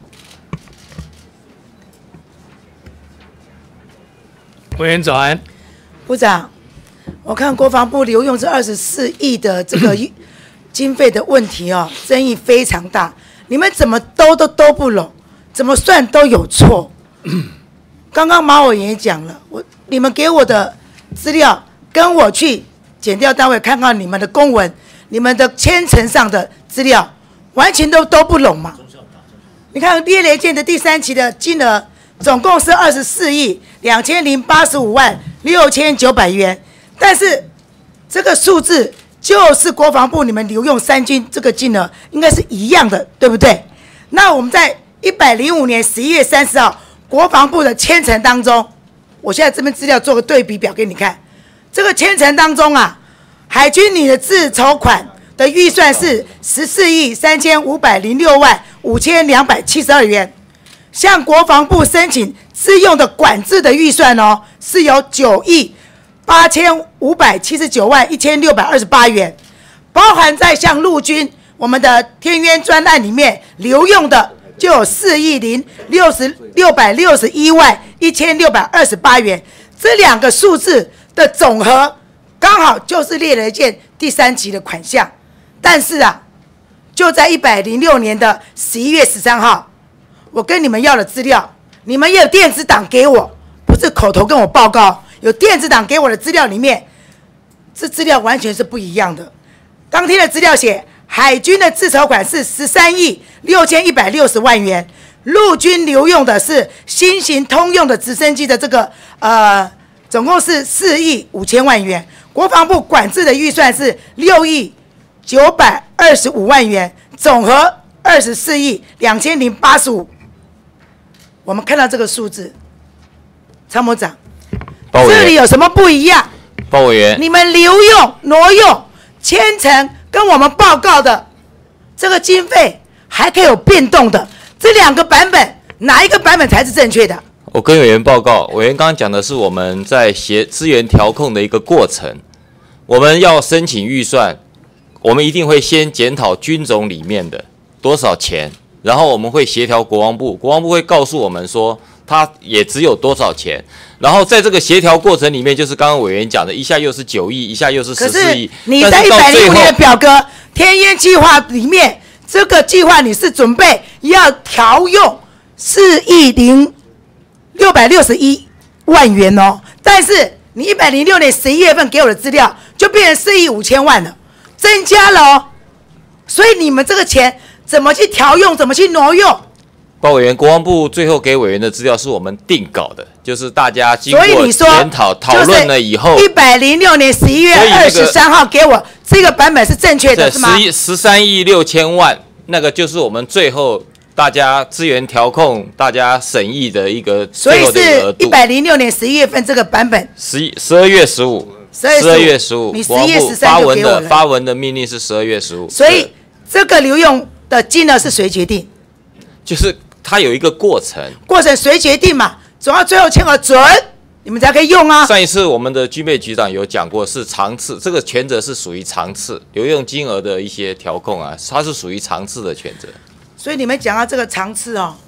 委员早安。 部长，我看国防部留用这二十四亿的这个经费的问题哦，争议非常大。你们怎么兜都兜不拢，怎么算都有错。刚刚马委员也讲了，我你们给我的资料，跟我去检调单位看看你们的公文、你们的签呈上的资料，完全都兜不拢嘛。你看猎雷舰的第三期的金额，总共是二十四亿两千零八十五万六千九百元，但是这个数字就是国防部你们留用三军这个金额应该是一样的，对不对？那我们在一百零五年十一月三十号国防部的签呈当中，我现在这边资料做个对比表给你看。这个签呈当中啊，海军你的自筹款的预算是十四亿三千五百零六万五千两百七十二元，向国防部申请自用的管制的预算哦，是有九亿八千五百七十九万一千六百二十八元，包含在向陆军我们的天渊专案里面留用的就有四亿零六十六百六十一万一千六百二十八元，这两个数字的总和刚好就是猎雷舰第三级的款项。但是啊，就在一百零六年的十一月十三号，我跟你们要的资料，你们也有电子档给我，不是口头跟我报告。有电子档给我的资料里面，这资料完全是不一样的。当天的资料写，海军的自筹款是十三亿六千一百六十万元，陆军留用的是新型通用的直升机的这个呃，总共是四亿五千万元。国防部管制的预算是六亿九百二十五万元，总和二十四亿两千零八十五。我们看到这个数字，参谋长。这里有什么不一样？ 包委员， 你们留用、挪用、签呈跟我们报告的这个经费还可以有变动的，这两个版本哪一个版本才是正确的？ 我跟委员报告，委员刚刚讲的是我们在协资源调控的一个过程。我们要申请预算，我们一定会先检讨军种里面的多少钱，然后我们会协调国防部，国防部会告诉我们说，它也只有多少钱。然后在这个协调过程里面，就是刚刚委员讲的，一下又是九亿，一下又是十四亿。 你在一百零五年的表格天烟计划里面，这个计划你是准备要调用四亿零六百六十一万元哦，但是你一百零六年十一月份给我的资料就变成四亿五千万了，增加了哦。所以你们这个钱怎么去调用，怎么去挪用？ 包委员，国防部最后给委员的资料是我们定稿的，就是大家经过检讨讨论了以后， 一百零六年十一月二十三号给我这个版本是正确的，是吗？ 十十三亿六千万，那个就是我们最后大家资源调控、大家审议的一个最后的额度。 所以是一百零六年十一月份这个版本。 十一十二月十五，十二月十五， 你十一月十三就给我了。 发文的命令是十二月十五。 所以这个留用的金额是谁决定？ 就是它有一个过程， 过程谁决定嘛？总要最后签个准，你们才可以用啊。 上一次我们的军备局长有讲过，是常次，这个权责是属于常次，留用金额的一些调控啊，它是属于常次的权责。 所以你们讲到这个常次哦，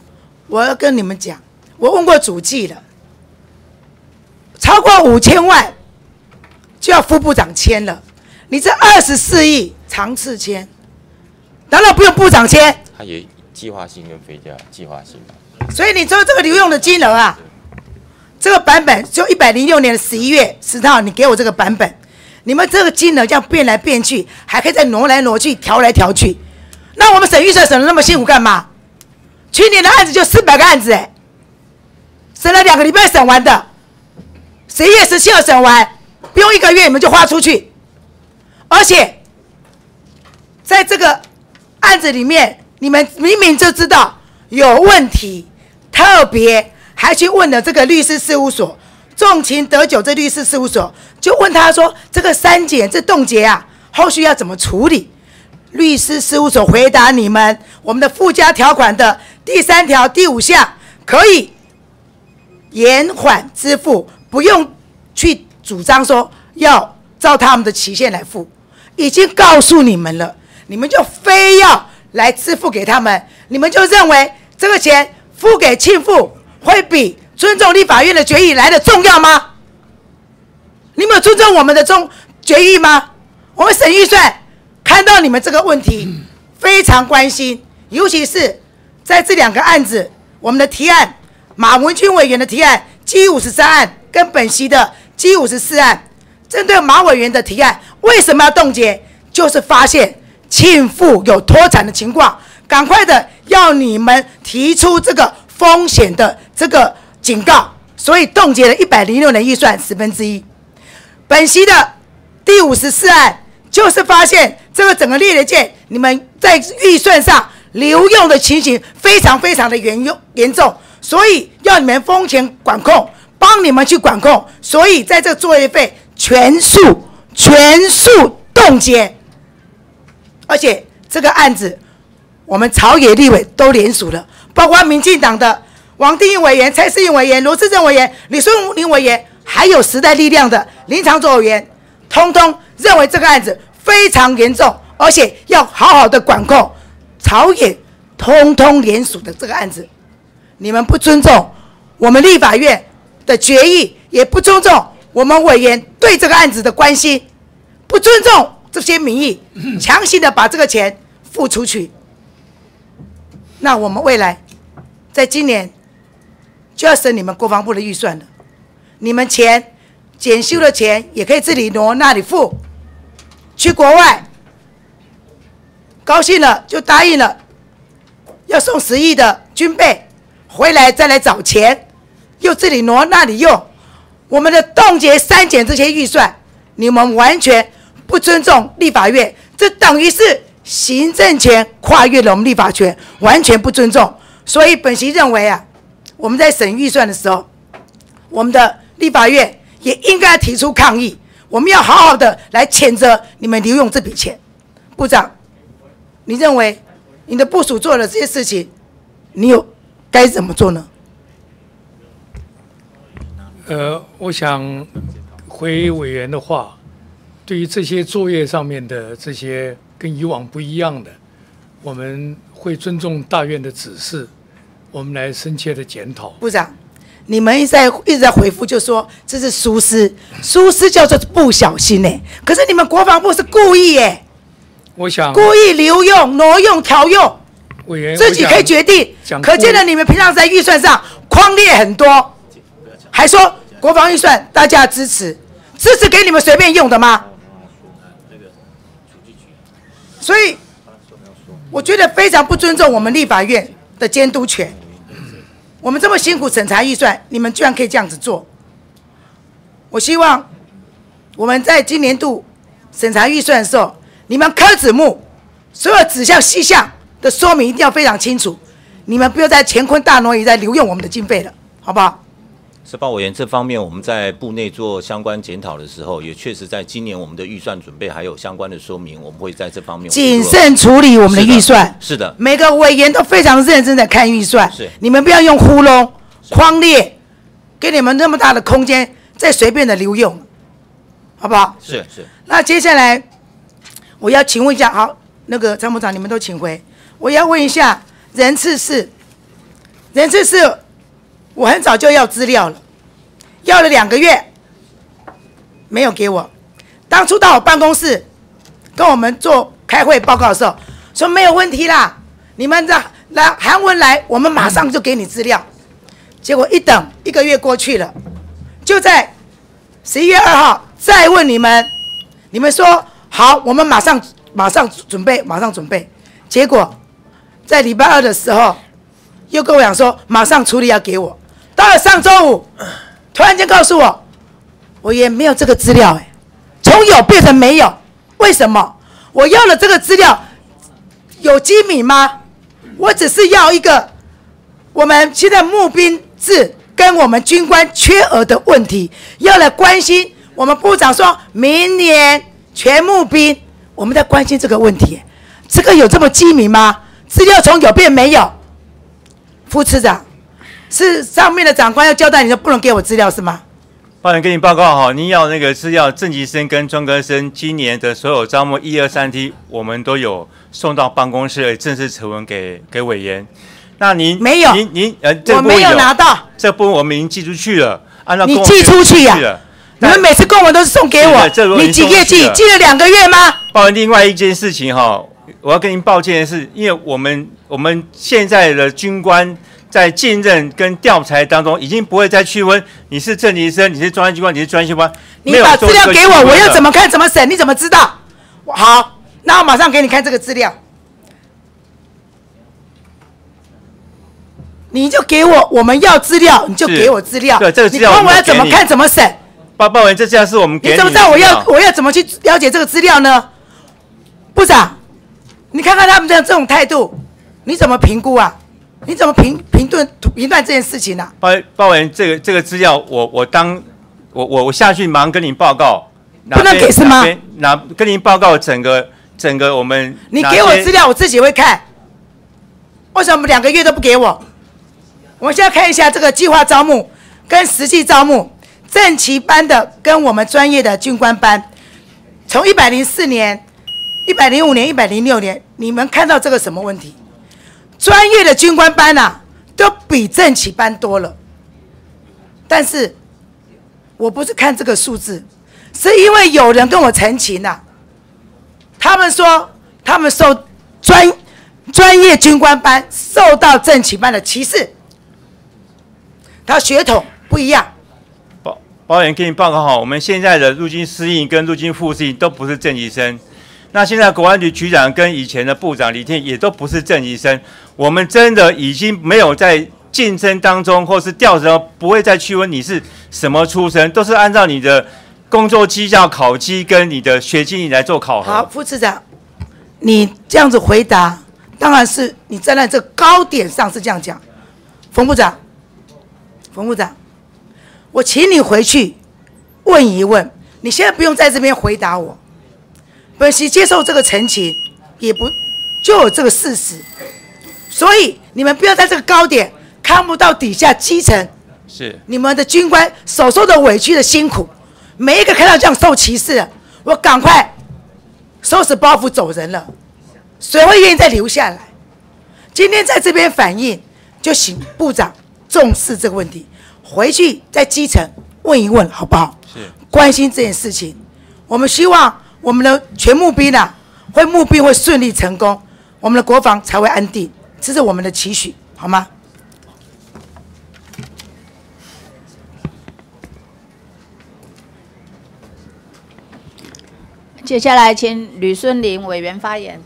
我要跟你们讲，我问过主计了，超过五千万就要副部长签了，你这二十四亿长次签，难道不用部长签？ 它有计划性跟非加计划性嘛。 所以你说这个流用的金额啊，这个版本就一百零六年的十一月十号，你给我这个版本，你们这个金额这样变来变去，还可以再挪来挪去、调来调去，那我们省预算省得那么辛苦干嘛？去年的案子就四百个案子，哎，省了两个礼拜审完的，十一月十七号审完，不用一个月你们就花出去，而且在这个案子里面，你们明明就知道有问题，特别还去问了这个律师事务所，重情得久这律师事务所就问他说，这个删减这冻结啊，后续要怎么处理？律师事务所回答你们，我们的附加条款的第三条第五项可以延缓支付，不用去主张说要照他们的期限来付，已经告诉你们了，你们就非要来支付给他们，你们就认为这个钱付给庆父会比尊重立法院的决议来的重要吗？你们有尊重我们的中决议吗？我们审预算看到你们这个问题非常关心，尤其是在这两个案子，我们的提案马文君委员的提案 G 五十三案跟本席的 G 五十四案，针对马委员的提案，为什么要冻结？就是发现庆父有脱产的情况，赶快的要你们提出这个风险的这个警告，所以冻结了一百零六年预算十分之一。本席的第五十四案就是发现这个整个列列件，你们在预算上流用的情形非常非常的严严重，所以要你们风险管控，帮你们去管控，所以在这个作业费全数全数冻结，而且这个案子我们朝野立委都联署了，包括民进党的王定宇委员、蔡适应委员、罗志正委员、李顺林委员，还有时代力量的林长佐委员，通通认为这个案子非常严重，而且要好好的管控。朝野通通联署的这个案子，你们不尊重我们立法院的决议，也不尊重我们委员对这个案子的关心，不尊重这些民意，强行的把这个钱付出去。那我们未来在今年就要审你们国防部的预算了，你们钱检修的钱也可以这里挪那里付，去国外高兴了就答应了要送十亿的军备，回来再来找钱，又这里挪那里用，我们的冻结删减这些预算，你们完全不尊重立法院，这等于是行政权跨越了我们立法权，完全不尊重。所以本席认为啊，我们在审预算的时候，我们的立法院也应该提出抗议，我们要好好的来谴责你们流用这笔钱。部长，你认为你的部属做了这些事情，你有该怎么做呢？ 呃，我想回委员的话，对于这些作业上面的这些跟以往不一样的，我们会尊重大院的指示，我们来深切的检讨。 部长，你们一直在一直在回复，就说这是疏失，疏失叫做不小心呢、欸。可是你们国防部是故意耶、欸， 我想故意流用、挪用、调用， 委员自己可以决定。可见的，你们平常在预算上框列很多，还说国防预算大家支持，支持给你们随便用的吗？所以我觉得非常不尊重我们立法院的监督权。我们这么辛苦审查预算，你们居然可以这样子做。我希望我们在今年度审查预算的时候，你们科指目所有指向细项的说明一定要非常清楚，你们不要再乾坤大挪移，再流用我们的经费了，好不好？ 是报委员这方面，我们在部内做相关检讨的时候，也确实在今年我们的预算准备还有相关的说明，我们会在这方面谨慎处理我们的预算。 是的， 每个委员都非常认真的看预算， 是你们不要用糊弄、框列，给你们那么大的空间，再随便的流用，好不好？ 是是。 那接下来我要请问一下，好，那个参谋长你们都请回，我要问一下人次是人事是，我很早就要资料了，要了两个月，没有给我。当初到我办公室跟我们做开会报告的时候，说没有问题啦，你们的来韩文来，我们马上就给你资料。结果一等一个月过去了，就在十一月二号再问你们，你们说好，我们马上马上准备，马上准备。结果在礼拜二的时候，又跟我讲说马上处理要给我。到了上周五，突然间告诉我，我也没有这个资料哎，从有变成没有，为什么？我要了这个资料，有机密吗？我只是要一个我们现在募兵制跟我们军官缺额的问题，要来关心。我们部长说明年全募兵，我们在关心这个问题，这个有这么机密吗？资料从有变没有？副次长，是上面的长官要交代你，就不能给我资料是吗？ 报员给你报告哈，您要那个资料，正级生跟专科生今年的所有招募一二三梯，我们都有送到办公室正式呈文给给委员。那您没有？ 您您呃，这我没有拿到， 这部分我们已经寄出去了，按照你寄出去呀、啊？你们每次公文都是送给我，你几页寄？寄了两个月吗？ 报员，另外一件事情哈，我要跟您抱歉的是，因为我们我们现在的军官在进任跟调裁当中，已经不会再区分你是正级生，你是专业军官，你是专业官。 你把资料给我，我要怎么看怎么审？你怎么知道？好，那我马上给你看这个资料。你就给我，我们要资料，你就给我资料。 对，这个资料你问我要怎么看怎么审？ 报报员，这资料是我们给你。 你怎么知道我要我要怎么去了解这个资料呢？部长，你看看他们这这种态度，你怎么评估啊？你怎么评评断评断这件事情呢、啊？ 报报员，这个这个资料，我我当我我我下去马上跟您报告。 不能给是吗？ 那跟您报告整个整个我们。 你给我资料，我自己会看。为什么两个月都不给我？我们现在看一下这个计划招募跟实际招募，正期班的跟我们专业的军官班，从一百零四年、一百零五年、一百零六年，你们看到这个什么问题？专业的军官班啊，都比正期班多了。但是，我不是看这个数字，是因为有人跟我澄清呐、啊，他们说他们受专专业军官班受到正期班的歧视。他血统不一样。 报报员给你报告好，我们现在的陆军司令跟陆军副司令都不是正级生。那现在国安局局长跟以前的部长李天也都不是正级生。我们真的已经没有在竞争当中或是调查，不会再区分你是什么出身，都是按照你的工作绩效考绩跟你的学经历来做考核。 好，副次长，你这样子回答，当然是你站在这高点上是这样讲。冯部长。冯部长，我请你回去问一问，你现在不用在这边回答我。本席接受这个陈情，也不就有这个事实，所以你们不要在这个高点看不到底下基层， 是你们的军官所受的委屈的辛苦，每一个看到这样受歧视的，我赶快收拾包袱走人了，谁会愿意再留下来？今天在这边反映，就请部长重视这个问题，回去在基层问一问好不好？ 是关心这件事情。我们希望我们的全募兵啊，会募兵会顺利成功，我们的国防才会安定，这是我们的期许，好吗？ 接下来请吕孙林委员发言。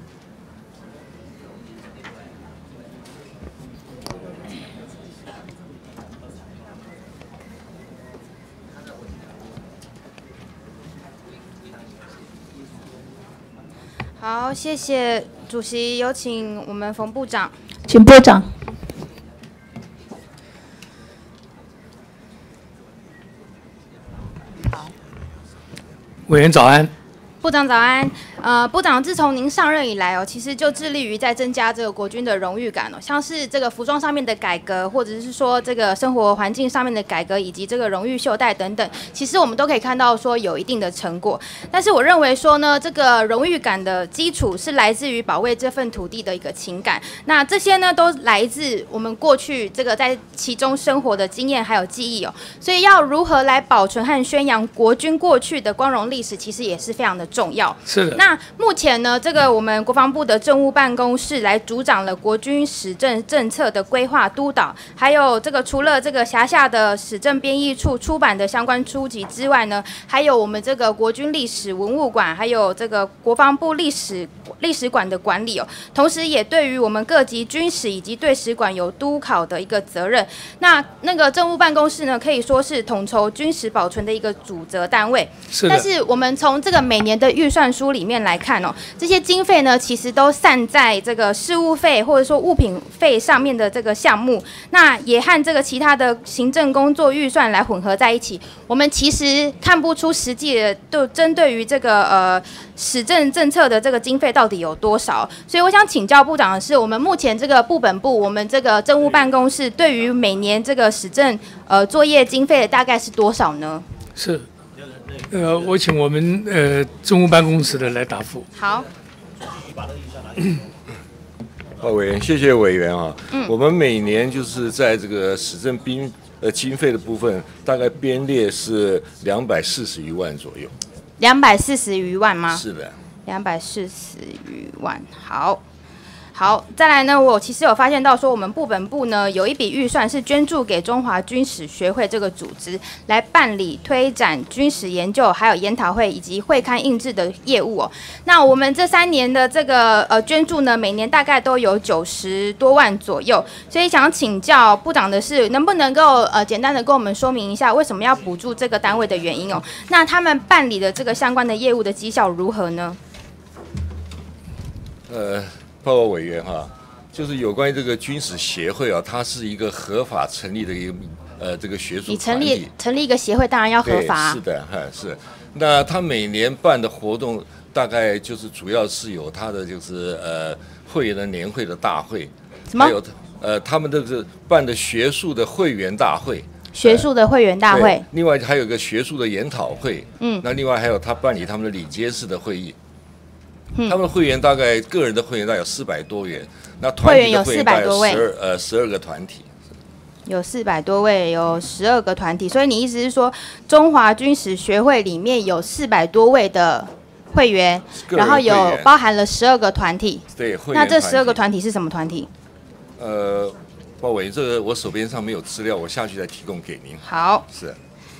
好，谢谢主席，有请我们冯部长。 请部长。 委员早安。 部长早安。 呃，部长，自从您上任以来哦，其实就致力于在增加这个国军的荣誉感哦，像是这个服装上面的改革，或者是说这个生活环境上面的改革，以及这个荣誉袖带等等，其实我们都可以看到说有一定的成果。但是我认为说呢，这个荣誉感的基础是来自于保卫这份土地的一个情感，那这些呢都来自我们过去这个在其中生活的经验还有记忆哦，所以要如何来保存和宣扬国军过去的光荣历史，其实也是非常的重要。 是的。 那目前呢，这个我们国防部的政务办公室来主掌了国军史政政策的规划督导，还有这个除了这个辖下的史政编译处出版的相关书籍之外呢，还有我们这个国军历史文物馆，还有这个国防部历史历史馆的管理哦，同时也对于我们各级军史以及对史馆有督考的一个责任。那那个政务办公室呢，可以说是统筹军史保存的一个主责单位。 是的。 但是我们从这个每年的预算书里面来看哦，这些经费呢，其实都散在这个事务费或者说物品费上面的这个项目，那也和这个其他的行政工作预算来混合在一起。我们其实看不出实际的，就针对于这个呃史政政策的这个经费到底有多少。所以我想请教部长的是，我们目前这个部本部，我们这个政务办公室对于每年这个史政呃作业经费大概是多少呢？ 是。呃，我请我们呃政务办公室的来答复。 好。 好，委员，谢谢委员啊。 嗯。 我们每年就是在这个史政兵呃经费的部分，大概编列是两百四十余万左右。 两百四十余万吗？ 是的。 两百四十余万，好。好，再来呢，我其实有发现到说，我们部本部呢有一笔预算是捐助给中华军史学会这个组织，来办理推展军史研究、还有研讨会以及会刊印制的业务哦。那我们这三年的这个呃捐助呢，每年大概都有九十多万左右，所以想请教部长的是，能不能够呃简单的跟我们说明一下，为什么要补助这个单位的原因哦？那他们办理的这个相关的业务的绩效如何呢？ 呃。报告委员哈，就是有关于这个军史协会啊，它是一个合法成立的一个呃这个学术你成立成立一个协会，当然要合法、啊。 是的，哈是。那它每年办的活动，大概就是主要是有它的就是呃会员的年会的大会， 什么？ 还有呃他们的是办的学术的会员大会。 学术的会员大会。 另外还有一个学术的研讨会。 嗯。 那另外还有他办理他们的理监事的会议。他们的会员大概个人的会员大概有四百多元，那团体的会员大概有十二呃十二个团体， 有四百多位，有十二个团体，所以你意思是说，中华军史学会里面有四百多位的会员，然后有包含了十二个团体。 对，会员那这十二个团体是什么团体？ 呃，包委，这个我手边上没有资料，我下去再提供给您。 好， 是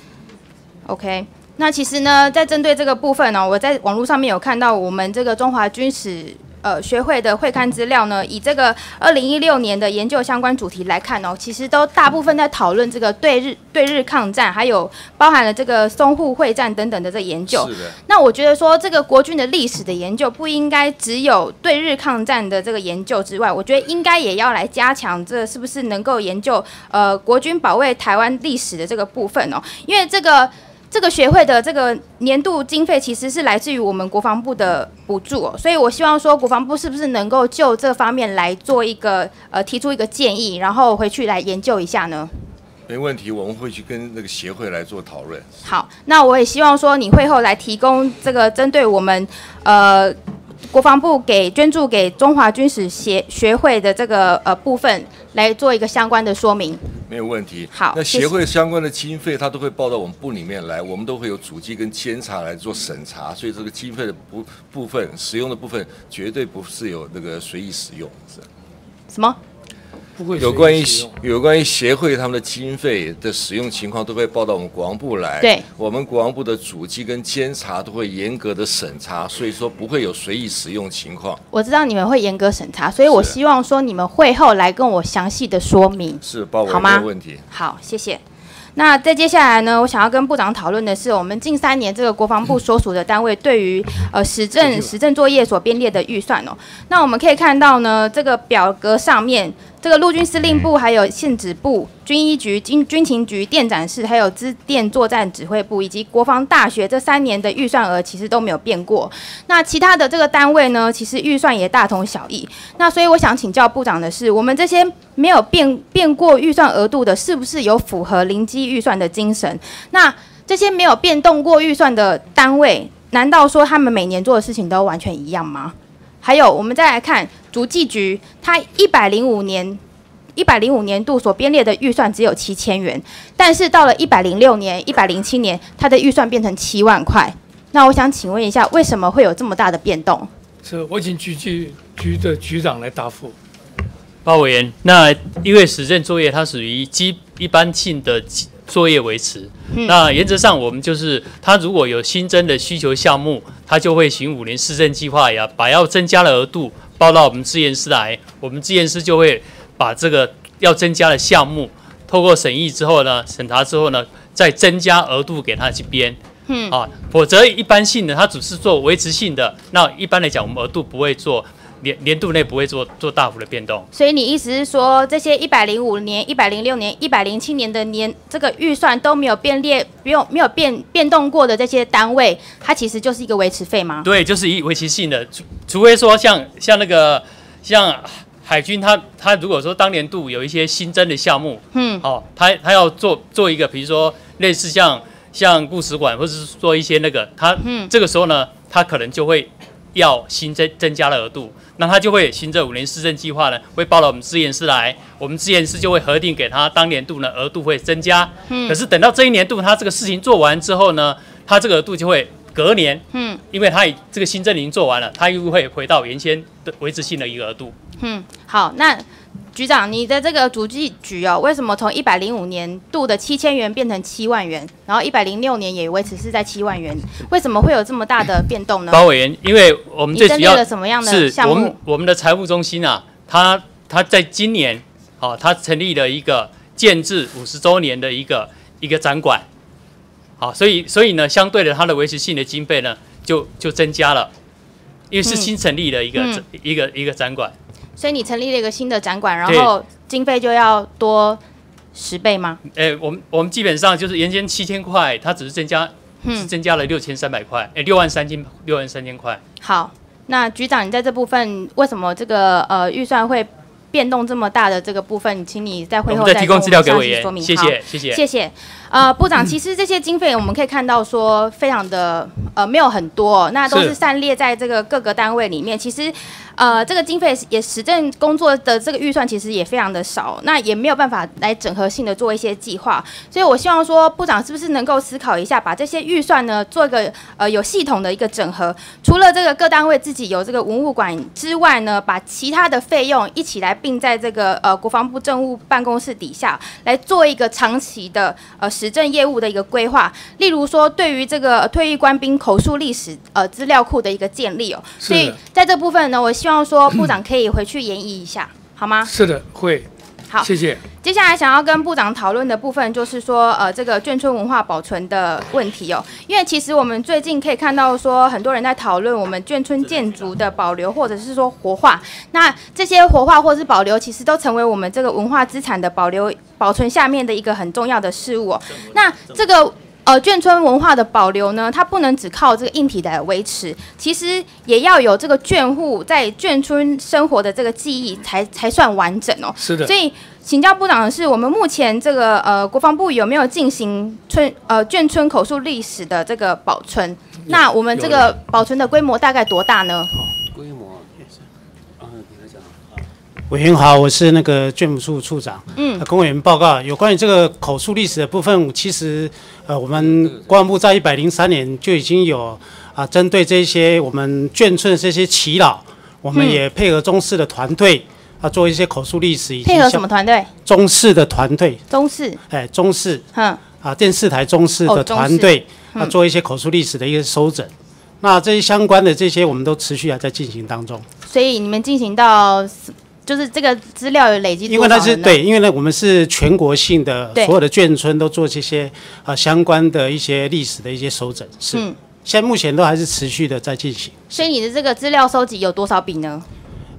，OK。那其实呢，在针对这个部分呢、哦，我在网络上面有看到我们这个中华军史呃学会的会刊资料呢，以这个二零一六年的研究相关主题来看哦，其实都大部分在讨论这个对日对日抗战，还有包含了这个淞沪会战等等的这个研究。 是的。 那我觉得说，这个国军的历史的研究不应该只有对日抗战的这个研究之外，我觉得应该也要来加强这是不是能够研究呃国军保卫台湾历史的这个部分哦，因为这个。这个学会的这个年度经费其实是来自于我们国防部的补助、哦，所以我希望说国防部是不是能够就这方面来做一个呃提出一个建议，然后回去来研究一下呢？ 没问题，我们会去跟那个协会来做讨论。 好，那我也希望说你会后来提供这个针对我们呃国防部给捐助给中华军史协学会的这个呃部分来做一个相关的说明。 没有问题。 好， 那协会相关的经费，它都会报到我们部里面来，我们都会有主计跟监察来做审查，所以这个经费的部部分、使用的部分，绝对不是有那个随意使用。是。 什么？ 不会有关于有关于协会他们的经费的使用情况，都会报到我们国防部来。 对， 我们国防部的主计跟监察都会严格的审查，所以说不会有随意使用情况。 我知道你们会严格审查，所以我希望说你们会后来跟我详细的说明。 是，包好吗？ 没有问题。 好，谢谢。那在接下来呢，我想要跟部长讨论的是，我们近三年这个国防部所属的单位对于呃实政实政作业所编列的预算哦。那我们可以看到呢，这个表格上面这个陆军司令部、还有宪指部、军医局、军军情局、电展室，还有资电作战指挥部以及国防大学这三年的预算额其实都没有变过。那其他的这个单位呢，其实预算也大同小异。那所以我想请教部长的是，我们这些没有变变过预算额度的，是不是有符合零基预算的精神？那这些没有变动过预算的单位，难道说他们每年做的事情都完全一样吗？还有，我们再来看主计局，它一百零五年一百零五年度所编列的预算只有七千元，但是到了一百零六年、一百零七年，它的预算变成七万块。那我想请问一下，为什么会有这么大的变动？ 是，我请局局局的局长来答复。 包委员，那因为实证作业它属于基一般性的作业维持，嗯、那原则上我们就是它如果有新增的需求项目，它就会行五年市政计划呀，把要增加的额度报到我们资研司来，我们资研司就会把这个要增加的项目，透过审议之后呢，审查之后呢，再增加额度给它去编。嗯啊，否则一般性的它只是做维持性的，那一般来讲我们额度不会做。年年度内不会做做大幅的变动， 所以你意思是说，这些一百零五年、一百零六年、一百零七年的年这个预算都没有变列、没有没有变变动过的这些单位，它其实就是一个维持费吗？ 对，就是以维持性的，除除非说像像那个像海军它，它如果说当年度有一些新增的项目，嗯，好、哦，它它要做做一个，比如说类似像像故事馆，或者是做一些那个，它、嗯、这个时候呢，它可能就会要新增增加了额度。那他就会行政五年施政计划呢，会报到我们资研司来，我们资研司就会核定给他当年度呢额度会增加。嗯，可是等到这一年度他这个事情做完之后呢，他这个额度就会隔年，嗯，因为他这个新政已经做完了，他又会回到原先的维持性的一个额度。 嗯，好，那局长，你的这个主计局哦，为什么从一百零五年度的七千元变成七万元，然后一百零六年也维持是在七万元，为什么会有这么大的变动呢？ 包委员，因为我们最主要你针对了什么样的项目？ 是我们我们的财务中心啊，它它在今年，好、哦，它成立了一个建制五十周年的一个一个展馆，好，所以所以呢，相对的它的维持性的经费呢，就就增加了，因为是新成立的一个、嗯、一个一个展馆。 所以你成立了一个新的展馆，然后经费就要多十倍吗？ 哎、欸，我们我们基本上就是原先七千块，它只是增加，嗯、是增加了六千三百块，哎、欸，六万三千六万三千块。 好，那局长，你在这部分为什么这个呃预算会变动这么大的这个部分，请你在会后再提供资料给委员说明。谢谢，谢谢， 谢谢。呃，部长，其实这些经费我们可以看到说非常的呃没有很多、哦，那都是散列在这个各个单位里面。其实呃这个经费也实证工作的这个预算其实也非常的少，那也没有办法来整合性的做一些计划。所以我希望说部长是不是能够思考一下，把这些预算呢做一个呃有系统的一个整合。除了这个各单位自己有这个文物馆之外呢，把其他的费用一起来并在这个呃国防部政务办公室底下来做一个长期的呃实证业务的一个规划，例如说对于这个退役官兵口述历史呃资料库的一个建立哦，所以在这部分呢，我希望说部长可以回去研议一下，好吗？ 是的，会。 好， 谢谢。 接下来想要跟部长讨论的部分就是说，呃，这个眷村文化保存的问题哦，因为其实我们最近可以看到说，很多人在讨论我们眷村建筑的保留或者是说活化，那这些活化或者是保留，其实都成为我们这个文化资产的保留保存下面的一个很重要的事物哦。那这个。呃，眷村文化的保留呢，它不能只靠这个硬体来维持，其实也要有这个眷户在眷村生活的这个记忆才才算完整哦。 是的。 所以请教部长的是，我们目前这个呃国防部有没有进行村呃眷村口述历史的这个保存？那我们这个保存的规模大概多大呢？ 规模也是，啊，你来讲。委员好，我是那个眷务处处长。嗯，跟委员报告有关于这个口述历史的部分，其实呃，我们国防部在一百零三年就已经有啊，针对这些我们眷村的这些耆老，我们也配合中视的团队啊，做一些口述历史。 配合什么团队？ 中视的团队。 中视。 哎，中视。 嗯。 啊，电视台中视的团队、哦嗯、啊，做一些口述历史的一个收整。那这些相关的这些，我们都持续还在进行当中。 所以你们进行到。就是这个资料有累积多少人呢？ 因为它是对，因为呢，我们是全国性的，所有的眷村都做这些啊相关的一些历史的一些收整，是。嗯。现在目前都还是持续的在进行。 所以你的这个资料收集有多少笔呢？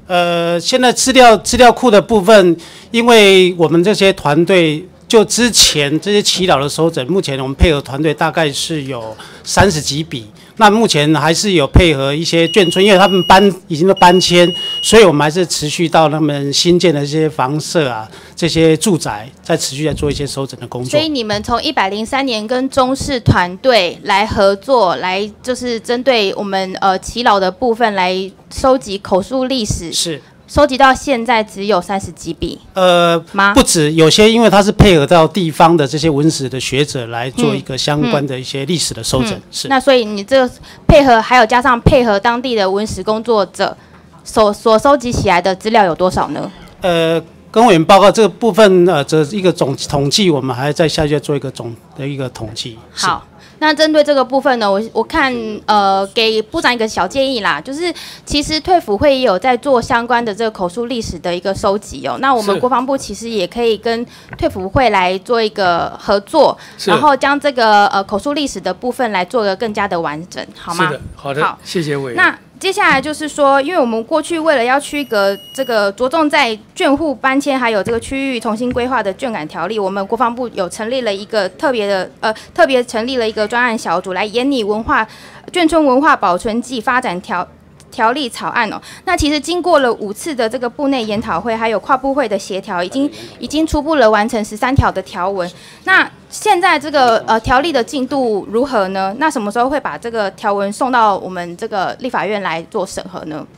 呃，现在资料资料库的部分，因为我们这些团队就之前这些祈祷的收整，目前我们配合团队大概是有三十几笔。那目前还是有配合一些眷村，因为他们搬已经都搬迁，所以我们还是持续到他们新建的这些房舍啊，这些住宅，在持续在做一些收整的工作。 所以你们从一百零三年跟中视团队来合作，来就是针对我们呃耆老的部分来收集口述历史， 是。 收集到现在只有三十几笔， 呃， 吗？ 不止，有些因为它是配合到地方的这些文史的学者来做一个相关的一些历史的收整， 嗯嗯、 是。 那所以你这个配合还有加上配合当地的文史工作者所所收集起来的资料有多少呢？ 呃，跟委员报告这个部分，呃，这一个总统计，我们还在下去做一个总的一个统计。 好。那针对这个部分呢，我我看呃给部长一个小建议啦，就是其实退辅会也有在做相关的这个口述历史的一个收集哦。那我们国防部其实也可以跟退辅会来做一个合作，然后将这个呃口述历史的部分来做个更加的完整，好吗？ 是的，好的，好，谢谢委员。 那接下来就是说，因为我们过去为了要区隔这个着重在眷户搬迁还有这个区域重新规划的眷感条例，我们国防部有成立了一个特别的呃特别成立了一个专案小组，来研拟文化眷村文化保存暨发展条条例草案哦。那其实经过了五次的这个部内研讨会，还有跨部会的协调，已经已经初步了完成十三条的条文。那现在这个呃条例的进度如何呢？那什么时候会把这个条文送到我们这个立法院来做审核呢？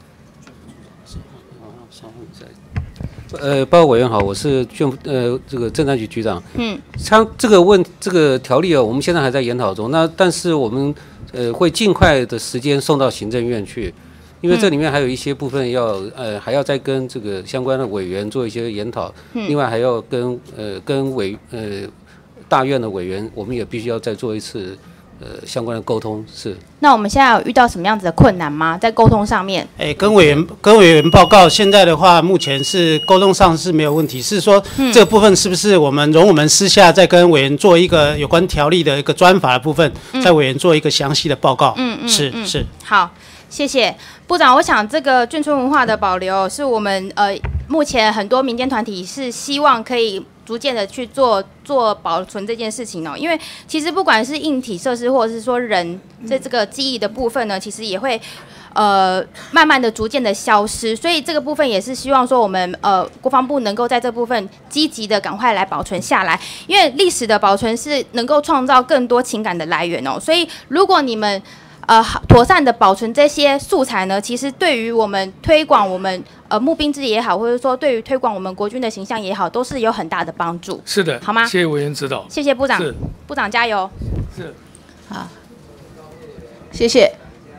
呃，报告委员好，我是眷呃这个政战局局长。 嗯， 像这个问这个条例哦，我们现在还在研讨中。那但是我们呃会尽快的时间送到行政院去，因为这里面还有一些部分要呃还要再跟这个相关的委员做一些研讨， 嗯、 另外还要跟呃跟委呃大院的委员，我们也必须要再做一次呃相关的沟通。是。 那我们现在有遇到什么样子的困难吗？在沟通上面？ 哎，跟委员跟委员报告，现在的话，目前是沟通上是没有问题，是说、嗯、这个部分是不是我们容我们私下再跟委员做一个有关条例的一个专法的部分，嗯、在委员做一个详细的报告。 嗯嗯， 是嗯是。 好，谢谢部长。我想这个眷村文化的保留是我们呃目前很多民间团体是希望可以逐渐的去做做保存这件事情哦，因为其实不管是硬体设施或者是说人在这个记忆的部分呢，其实也会呃慢慢的逐渐的消失，所以这个部分也是希望说我们呃国防部能够在这部分积极的赶快来保存下来，因为历史的保存是能够创造更多情感的来源哦，所以如果你们呃，妥善的保存这些素材呢，其实对于我们推广我们呃募兵制也好，或者说对于推广我们国军的形象也好，都是有很大的帮助。 是的， 好吗？ 谢谢委员指导。 谢谢部长， 是部长加油。 是， 好，谢谢。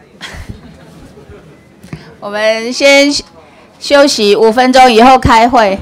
我们先休息五分钟，以后开会。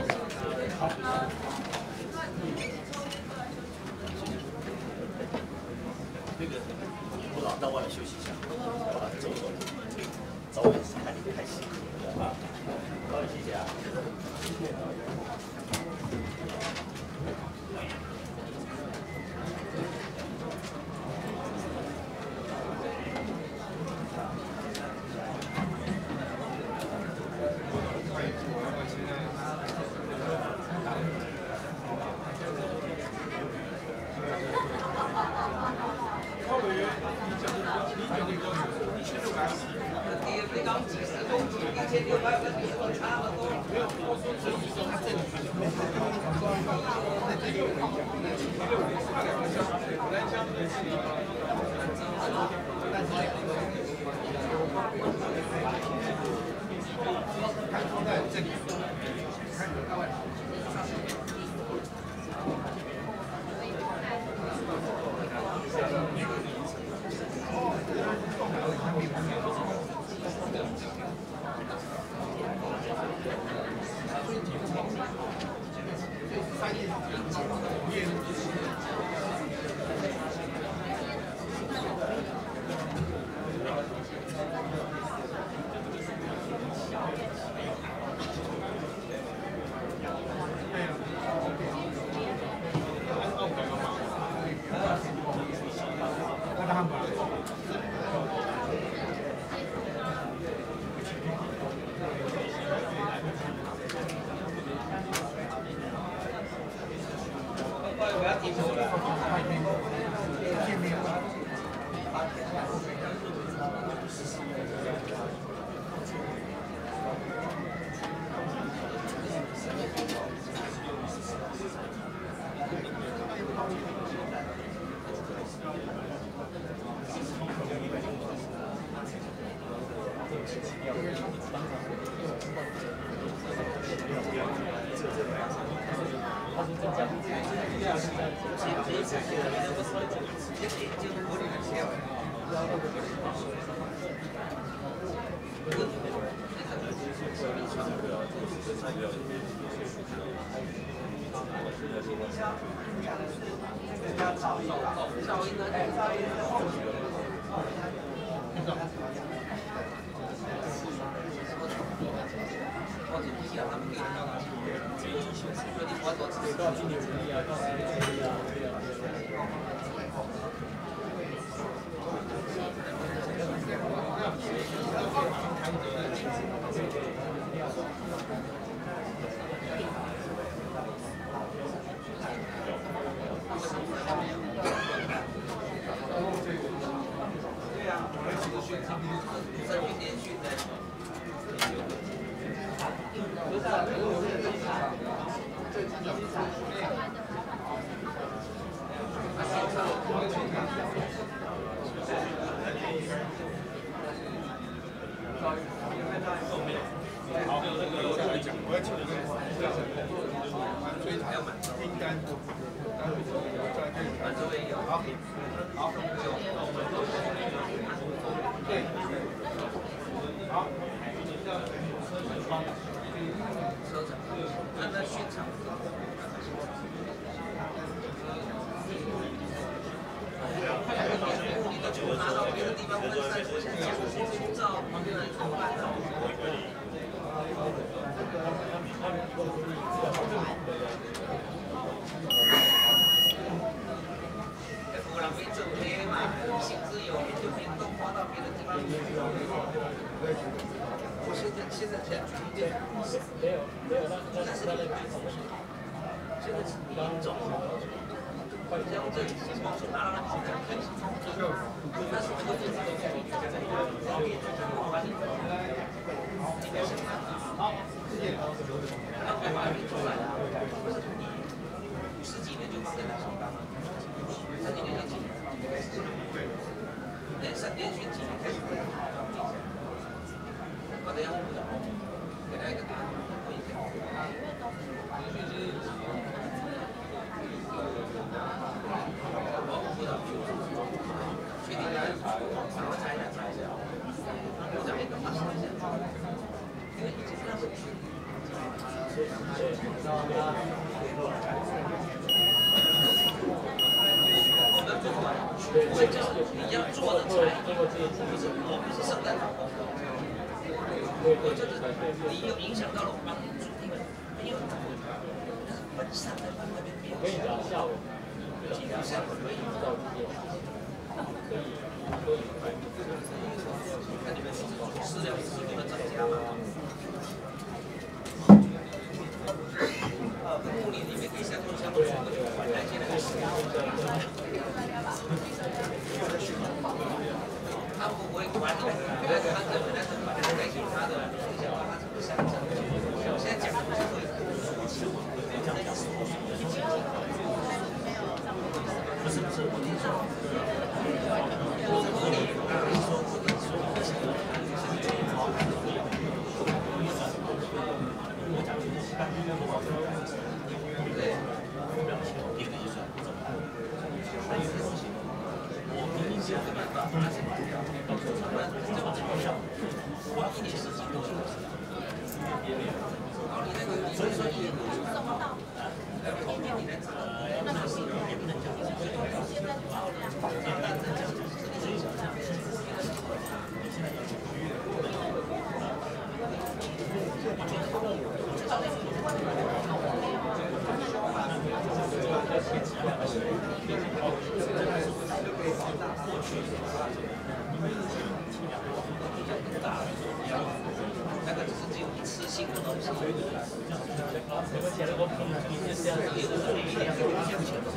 我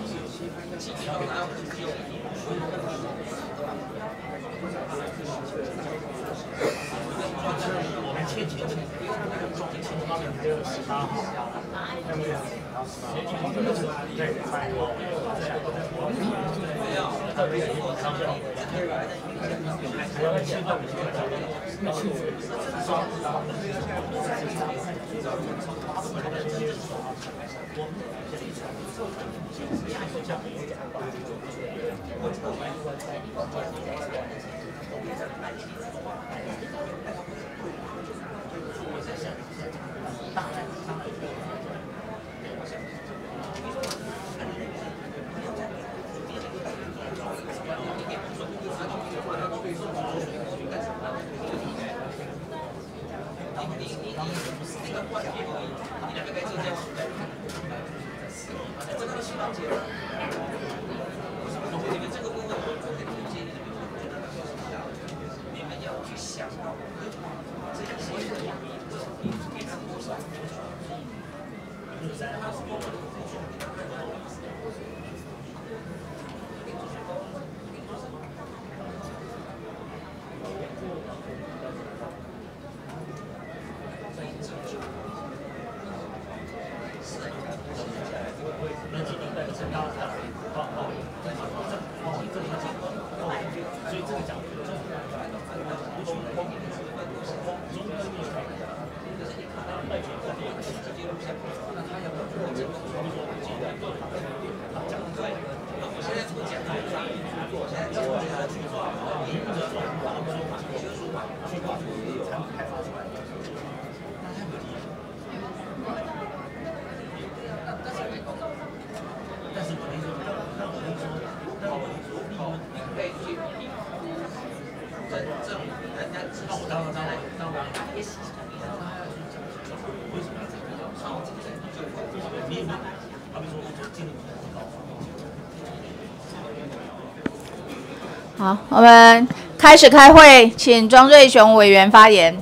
好，我们开始开会，请庄瑞雄委员发言。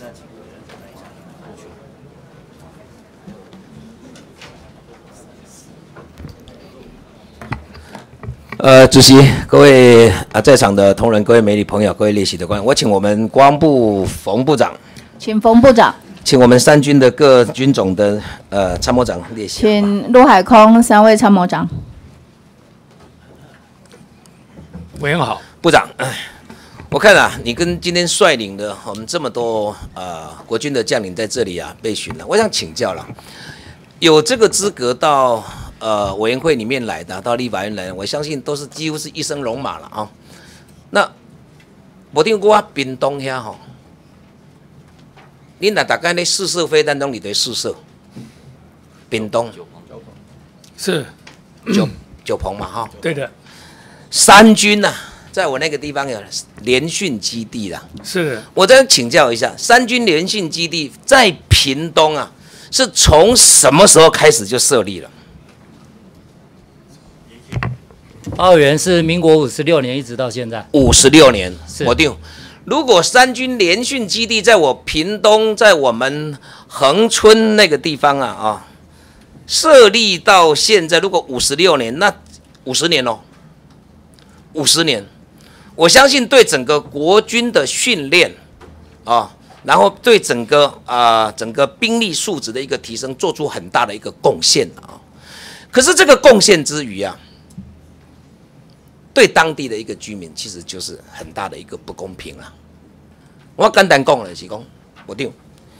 呃，主席，各位啊，在场的同仁、各位媒体朋友、各位列席的官员，我请我们国防部冯部长， 请冯部长， 请我们三军的各军种的呃参谋长列席， 请陆海空三位参谋长。 委员好， 部长，我看啊，你跟今天率领的我们这么多呃国军的将领在这里啊被询了，我想请教了，有这个资格到呃委员会里面来的，到立法院来的，我相信都是几乎是一生戎马了啊。那我听过屏东遐吼，你那大概那试射飞弹中你得试射，屏东是九九鹏嘛哈， 对的。 三军呐、啊，在我那个地方有联训基地啦。 是， 我再请教一下，三军联训基地在屏东啊，是从什么时候开始就设立了？ 八委员是民国五十六年一直到现在。 五十六年，我定。如果三军联训基地在我屏东，在我们恒春那个地方啊啊，设立到现在，如果五十六年，那五十年哦。五十年，我相信对整个国军的训练啊，然后对整个啊、呃、整个兵力素质的一个提升，做出很大的一个贡献啊。可是这个贡献之余啊，对当地的一个居民，其实就是很大的一个不公平了。我简单讲了是讲，我定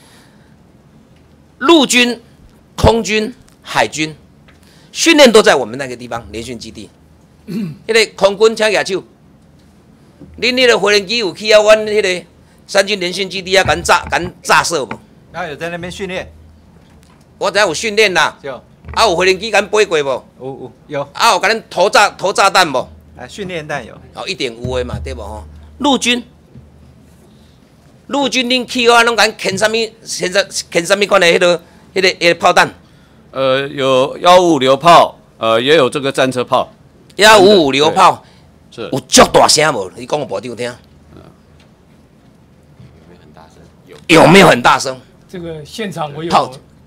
陆军、空军、海军训练都在我们那个地方联训基地。迄个空军请举手，恁迄个无人机有去啊？阮迄个三军联训基地啊，敢炸敢炸射无？ 那有在那边训练？ 我知影有训练啦。 有。 啊，有无人机敢飞过无？ 有有有。 啊，有甲恁投炸投炸弹无？ 啊，训练弹有。 哦，一定有诶嘛，对无吼？陆军，陆军恁去啊，拢敢牵啥物？牵啥牵啥物款的迄个迄个迄个炮弹？ 呃，有幺五榴炮，呃，也有这个战车炮。 幺五五榴炮是有足大声无？你讲给部长听。有没有很大声？ 这个现场我有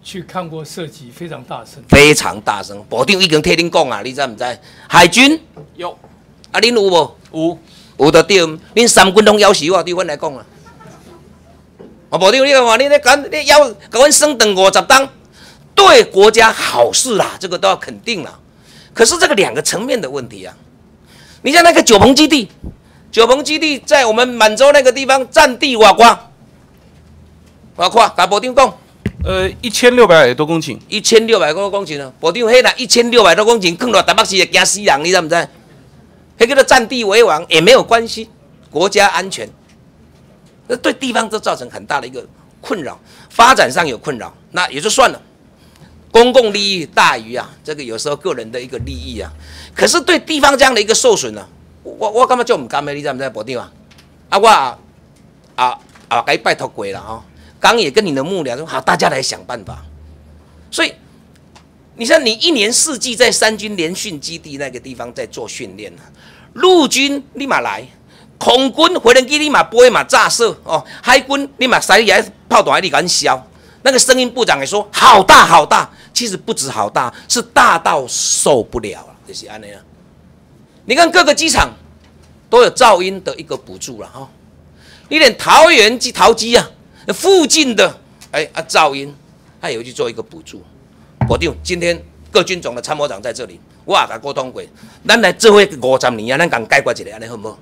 去看过射击，非常大声。 非常大声，部长已经替恁讲啊，你知唔知？海军有， 啊，恁有无？ 有， 有就对，恁三军拢要求我，对阮来讲啊。啊，部长，你看嘛，你咧讲，你要甲阮升等五十档，对国家好事啦，这个都要肯定啦。可是这个两个层面的问题啊，你像那个九鹏基地，九鹏基地在我们满洲那个地方占地偌寡，偌寡，甲部长讲。 呃，一千六百多公顷， 一千六百多公顷啊！部长，迄那一千六百多公顷，放到台北市会惊死人，你知唔知？迄叫做占地为王也没有关系，国家安全，那对地方都造成很大的一个困扰，发展上有困扰，那也就算了。公共利益大于啊，这个有时候个人的一个利益啊。可是对地方这样的一个受损呢、啊，我我感觉就唔甘的，你知唔知？部长啊，啊我啊啊啊，该拜托过了哦。刚也跟你的幕僚说好，大家来想办法。所以，你像你一年四季在三军联训基地那个地方在做训练啊，陆军立马来，空军回人机立马飞马炸射哦，海军立马塞来炮弹你敢消，那个声音部长也说好大好大，其实不止好大，是大到受不了了，就是安尼啊。你看各个机场都有噪音的一个补助了哈、哦，你连桃园机桃机啊。附近的哎啊噪音，他也会去做一个补助。部长，今天各军种的参谋长在这里，我也甲沟通过，咱来做伙五十年啊，咱共解决一下，安尼好不好？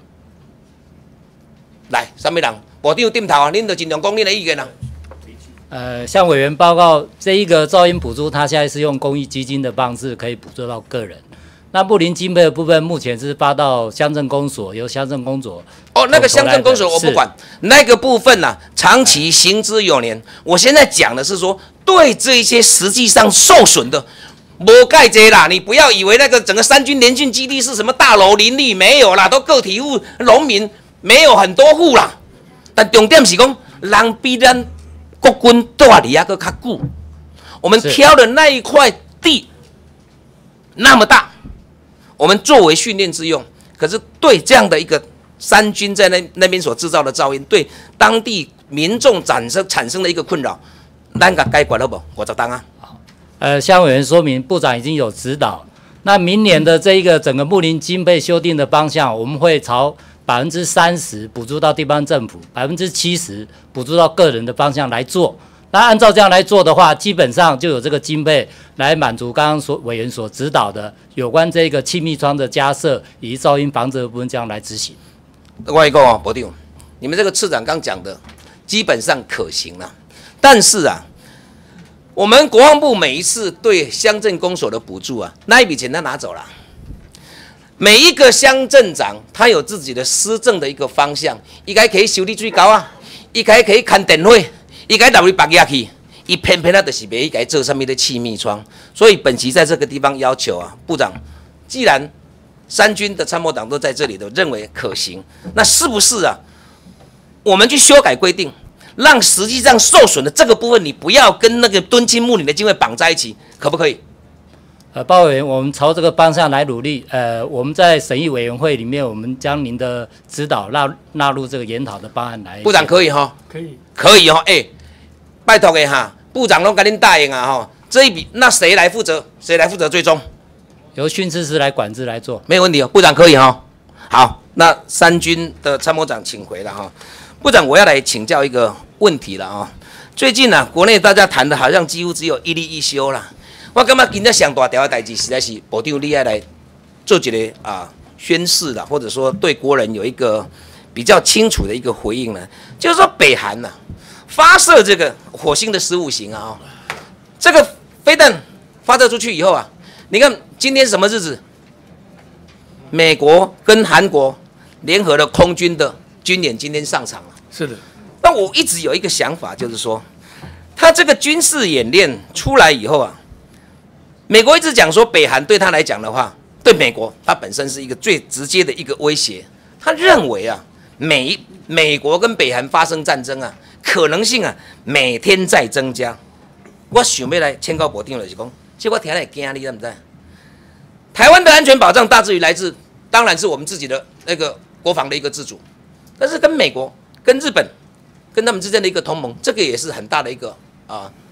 来，什么人？部长点头啊，恁就尽量讲恁的意见啊。 呃，向委员报告，这一个噪音补助，它现在是用公益基金的方式可以补助到个人。那睦邻经费的部分，目前是发到乡镇公所，由乡镇公所。 哦，那个乡镇公所我不管，那个部分呢、啊，长期行之有年。我现在讲的是说，对这些实际上受损的，没盖这啦。你不要以为那个整个三军联训基地是什么大楼林立，没有啦，都个体户、农民，没有很多户啦。但重点是讲，人比咱国军大里啊个较久，我们挑的那一块地那么大。我们作为训练之用，可是对这样的一个三军在那那边所制造的噪音，对当地民众产生产生的一个困扰，咱甲解决了不？我就当啊。 呃，向委员说明，部长已经有指导。那明年的这一个整个睦邻经费修订的方向，我们会朝百分之三十补助到地方政府，百分之七十补助到个人的方向来做。那按照这样来做的话，基本上就有这个经费来满足刚刚所委员所指导的有关这个气密窗的加设以及噪音防治的部分，这样来执行。 我一个哦，部长，你们这个次长刚讲的，基本上可行了。但是啊，我们国防部每一次对乡镇公所的补助啊，那一笔钱他拿走了。每一个乡镇长他有自己的施政的一个方向，一该可以修理水沟啊，一该可以看电话。伊该哪里拔下去？伊偏偏他就是袂该做上面的气密窗，所以本期在这个地方要求啊，部长，既然三军的参谋长都在这里的，认为可行，那是不是啊？我们去修改规定，让实际上受损的这个部分，你不要跟那个敦亲睦邻的经费绑在一起，可不可以？ 呃，鲍委员，我们朝这个方向来努力。呃，我们在审议委员会里面，我们将您的指导纳纳入这个研讨的方案来。 部长可以哈？ 可以， 可以哈。哎、欸，拜托的哈，部长都跟您答应啊哈。这一笔那谁来负责？谁来负责追踪？ 由训斥司来管制来做， 没有问题哦。部长可以哈。好，那三军的参谋长请回了哈。部长，我要来请教一个问题了啊。最近呢、啊，国内大家谈的好像几乎只有一例一休啦。我感觉今天上大条的代志，实在是部长你要来做一个啊宣示啦，或者说对国人有一个比较清楚的一个回应呢。就是说北韩呐、啊、发射这个火星的十五型啊、哦，这个飞弹发射出去以后啊，你看今天什么日子？美国跟韩国联合的空军的军演今天上场了。 是的。 那我一直有一个想法，就是说，他这个军事演练出来以后啊。美国一直讲说，北韩对他来讲的话，对美国他本身是一个最直接的一个威胁。他认为啊，美美国跟北韩发生战争啊，可能性啊每天在增加。我想要来请教部长就是讲，其实我听来惊，你知不知？台湾的安全保障大致于来自，当然是我们自己的那个国防的一个自主，但是跟美国、跟日本、跟他们之间的一个同盟，这个也是很大的一个啊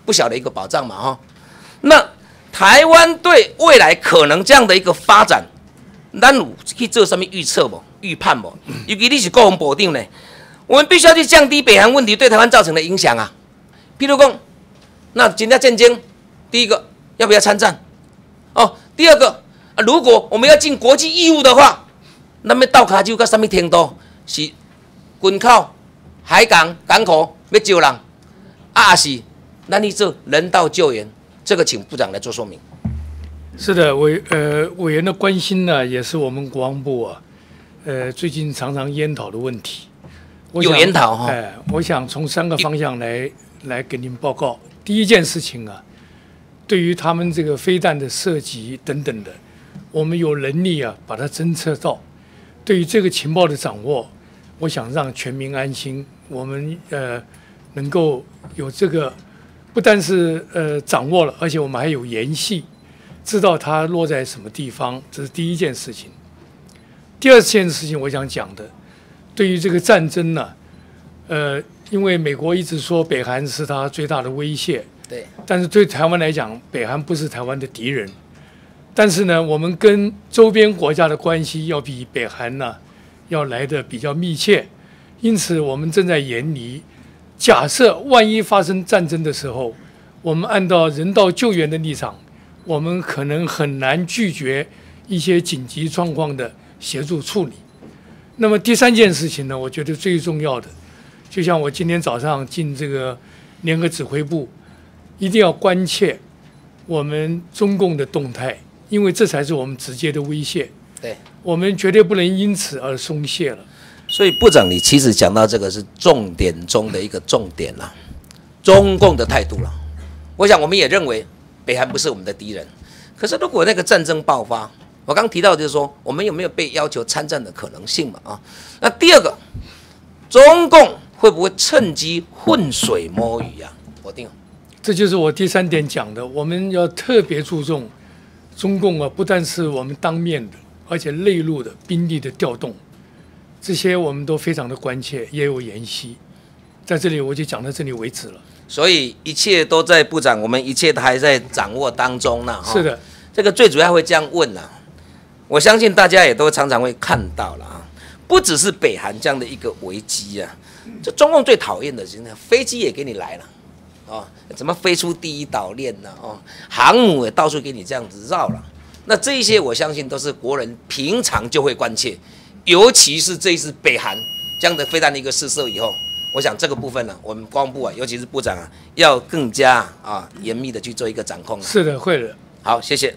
不小的一个保障嘛哈。那台湾对未来可能这样的一个发展，咱有去做什么预测不？预判不？尤其你是国防部长呢，我们必须要去降低北韩问题对台湾造成的影响啊。譬如讲，那今天战争，第一个要不要参战？哦，第二个，啊、如果我们要尽国际义务的话，那么到卡就到什么程度？是军口、海港、港口要救人，啊是咱去做人道救援，这个请部长来做说明。 是的，委呃委员的关心呢，也是我们国防部啊，呃最近常常研讨的问题。我想有研讨哈， 哎、呃，我想从三个方向来来给您报告。第一件事情啊，对于他们这个飞弹的射击等等的，我们有能力啊把它侦测到。对于这个情报的掌握，我想让全民安心。我们呃能够有这个，不但是呃掌握了，而且我们还有研系。知道它落在什么地方，这是第一件事情。第二件事情，我想讲的，对于这个战争呢，呃，因为美国一直说北韩是它最大的威胁， 对。 但是对台湾来讲，北韩不是台湾的敌人。但是呢，我们跟周边国家的关系要比北韩呢要来得比较密切，因此我们正在研拟，假设万一发生战争的时候，我们按照人道救援的立场。我们可能很难拒绝一些紧急状况的协助处理。那么第三件事情呢，我觉得最重要的，就像我今天早上进这个联合指挥部，一定要关切我们中共的动态，因为这才是我们直接的威胁。 对， 我们绝对不能因此而松懈了。 所以部长，你其实讲到这个是重点中的一个重点啦，中共的态度了。我想我们也认为。北韩不是我们的敌人，可是如果那个战争爆发，我刚提到就是说，我们有没有被要求参战的可能性嘛？啊，那第二个，中共会不会趁机浑水摸鱼啊？我定， 这就是我第三点讲的，我们要特别注重中共啊，不但是我们当面的，而且内陆的兵力的调动，这些我们都非常的关切，也有研析。在这里我就讲到这里为止了。 所以一切都在部长，我们一切都还在掌握当中呢。 是的， 这个最主要会这样问啊，我相信大家也都常常会看到了啊，不只是北韩这样的一个危机啊，这中共最讨厌的是飞机也给你来了，哦，怎么飞出第一岛链呢？哦，航母也到处给你这样子绕了，那这一些我相信都是国人平常就会关切，尤其是这一次北韩这样的飞弹的一个试射以后。我想这个部分呢、啊，我们国防部啊，尤其是部长啊，要更加啊严密的去做一个掌控、啊。 是的，会的。 好，谢谢。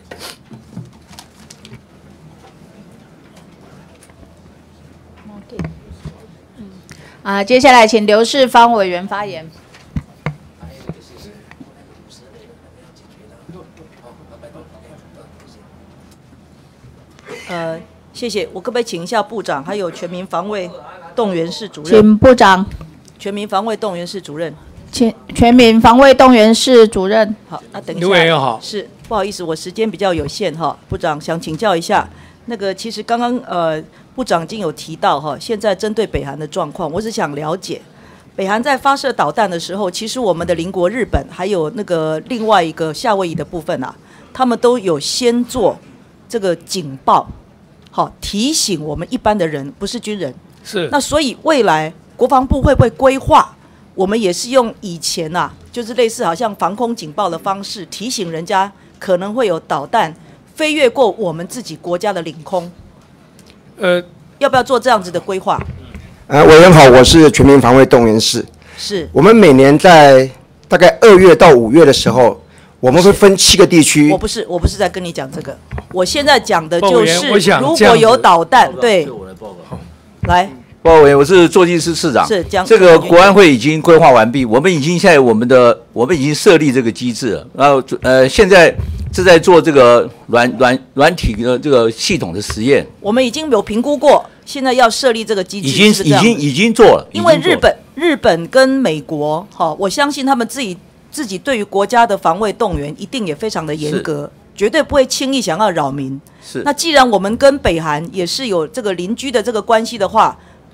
啊，接下来请刘世芳委员发言。 呃，谢谢。我可不可以请一下部长，还有全民防卫动员室主任？ 请部长。 全民防卫动员室主任。 请全民防卫动员室主任。 好，那等一下。 刘委员好。 是，不好意思，我时间比较有限哈，部长想请教一下，那个其实刚刚呃部长已经有提到哈，现在针对北韩的状况，我只想了解，北韩在发射导弹的时候，其实我们的邻国日本还有那个另外一个夏威夷的部分啊，他们都有先做这个警报，好提醒我们一般的人，不是军人。 是。 那所以未来国防部会不会规划？我们也是用以前啊，就是类似好像防空警报的方式提醒人家可能会有导弹飞越过我们自己国家的领空。 呃， 要不要做这样子的规划？ 呃，委员好，我是全民防卫动员室。 是。 我们每年在大概二月到五月的时候，我们会分七个地区。 我不是，我不是在跟你讲这个，我现在讲的就报是如果有导弹，对，来。 报告委员，我是作技师次长。 是江这个国安会已经规划完毕，我们已经现在我们的我们已经设立这个机制了，然后呃现在是在做这个软软软体的这个系统的实验。 我们已经有评估过，现在要设立这个机制， 已经已经已经做了。 因为日本日本跟美国，好，我相信他们自己自己对于国家的防卫动员一定也非常的严格，绝对不会轻易想要扰民。 是。 那既然我们跟北韩也是有这个邻居的这个关系的话，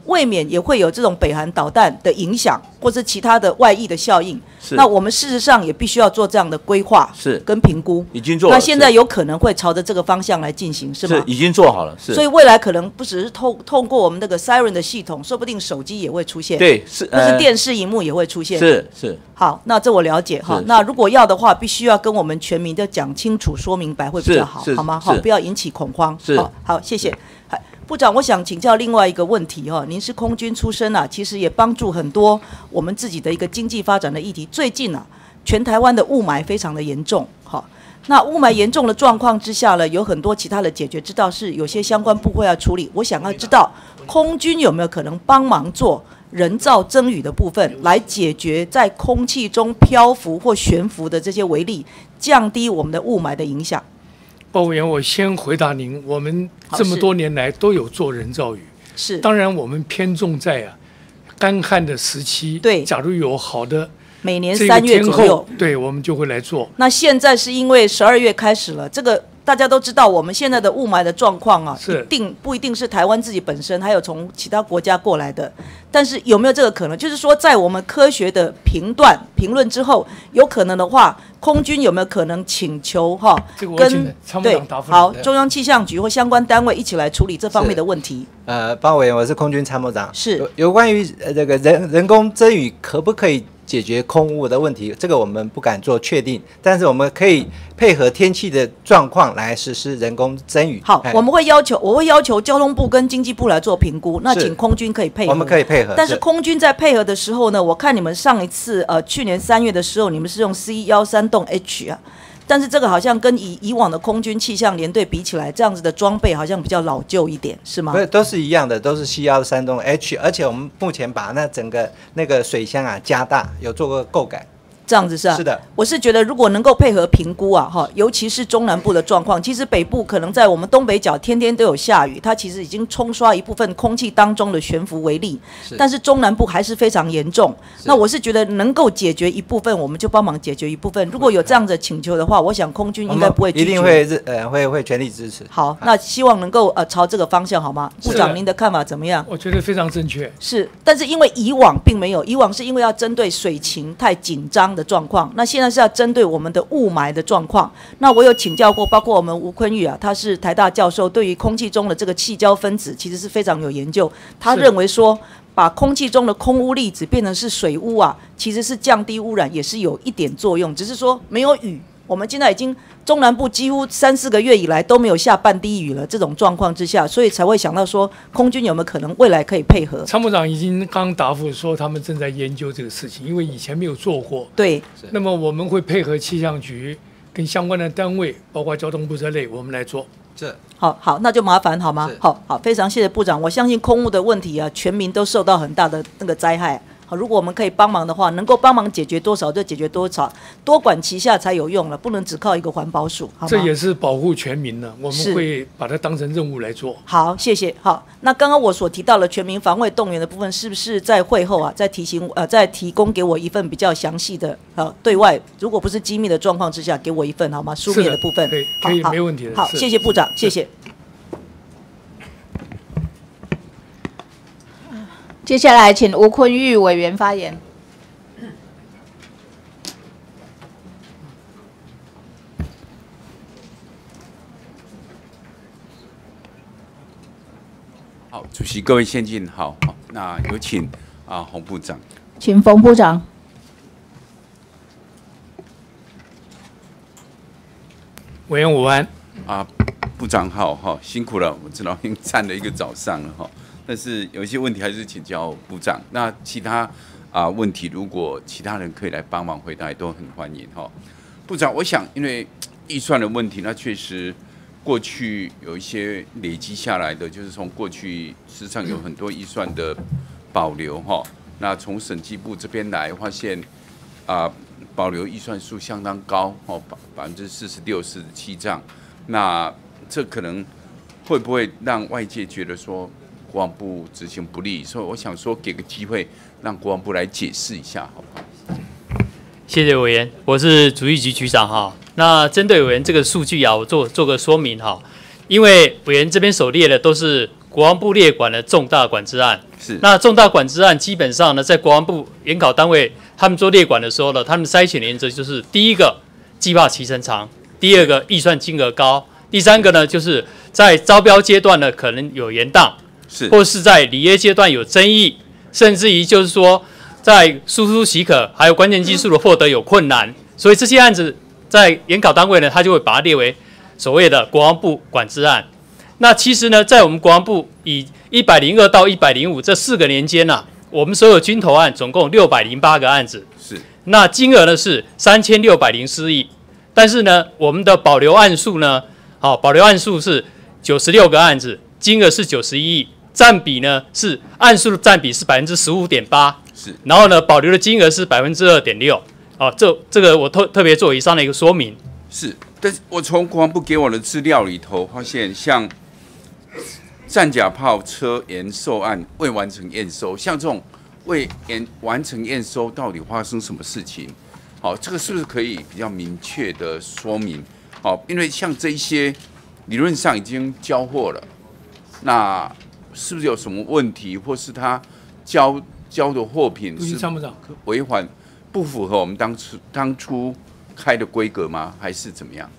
未免也会有这种北韩导弹的影响，或是其他的外溢的效应。那我们事实上也必须要做这样的规划， 是跟评估。 已经做了。 那现在有可能会朝着这个方向来进行，是吗？ 是已经做好了。是。 所以未来可能不只是透透过我们那个 Siren 的系统，说不定手机也会出现。 对，是。 或是电视荧幕也会出现。 是是。 好，那这我了解哈。那如果要的话，必须要跟我们全民的讲清楚、说明白会比较好，好吗？好，不要引起恐慌。 是。 好，好，谢谢。部长，我想请教另外一个问题哈，您是空军出身啊，其实也帮助很多我们自己的一个经济发展的议题。最近啊，全台湾的雾霾非常的严重，哈，那雾霾严重的状况之下呢，有很多其他的解决之道是有些相关部会要处理。我想要知道，空军有没有可能帮忙做人造增雨的部分，来解决在空气中漂浮或悬浮的这些微粒，降低我们的雾霾的影响？ 鲍委员，我先回答您，我们这么多年来都有做人造雨， 是， 当然我们偏重在啊干旱的时期， 对， 假如有好的每年三月左右， 对，我们就会来做。 那现在是因为十二月开始了，这个大家都知道，我们现在的雾霾的状况啊，一定不一定是台湾自己本身，还有从其他国家过来的。但是有没有这个可能？就是说，在我们科学的评断、评论之后，有可能的话，空军有没有可能请求哈，跟对好中央气象局或相关单位一起来处理这方面的问题？ 呃，鲍委员，我是空军参谋长。 是有有关于呃这个人人工增雨可不可以解决空污的问题，这个我们不敢做确定，但是我们可以配合天气的状况来实施人工增雨。 好，我们会要求，我会要求交通部跟经济部来做评估，那请空军可以配合。 我们可以配合。 但是空军在配合的时候呢，我看你们上一次呃去年三月的时候，你们是用 C 一三栋 H 啊。但是这个好像跟以以往的空军气象联队比起来，这样子的装备好像比较老旧一点，是吗？ 不是，都是一样的，都是 C 一三栋 H， 而且我们目前把那整个那个水箱啊加大，有做过购改。 这样子是吧？ 是的， 我是觉得如果能够配合评估啊，哈，尤其是中南部的状况，其实北部可能在我们东北角天天都有下雨，它其实已经冲刷一部分空气当中的悬浮微粒，但是中南部还是非常严重。那我是觉得能够解决一部分，我们就帮忙解决一部分。如果有这样的请求的话，我想空军应该不会拒绝， 一定会呃会会全力支持。 好，那希望能够呃朝这个方向好吗？部长您的看法怎么样？ 我觉得非常正确。 是，但是因为以往并没有，以往是因为要针对水情太紧张的状况，那现在是要针对我们的雾霾的状况。那我有请教过，包括我们吴坤玉啊，他是台大教授，对于空气中的这个气胶分子其实是非常有研究。他认为说，把空气中的空污粒子变成是水污啊，其实是降低污染，也是有一点作用。只是说没有雨，我们现在已经中南部几乎三四个月以来都没有下半滴雨了，这种状况之下，所以才会想到说，空军有没有可能未来可以配合？ 参谋长已经刚答复说，他们正在研究这个事情，因为以前没有做过。 对。 那么我们会配合气象局跟相关的单位，包括交通部这类，我们来做。 这好好，那就麻烦好吗？好好，非常谢谢部长。我相信空污的问题啊，全民都受到很大的那个灾害。好，如果我们可以帮忙的话，能够帮忙解决多少就解决多少，多管齐下才有用了，不能只靠一个环保署，好吗？ 这也是保护全民呢，我们会把它当成任务来做。 好，谢谢。好，那刚刚我所提到的全民防卫动员的部分，是不是在会后啊，再提醒呃，再提供给我一份比较详细的呃对外，如果不是机密的状况之下，给我一份好吗？书面的部分， 可以，可以，没问题的。 好，谢谢部长，谢谢。 接下来，请吴坤玉委员发言。 好，主席，各位先进好，好，那有请啊洪部长。 请冯部长。 委员午安。 啊，部长好，哈，辛苦了，我知道已经站了一个早上了哈。但是有一些问题还是请教部长。那其他啊问题，如果其他人可以来帮忙回答，也都很欢迎哈。部长，我想因为预算的问题，那确实过去有一些累积下来的，就是从过去事实上有很多预算的保留哈。那从审计部这边来发现啊，保留预算数相当高哦，百百分之四十六、四十七这样。那这可能会不会让外界觉得说？国防部执行不力，所以我想说，给个机会让国防部来解释一下，好不好？ 谢谢委员，我是主计局局长哈。那针对委员这个数据啊，我做做个说明哈。因为委员这边所列的都是国防部列管的重大管制案。 是。 那重大管制案基本上呢，在国防部研考单位他们做列管的时候呢，他们筛选的原则就是第一个计划期程长，第二个预算金额高，第三个呢就是在招标阶段呢可能有延宕， 是， 或是在履约阶段有争议，甚至于就是说在输出许可还有关键技术的获得有困难，所以这些案子在研考单位呢，他就会把它列为所谓的国防部管制案。那其实呢，在我们国防部以一百零二到一百零五这四个年间啊，我们所有军投案总共六百零八个案子， 是， 那金额呢是三千六百零四亿，但是呢，我们的保留案数呢，好、哦，保留案数是九十六个案子，金额是九十一亿，占比呢是案数的占比是百分之十五点八， 是， 然后呢，保留的金额是百分之二点六，哦，这这个我特特别做以上的一个说明。 是，但是我从国防部给我的资料里头发现，像战甲炮车延售案未完成验收，像这种未完完成验收，到底发生什么事情？好，这个是不是可以比较明确的说明？好，因为像这一些理论上已经交货了，那是不是有什么问题，或是他交交的货品是违反不符合我们当初当初开的规格吗？还是怎么样？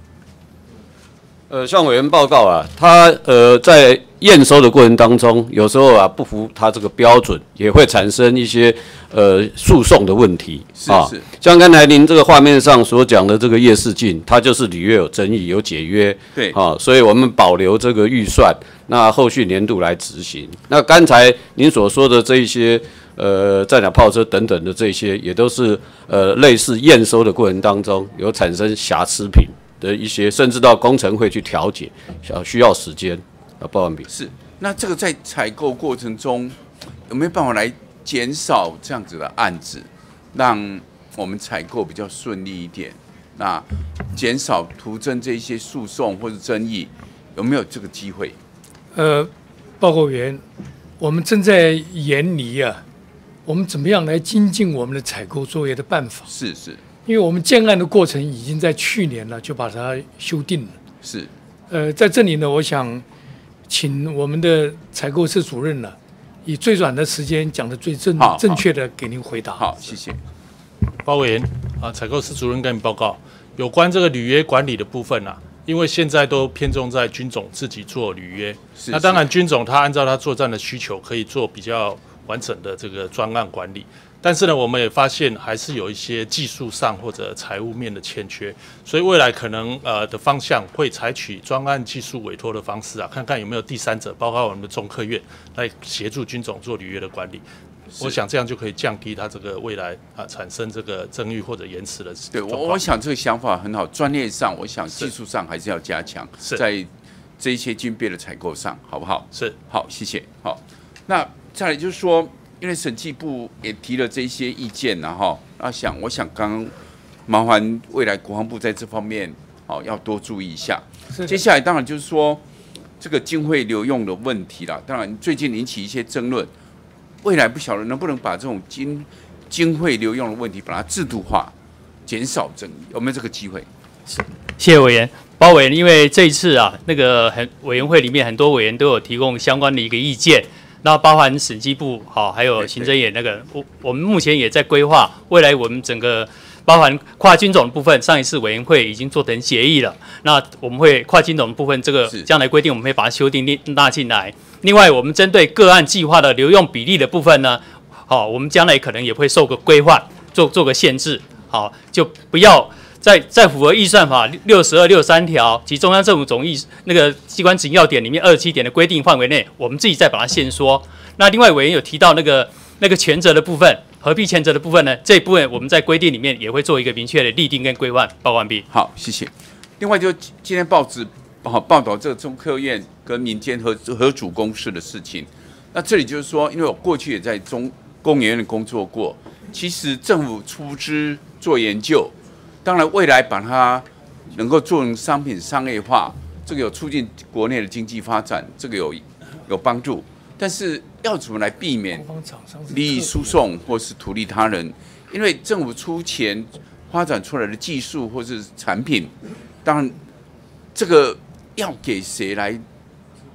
呃，向委员报告啊，他呃在验收的过程当中，有时候啊不符他这个标准，也会产生一些呃诉讼的问题啊。 是是。 像刚才您这个画面上所讲的这个叶世进，它就是履约有争议，有解约， 对啊，所以我们保留这个预算，那后续年度来执行。那刚才您所说的这一些呃战甲炮车等等的这些，也都是呃类似验收的过程当中有产生瑕疵品的一些，甚至到工程会去调解，需要时间啊。报完毕。 是，那这个在采购过程中有没有办法来减少这样子的案子，让我们采购比较顺利一点？那减少徒增这一些诉讼或者争议，有没有这个机会？ 呃，报告员，我们正在研拟啊，我们怎么样来精进我们的采购作业的办法？ 是是。 因为我们建案的过程已经在去年了，就把它修订了。 是， 呃，在这里呢，我想请我们的采购室主任呢，以最短的时间讲的最正正确的给您回答。 好，谢谢。 包委员啊，采购室主任跟你报告，有关这个履约管理的部分啊，因为现在都偏重在军种自己做履约， 是那当然军种他按照他作战的需求，可以做比较完整的这个专案管理。但是呢，我们也发现还是有一些技术上或者财务面的欠缺，所以未来可能呃的方向会采取专案技术委托的方式啊，看看有没有第三者，包括我们的中科院来协助军种做履约的管理。我想这样就可以降低它这个未来啊产生这个争议或者延迟的对我，我想这个想法很好，专业上我想技术上还是要加强，在这一些军备的采购上，好不好？ 是， 好，谢谢。好，那再来就是说。因为审计部也提了这些意见然后那想我想刚刚麻烦未来国防部在这方面哦要多注意一下。接下来当然就是说这个经费流用的问题啦，当然最近引起一些争论，未来不晓得能不能把这种经经费流用的问题把它制度化，减少争议，有没有这个机会？ 谢谢委员。包委员，因为这一次啊，那个很委员会里面很多委员都有提供相关的一个意见。那包含审计部好，还有行政院那个，我我们目前也在规划未来我们整个包含跨军种的部分，上一次委员会已经做成协议了。那我们会跨军种的部分，这个将来规定我们会把它修订纳进来。另外，我们针对个案计划的留用比例的部分呢，好，我们将来可能也会受个规范，做做个限制，好，就不要。在在符合预算法六十二、六十三条及中央政府总预那个机关指引要点里面二十七点的规定范围内，我们自己再把它限缩。那另外委员有提到那个那个权责的部分，合并权责的部分呢，这一部分我们在规定里面也会做一个明确的立定跟规范。报告完毕。 好，谢谢。另外就今天报纸报报道这个中科院跟民间合合组公司的事情，那这里就是说，因为我过去也在中工研院工作过，其实政府出资做研究。当然，未来把它能够做成商品商业化，这个有促进国内的经济发展，这个有有帮助。但是要怎么来避免利益输送或是图利他人？因为政府出钱发展出来的技术或是产品，当然这个要给谁来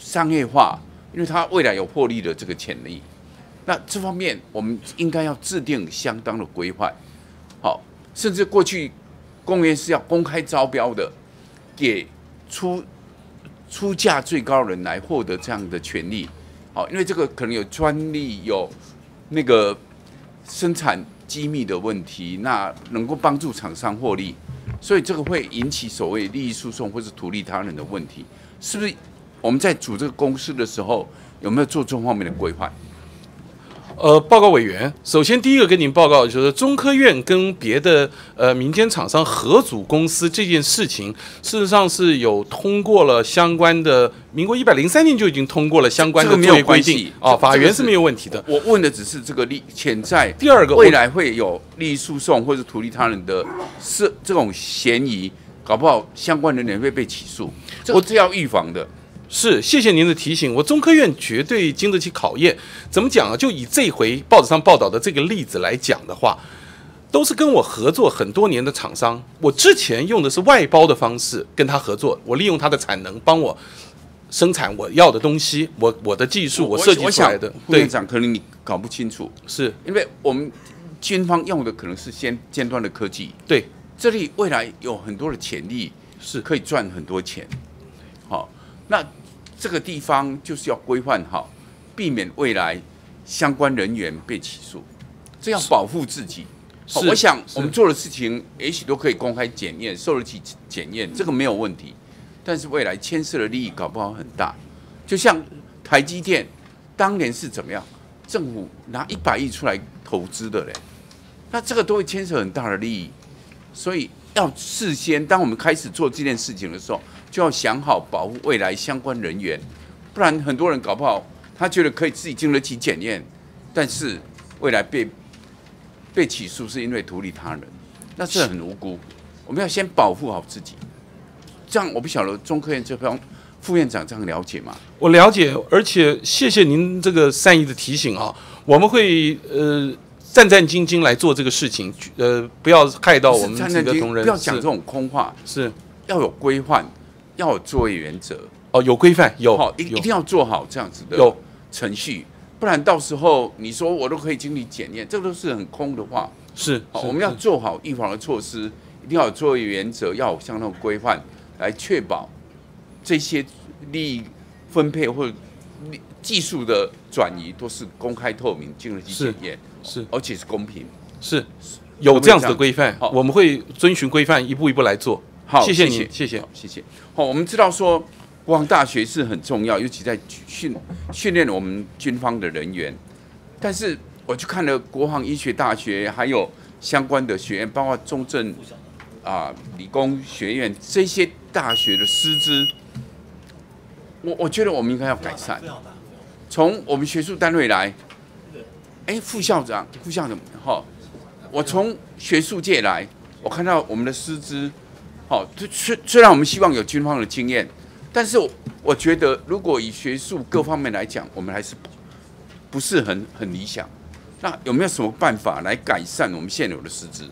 商业化，因为它未来有获利的这个潜力。那这方面我们应该要制定相当的规范，好，甚至过去公园是要公开招标的，给出出价最高的人来获得这样的权利，好，因为这个可能有专利，有那个生产机密的问题，那能够帮助厂商获利，所以这个会引起所谓利益诉讼或是图利他人的问题，是不是？我们在组这个公司的时候，有没有做这方面的规划？ 呃，报告委员，首先第一个跟您报告就是中科院跟别的呃民间厂商合组公司这件事情，事实上是有通过了相关的，民国一百零三年就已经通过了相关的作业规定啊，法院是没有问题的。 我问的只是这个利潜在第二个未来会有利益诉讼或者图利他人的是这种嫌疑，搞不好相关人员会被起诉，这个是要预防的。 是，谢谢您的提醒。我中科院绝对经得起考验。怎么讲啊？就以这回报纸上报道的这个例子来讲的话，都是跟我合作很多年的厂商。我之前用的是外包的方式跟他合作，我利用他的产能帮我生产我要的东西，我我的技术我设计出来的。 副院长，可能你搞不清楚， 是因为我们军方用的可能是先尖端的科技， 对， 这里未来有很多的潜力， 是可以赚很多钱。好，那这个地方就是要规范好，避免未来相关人员被起诉，这要保护自己。好，我想我们做的事情也许都可以公开检验，受得起检验，这个没有问题。但是未来牵涉的利益搞不好很大，就像台积电当年是怎么样，政府拿一百亿出来投资的嘞，那这个都会牵涉很大的利益，所以要事先，当我们开始做这件事情的时候，就要想好保护未来相关人员，不然很多人搞不好他觉得可以自己经得起检验，但是未来被被起诉是因为图利他人，那这很无辜。我们要先保护好自己。这样我不晓得中科院这方副院长这样了解吗？ 我了解，而且谢谢您这个善意的提醒啊，我们会呃战战兢兢来做这个事情，呃，不要害到我们自己的同仁。 不要讲这种空话， 是要有规范，要有作业原则。 哦，有规范，有， 好，一一定要做好这样子的有程序，不然到时候你说我都可以经历检验，这都是很空的话。 是， 好，我们要做好预防的措施，一定要有作业原则，要有相当的规范，来确保这些利益分配或者技术的转移都是公开透明、经得起检验， 是， 而且是公平， 是有这样子的规范，我们会遵循规范，一步一步来做。 好， 谢谢你， 谢谢， 谢谢。好，我们知道说国防大学是很重要，尤其在训训练我们军方的人员。但是我去看了国防医学大学，还有相关的学院，包括中正啊、理工学院这些大学的师资，我我觉得我们应该要改善。从我们学术单位来，哎，副校长、副校长，哈，我从学术界来，我看到我们的师资。好，虽虽然我们希望有军方的经验，但是我我觉得，如果以学术各方面来讲，我们还是不是很很理想。那有没有什么办法来改善我们现有的师资？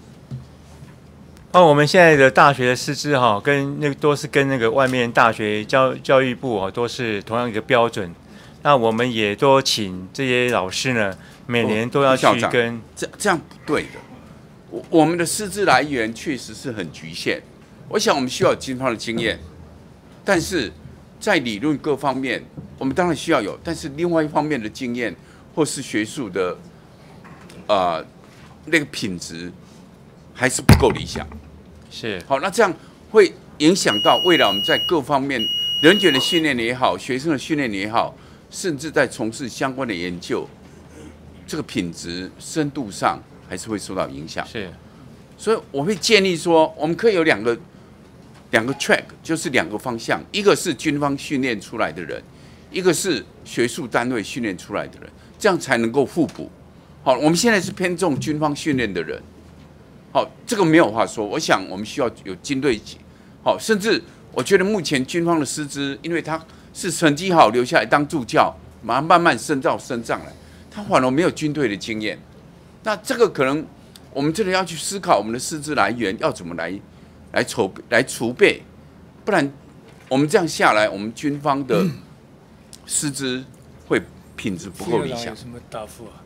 哦，我们现在的大学的师资哈，跟那个都是跟那个外面大学教教育部啊，都是同样一个标准。那我们也都请这些老师呢，每年都要去跟、 哦、这这样不对的。我我们的师资来源确实是很局限，我想我们需要有军方的经验，但是在理论各方面，我们当然需要有，但是另外一方面的经验或是学术的，呃，那个品质还是不够理想。 是， 好，那这样会影响到未来我们在各方面人员的训练也好，学生的训练也好，甚至在从事相关的研究，这个品质深度上还是会受到影响。 是， 所以我会建议说，我们可以有两个两个 track， 就是两个方向，一个是军方训练出来的人，一个是学术单位训练出来的人，这样才能够互补。好，我们现在是偏重军方训练的人，好，这个没有话说。我想我们需要有军队，好，甚至我觉得目前军方的师资，因为他是成绩好留下来当助教，马上慢慢深造升上来，他反而没有军队的经验。那这个可能我们真的要去思考我们的师资来源要怎么来来筹来储备，不然我们这样下来，我们军方的师资会品质不够理想。 有什么答复啊？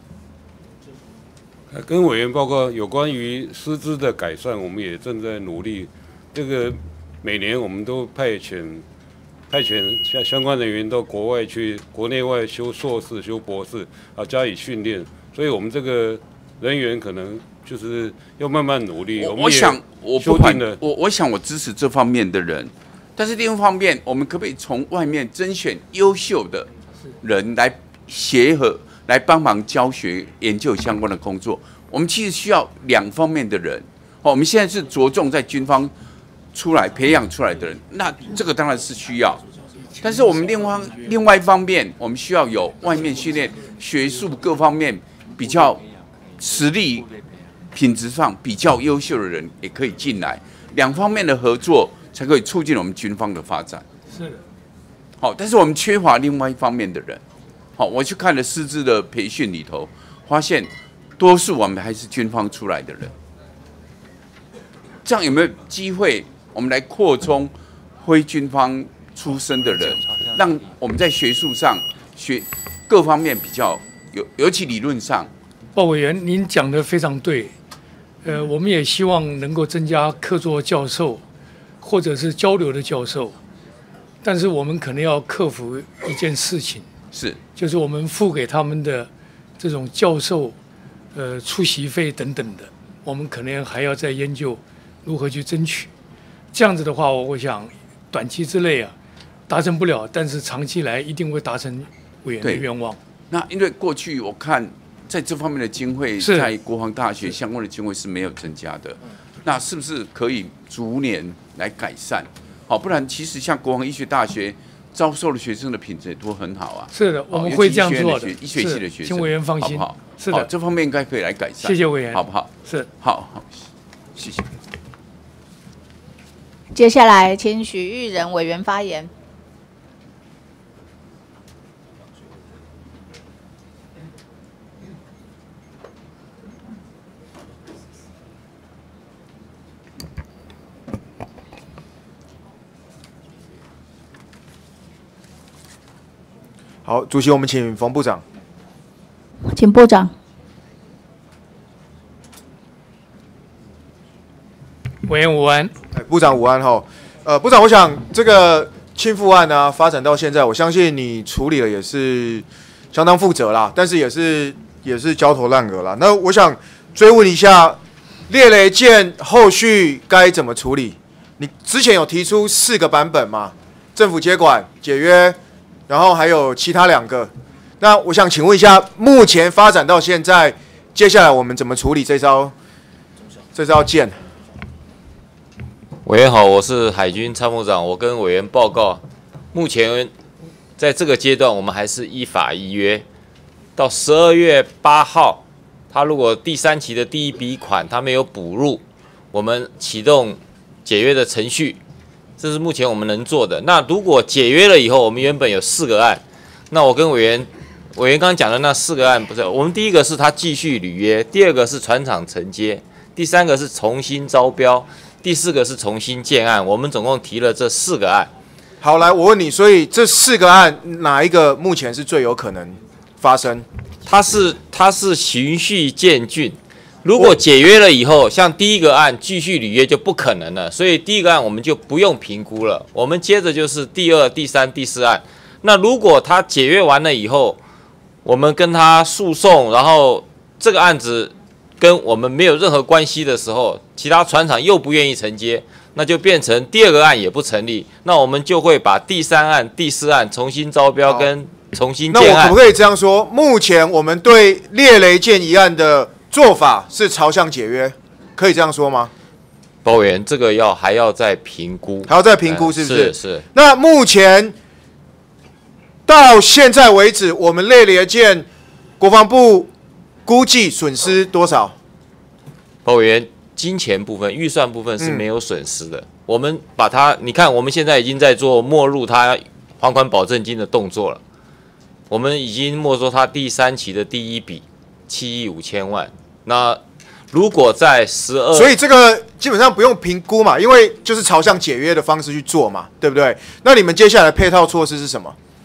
呃，跟委员报告有关于师资的改善，我们也正在努力。这个每年我们都派遣派遣相相关人员到国外去，国内外修硕士、修博士啊，加以训练。所以我们这个人员可能就是要慢慢努力。 我我想我不管我我想我支持这方面的人，但是另一方面，我们可不可以从外面甄选优秀的人来协和？来帮忙教学、研究相关的工作，我们其实需要两方面的人。哦，我们现在是着重在军方出来培养出来的人，那这个当然是需要。但是我们另外另外一方面，我们需要有外面训练、学术各方面比较实力、品质上比较优秀的人也可以进来，两方面的合作才可以促进我们军方的发展。 是的。 好，但是我们缺乏另外一方面的人。好，我去看了师资的培训里头，发现多数我们还是军方出来的人。这样有没有机会，我们来扩充非军方出身的人，让我们在学术上、学各方面比较有，尤其理论上。 鲍委员，您讲的非常对。呃，我们也希望能够增加客座教授，或者是交流的教授，但是我们可能要克服一件事情。 是， 就是我们付给他们的这种教授，呃，出席费等等的，我们可能还要再研究如何去争取。这样子的话，我想短期之内啊达成不了，但是长期来一定会达成委员的愿望。 那因为过去我看在这方面的经费，在国防大学相关的经费是没有增加的，那是不是可以逐年来改善？好，不然其实像国防医学大学。招收的学生的品质也都很好啊。 是的，我们会这样做的。 医学系的学生， 请委员放心， 好不好？ 是的， 这方面应该可以来改善。 谢谢委员， 好不好？ 是， 好好，谢谢。 接下来，请许玉仁委员发言。 好，主席，我们请冯部长。 请部长。 委员午安。 哎，部长午安哈。呃，部长，我想这个亲父案呢、啊，发展到现在，我相信你处理的也是相当负责啦，但是也是也是焦头烂额啦。那我想追问一下，猎雷舰后续该怎么处理？你之前有提出四个版本嘛？政府接管、解约。然后还有其他两个，那我想请问一下，目前发展到现在，接下来我们怎么处理这艘这艘舰？ 委员好，我是海军参谋长，我跟委员报告，目前在这个阶段，我们还是依法依约，到十二月八号，他如果第三期的第一笔款他没有补入，我们启动解约的程序。这是目前我们能做的。那如果解约了以后，我们原本有四个案，那我跟委员委员刚刚讲的那四个案不是，我们第一个是他继续履约，第二个是船厂承接，第三个是重新招标，第四个是重新建案。我们总共提了这四个案。 好，来我问你，所以这四个案哪一个目前是最有可能发生？ 它是它是循序渐进。如果解约了以后，像第一个案继续履约就不可能了，所以第一个案我们就不用评估了。我们接着就是第二、第三、第四案。那如果他解约完了以后，我们跟他诉讼，然后这个案子跟我们没有任何关系的时候，其他船厂又不愿意承接，那就变成第二个案也不成立。那我们就会把第三案、第四案重新招标跟重新建案。 那我可不可以这样说？目前我们对猎雷舰一案的做法是朝向解约，可以这样说吗？ 包委员，这个要还要再评估， 还要再评估，是不是？ 是是。 那目前到现在为止，我们猎雷舰国防部估计损失多少？ 包委员，金钱部分、预算部分是没有损失的。嗯、我们把它，你看，我们现在已经在做没入它还款保证金的动作了。我们已经没收它第三期的第一笔七亿五千万。那如果在十二， 所以这个基本上不用评估嘛，因为就是朝向解约的方式去做嘛，对不对？那你们接下来配套措施是什么？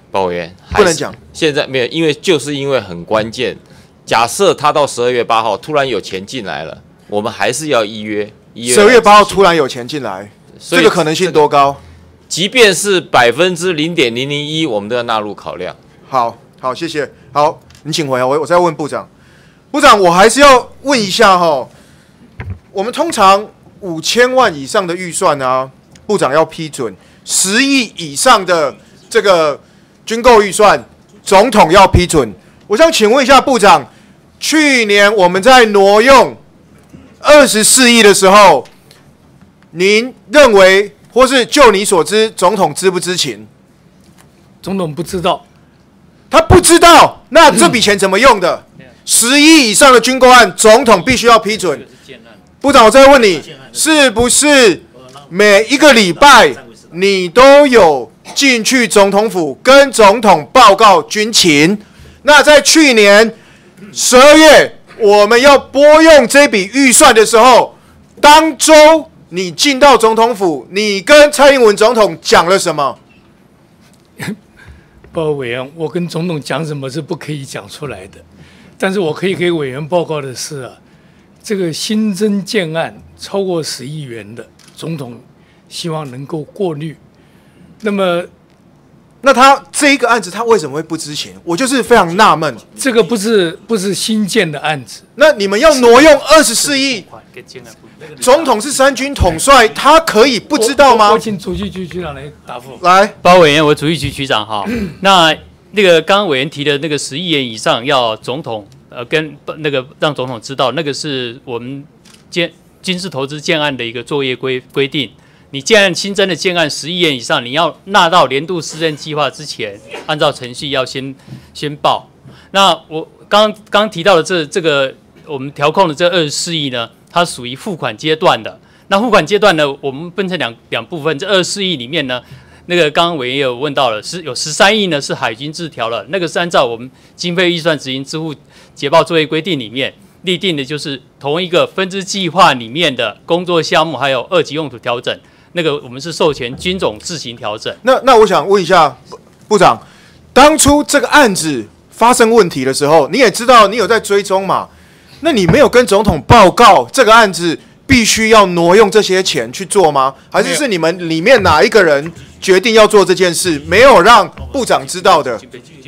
鲍委员不能讲， 现在没有，因为就是因为很关键。假设他到十二月八号突然有钱进来了，我们还是要依约。 十二月八号突然有钱进来，这个可能性多高？ 即便是百分之零点零零一，我们都要纳入考量。 好，好，谢谢。好，你请回啊，我我再问部长。部长，我还是要问一下哈，我们通常五千万以上的预算啊，部长要批准；十亿以上的这个军购预算，总统要批准。我想请问一下部长，去年我们在挪用二十四亿的时候，您认为或是就你所知，总统知不知情？ 总统不知道， 他不知道，那这笔钱怎么用的？十亿以上的军购案，总统必须要批准。部长，我再问你，是不是每一个礼拜你都有进去总统府跟总统报告军情？那在去年十二月我们要拨用这笔预算的时候，当周你进到总统府，你跟蔡英文总统讲了什么？ 报告委员，我跟总统讲什么是不可以讲出来的，但是我可以给委员报告的是啊，这个新增建案超过十亿元的，总统希望能够过滤。那么， 那他这一个案子他为什么会不知情？我就是非常纳闷。 这个不是不是新建的案子， 那你们要挪用二十四亿，总统是三军统帅，他可以不知道吗？ 我, 我请主计局局长来答复。 来， 报告委员，我主计局局长哈。那那个刚刚委员提的那个十亿元以上要总统呃跟那个让总统知道，那个是我们建军事投资建案的一个作业规规定。你建案新增的建案十亿元以上，你要纳到年度施政计划之前，按照程序要先先报。那我刚刚提到的这这个我们调控的这二十四亿呢，它属于付款阶段的。那付款阶段呢，我们分成两两部分。这二十四亿里面呢，那个刚刚委员也有问到了，是有十三亿呢是海军自调了，那个是按照我们经费预算执行支付捷报作业规定里面立定的，就是同一个分支计划里面的工作项目还有二级用途调整。那个我们是授权军种自行调整。 那那我想问一下部长，当初这个案子发生问题的时候，你也知道你有在追踪嘛？那你没有跟总统报告这个案子必须要挪用这些钱去做吗？还是是你们里面哪一个人决定要做这件事，没有让部长知道的？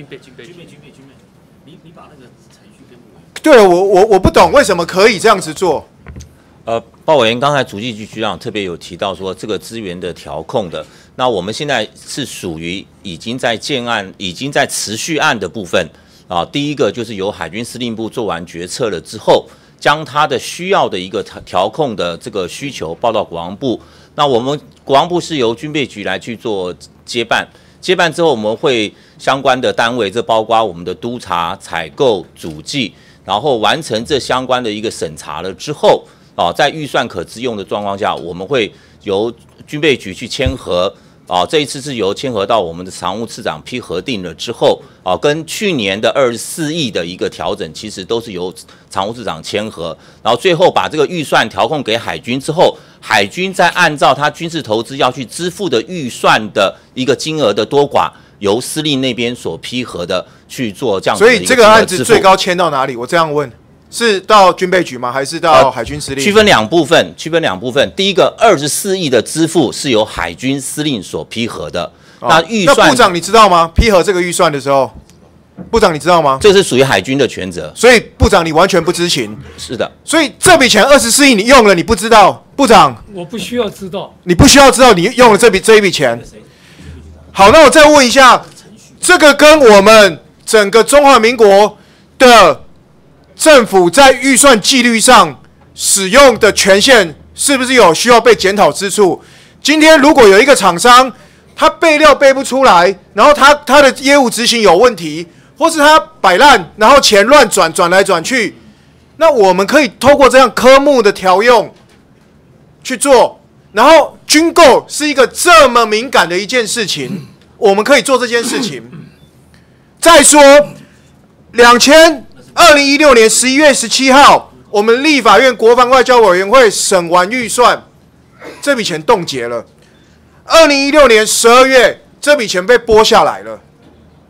对，我我我不懂为什么可以这样子做。 呃，鲍委员刚才主计局局长特别有提到说，这个资源的调控的，那我们现在是属于已经在建案、已经在持续案的部分啊。第一个就是由海军司令部做完决策了之后，将他的需要的一个调控的这个需求报到国防部。那我们国防部是由军备局来去做接办，接办之后我们会相关的单位，这包括我们的督察、采购、主计，然后完成这相关的一个审查了之后。哦，在预算可支用的状况下，我们会由军备局去签核。哦，这一次是由签核到我们的常务次长批核定了之后，哦，跟去年的二十四亿的一个调整，其实都是由常务次长签核。然后最后把这个预算调控给海军之后，海军再按照他军事投资要去支付的预算的一个金额的多寡，由司令那边所批核的去做这样子的一个金额支付。 所以这个案子最高签到哪里？我这样问。是到军备局吗？还是到海军司令？ 呃、区分两部分，区分两部分。第一个，二十四亿的支付是由海军司令所批核的。哦、那预算， 那部长你知道吗？批核这个预算的时候，部长你知道吗？ 这是属于海军的权责。 所以部长你完全不知情。 是的。 所以这笔钱二十四亿你用了，你不知道，部长？ 我不需要知道。 你不需要知道你用了这笔这一笔钱。好，那我再问一下，这个跟我们整个中华民国的政府在预算纪律上使用的权限是不是有需要被检讨之处？今天如果有一个厂商，他备料备不出来，然后他他的业务执行有问题，或是他摆烂，然后钱乱转转来转去，那我们可以透过这样科目的调用去做。然后军购是一个这么敏感的一件事情，我们可以做这件事情。再说两千。二零一六年十一月十七号，我们立法院国防外交委员会审完预算，这笔钱冻结了。二零一六年十二月，这笔钱被拨下来了。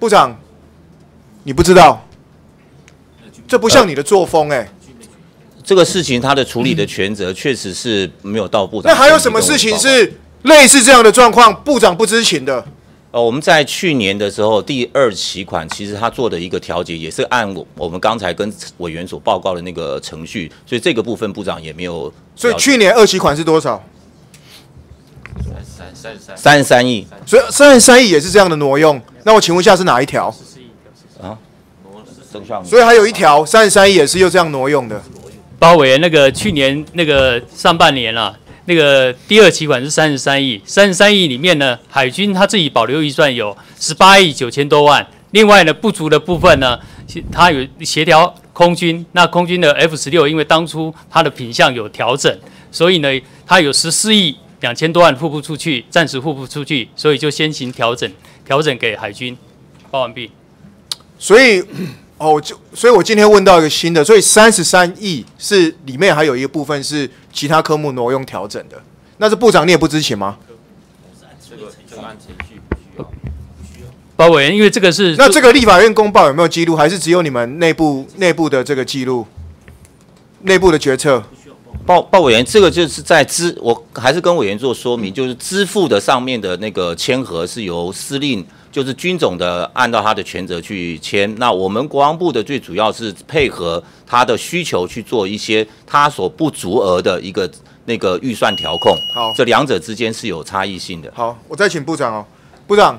部长，你不知道，这不像你的作风哎、欸。 这个事情他的处理的权责确实是没有到部长。 那还有什么事情是类似这样的状况，部长不知情的？ 呃，我们在去年的时候，第二期款其实他做的一个调节，也是按我我们刚才跟委员所报告的那个程序，所以这个部分部长也没有。 所以去年二期款是多少？ 三十三亿。 所以三十三亿也是这样的挪用。那我请问一下是哪一条？ 啊？ 所以还有一条三十三亿也是又这样挪用的。 包委员，那个去年那个上半年啊，那个第二期款是三十三亿，三十三亿里面呢，海军他自己保留预算有十八亿九千多万，另外呢不足的部分呢，他有协调空军，那空军的 F 十六因为当初它的品项有调整，所以呢它有十四亿两千多万付不出去，暂时付不出去，所以就先行调整，调整给海军。报完毕。 所以。哦，就所以，我今天问到一个新的，所以三十三亿是里面还有一个部分是其他科目挪用调整的，那是部长你也不知情吗？ 这个这个按程序包委员，因为这个是那这个立法院公报有没有记录，还是只有你们内部内部的这个记录，内部的决策？ 报报委员，这个就是在支，我还是跟委员做说明，就是支付的上面的那个签核是由司令。就是军总的按照他的权责去签，那我们国防部的最主要是配合他的需求去做一些他所不足额的一个那个预算调控。 好， 这两者之间是有差异性的。 好，我再请部长哦，部长，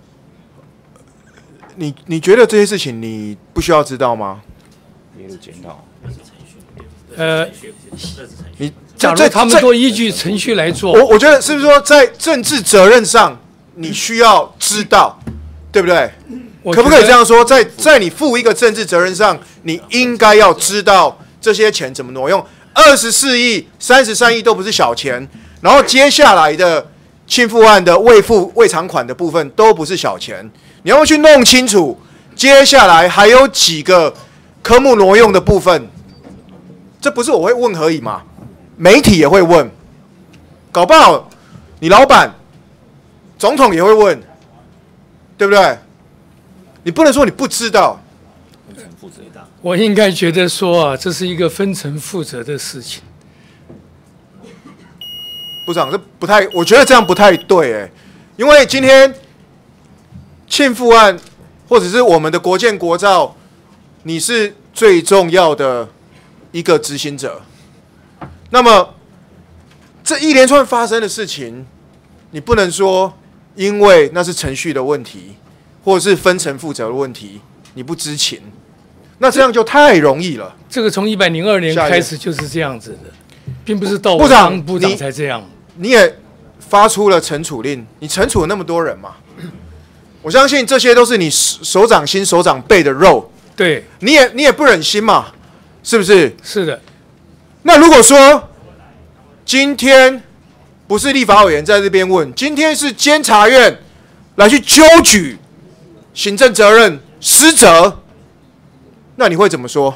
你你觉得这些事情你不需要知道吗？ 列入检讨。 呃， 你假如他们都依据程序来做， 我我觉得是不是说在政治责任上？你需要知道，对不对？可不可以这样说？在在你负一个政治责任上，你应该要知道这些钱怎么挪用。二十四亿、三十三亿都不是小钱，然后接下来的庆富案的未付未偿款的部分都不是小钱，你要去弄清楚。接下来还有几个科目挪用的部分，这不是我会问而已嘛？媒体也会问，搞不好你老板。总统也会问，对不对？你不能说你不知道。 我应该觉得说啊，这是一个分层负责的事情。 部长，这不太，我觉得这样不太对哎，因为今天庆富案或者是我们的国建国造，你是最重要的一个执行者。那么这一连串发生的事情，你不能说。因为那是程序的问题，或者是分层负责的问题，你不知情，那这样就太容易了。 这个从一百零二年开始就是这样子的，并不是到部长部长才这样。 你也发出了惩处令，你惩处了那么多人嘛？我相信这些都是你手掌心、手掌背的肉。 对， 你也你也不忍心嘛，是不是？ 是的。 那如果说今天。不是立法委员在这边问，今天是监察院来去纠举行政责任失责，那你会怎么说？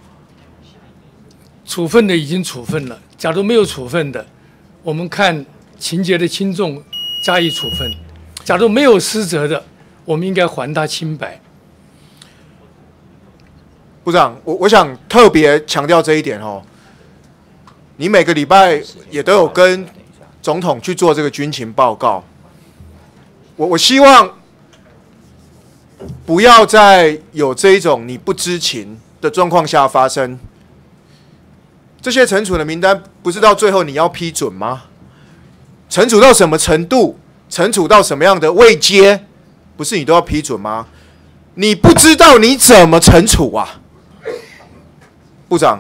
处分的已经处分了，假如没有处分的，我们看情节的轻重加以处分；假如没有失责的，我们应该还他清白。 部长，我我想特别强调这一点哦。你每个礼拜也都有跟总统去做这个军情报告，我我希望不要再有这一种你不知情的状况下发生。这些惩处的名单不是到最后你要批准吗？惩处到什么程度，惩处到什么样的位阶，不是你都要批准吗？你不知道你怎么惩处啊，部长？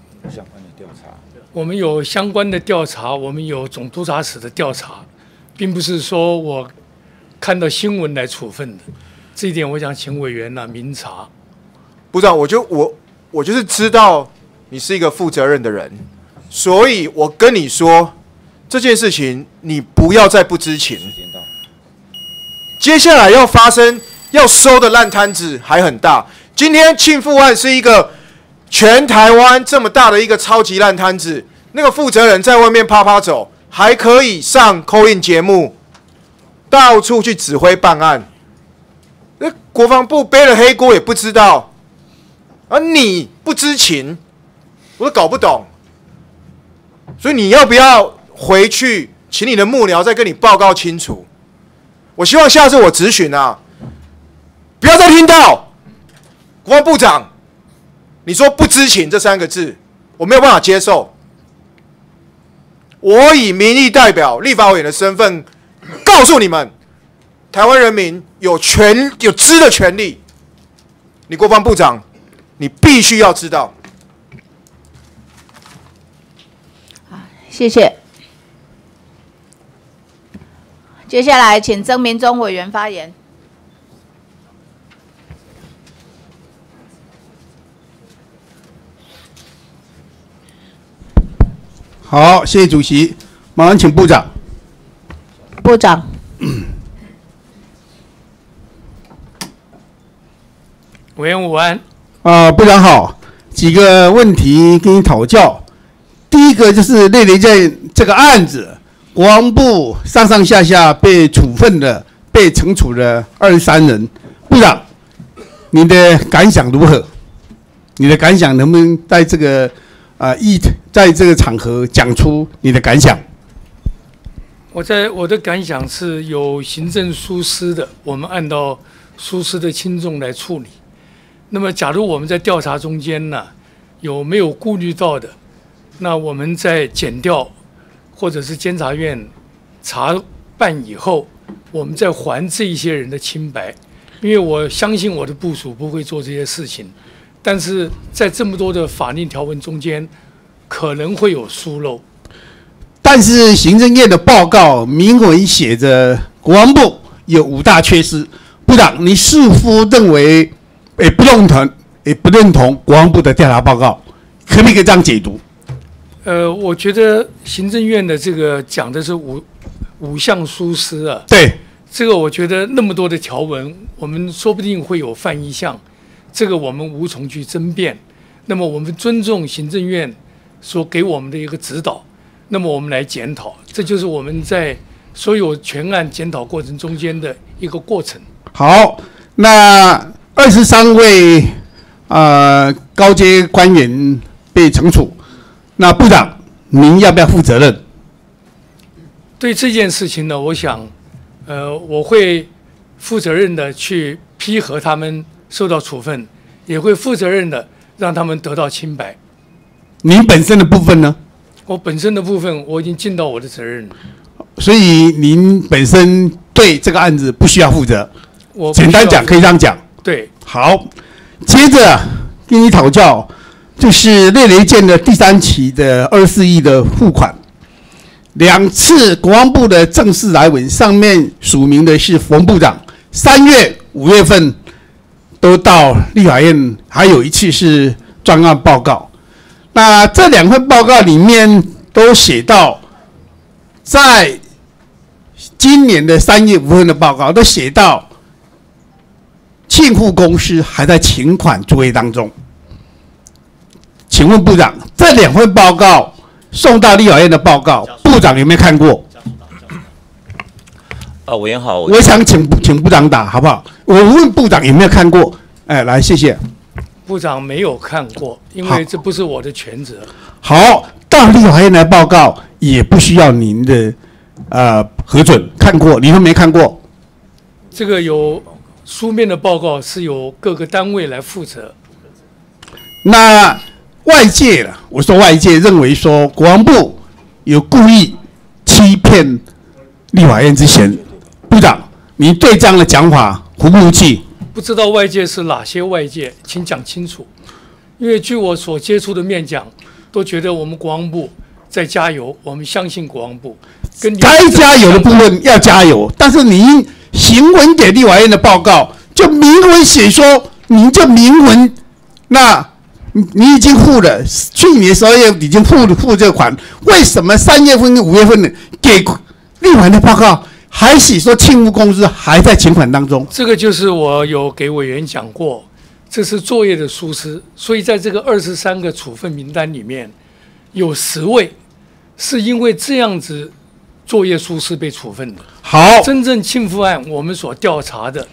我们有相关的调查，我们有总督察室的调查，并不是说我看到新闻来处分的。这一点我想请委员呢、啊、明察。 部长，我就我我就是知道你是一个负责任的人，所以我跟你说这件事情，你不要再不知情。接下来要发生要收的烂摊子还很大。今天庆富案是一个全台湾这么大的一个超级烂摊子，那个负责人在外面趴趴走，还可以上call in节目，到处去指挥办案。那国防部背了黑锅也不知道，而你不知情，我都搞不懂。所以你要不要回去，请你的幕僚再跟你报告清楚？我希望下次我质询啊，不要再听到国防部长你说不知情这三个字，我没有办法接受。我以民意代表、立法委员的身份告诉你们，台湾人民有权有知的权利。你国防部长，你必须要知道。 谢谢。接下来，请曾明忠委员发言。 好，谢谢主席。马上请部长。 部长。 委员午安。 啊，部长好。几个问题跟你讨教。第一个就是内雷舰这个案子，国防部上上下下被处分的、被惩处的二十三人。部长，你的感想如何？你的感想能不能在这个啊议在这个场合讲出你的感想？ 我在我的感想是有行政疏失的，我们按照疏失的轻重来处理。那么，假如我们在调查中间呢，有没有顾虑到的，那我们在检调或者是监察院查办以后，我们再还这一些人的清白。因为我相信我的部属不会做这些事情，但是在这么多的法令条文中间，可能会有疏漏。 但是行政院的报告明文写着国防部有五大缺失。部长，你似乎认为也不认同，也不认同国防部的调查报告，可不可以这样解读？ 呃，我觉得行政院的这个讲的是五五项疏失啊。 对， 这个我觉得那么多的条文，我们说不定会有犯一项，这个我们无从去争辩。那么我们尊重行政院所给我们的一个指导，那么我们来检讨，这就是我们在所有全案检讨过程中间的一个过程。 好，那二十三位呃高阶官员被惩处，那部长您要不要负责任？ 对这件事情呢，我想，呃，我会负责任的去批核他们受到处分，也会负责任的让他们得到清白。 您本身的部分呢？ 我本身的部分我已经尽到我的责任了， 所以您本身对这个案子不需要负责。 我简单讲，可以这样讲。 对， 好，接着跟你讨教，就是内雷舰的第三期的二十四亿的付款，两次国防部的正式来文，上面署名的是冯部长，三月、五月份都到立法院，还有一次是专案报告。那这两份报告里面都写到，在今年的三月、五月份的报告都写到。庆富公司还在请款作业当中，请问部长，这两份报告送到立法院的报告，部长有没有看过？ 啊，委员好， 我想请请部长打好不好？我问部长有没有看过？哎，来，谢谢。 部长没有看过，因为这不是我的权责。 好，到立法院来报告也不需要您的呃核准，看过，你都没看过？ 这个有。书面的报告是由各个单位来负责。 那外界了，我说外界认为说国防部有故意欺骗立法院之嫌，部长，你对这样的讲法服不服气？ 不知道外界是哪些外界，请讲清楚。因为据我所接触的面讲，都觉得我们国防部在加油，我们相信国防部。跟该加油的部分要加油，但是您。行文给立法院的报告，就明文写说，您就明文，那你已经付了，去年十二月已经付付这个款，为什么三月份跟五月份的给立法院的报告还写说庆富公司还在请款当中？ 这个就是我有给委员讲过，这是作业的疏失，所以在这个二十三个处分名单里面，有十位是因为这样子。作业疏失被处分的。 好， 真正庆富案我们所调查的，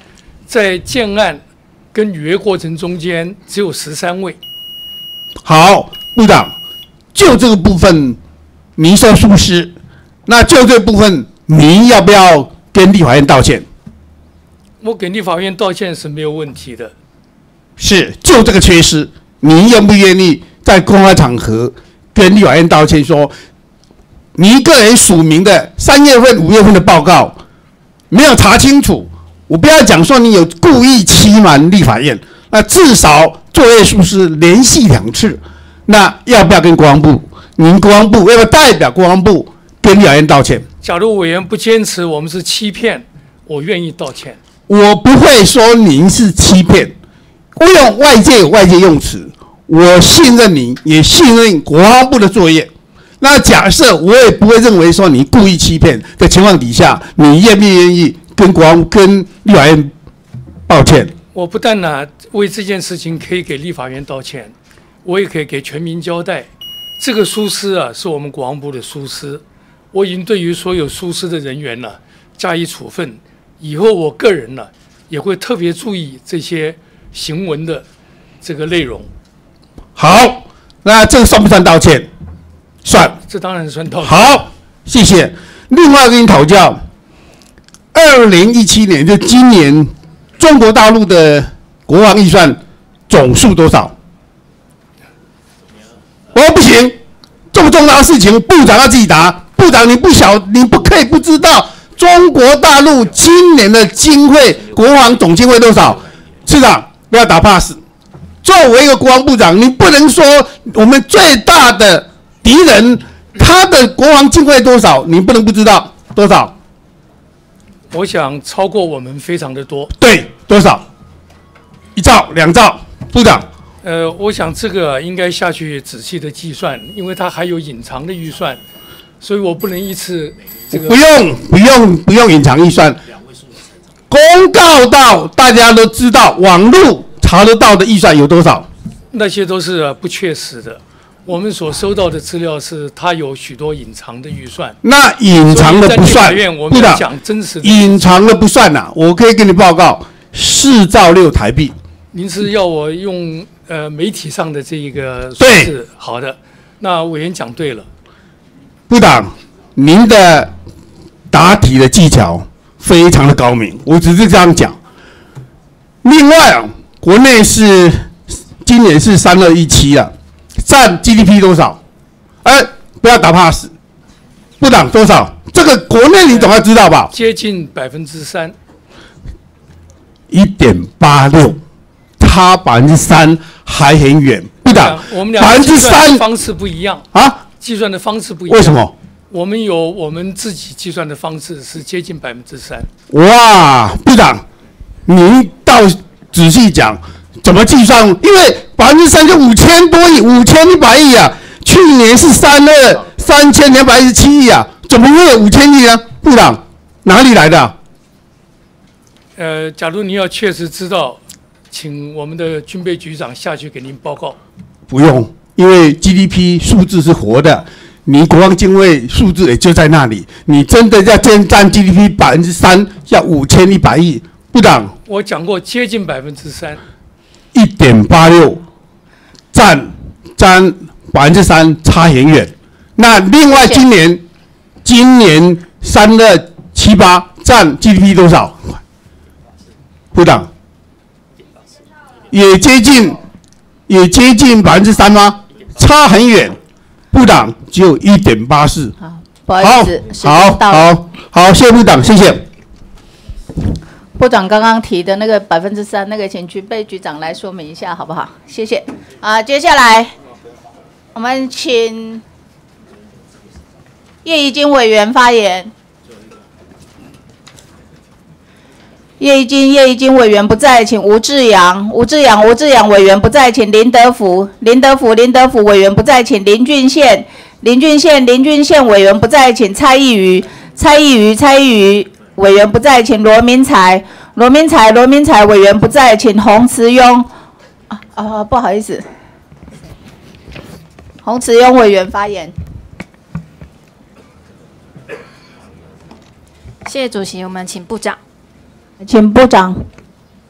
在建案跟履约过程中间只有十三位。 好，部长，就这个部分，您说疏失，那就这部分，您要不要跟立法院道歉？ 我给立法院道歉是没有问题的。 是，就这个缺失，您愿不愿意在公开场合跟立法院道歉说，您个人署名的三月份、五月份的报告没有查清楚？我不要讲说你有故意欺瞒立法院，那至少作业疏失连续两次，那要不要跟国防部？您国防部要不要代表国防部跟立法院道歉？ 假如委员不坚持我们是欺骗，我愿意道歉。 我不会说您是欺骗，我用外界有外界用词，我信任您，也信任国防部的作业。那假设我也不会认为说你故意欺骗的情况底下，你愿不愿意跟国防跟立法院道歉？ 我不但呢为这件事情可以给立法院道歉，我也可以给全民交代，这个疏失啊是我们国防部的疏失，我已经对于所有疏失的人员呢加以处分。以后我个人呢也会特别注意这些行文的这个内容。 好，那这个算不算道歉？算， 这当然算道歉。 好，谢谢。另外跟你讨教，二零一七年就今年，中国大陆的国防预算总数多少？我说不行，这么重大的事情，部长要自己答。部长，你不晓，你不可以不知道。中国大陆今年的经费，国防总经费多少？市长不要打 pass。作为一个国防部长，你不能说我们最大的敌人他的国防经费多少，你不能不知道多少？ 我想超过我们非常的多。 对，多少？一兆、两兆，部长。 呃，我想这个应该下去仔细的计算，因为它还有隐藏的预算，所以我不能一次。这个、 不用不用不用隐藏预算，公告到大家都知道，网络查得到的预算有多少？ 那些都是不确实的。我们所收到的资料是，它有许多隐藏的预算。 那隐藏的不算， 部长讲真实的。 隐藏的不算呐、啊，我可以跟你报告，四兆六台币。 您是要我用呃媒体上的这一个数字？好的，那委员讲对了， 部长。您的答题的技巧非常的高明，我只是这样讲。另外啊，国内是今年是三二一七啊，占 G D P 多少？哎，不要打 pass， 部长多少？这个国内你总要知道吧？ 接近百分之三， 一点八六，差百分之三还很远。部长， 我们两百分之三方式不一样啊， 计算的方式不一样。 为什么？ 我们有我们自己计算的方式是接近百分之三。 哇，部长，您倒仔细讲怎么计算？因为百分之三就五千多亿，五千一百亿啊！去年是三二三千两百一十七亿啊，怎么会有五千亿呢？部长哪里来的、啊？ 呃，假如您要确实知道，请我们的军备局长下去给您报告。 不用，因为 G D P 数字是活的。你国防经费数字也就在那里，你真的要占占 G D P 百分之三，要五千一百亿，部长。 我讲过接近百分之三， 一点八六，占占百分之三，差很远。那另外今年，今年三二七八占 G D P 多少？部长，也接近，也接近百分之三吗？差很远。部长只有一点八四， 好，不好意思， 好，好，好，好，谢谢部长，谢谢。 部长刚刚提的那个百分之三，那个请军备局长来说明一下，好不好？谢谢。啊，接下来我们请叶宜津委员发言。叶宜津，叶宜津委员不在，请吴志阳，吴志阳，吴志阳委员不在，请林德福，林德福，林德福委员不在，请林俊宪，林俊宪，林俊宪委员不在，请蔡义瑜，蔡义瑜，蔡义瑜委员不在，请罗明才，罗明才，罗明才委员不在，请洪慈庸，啊啊，不好意思，洪慈庸委员发言。 谢谢主席，我们请部长。 请部长。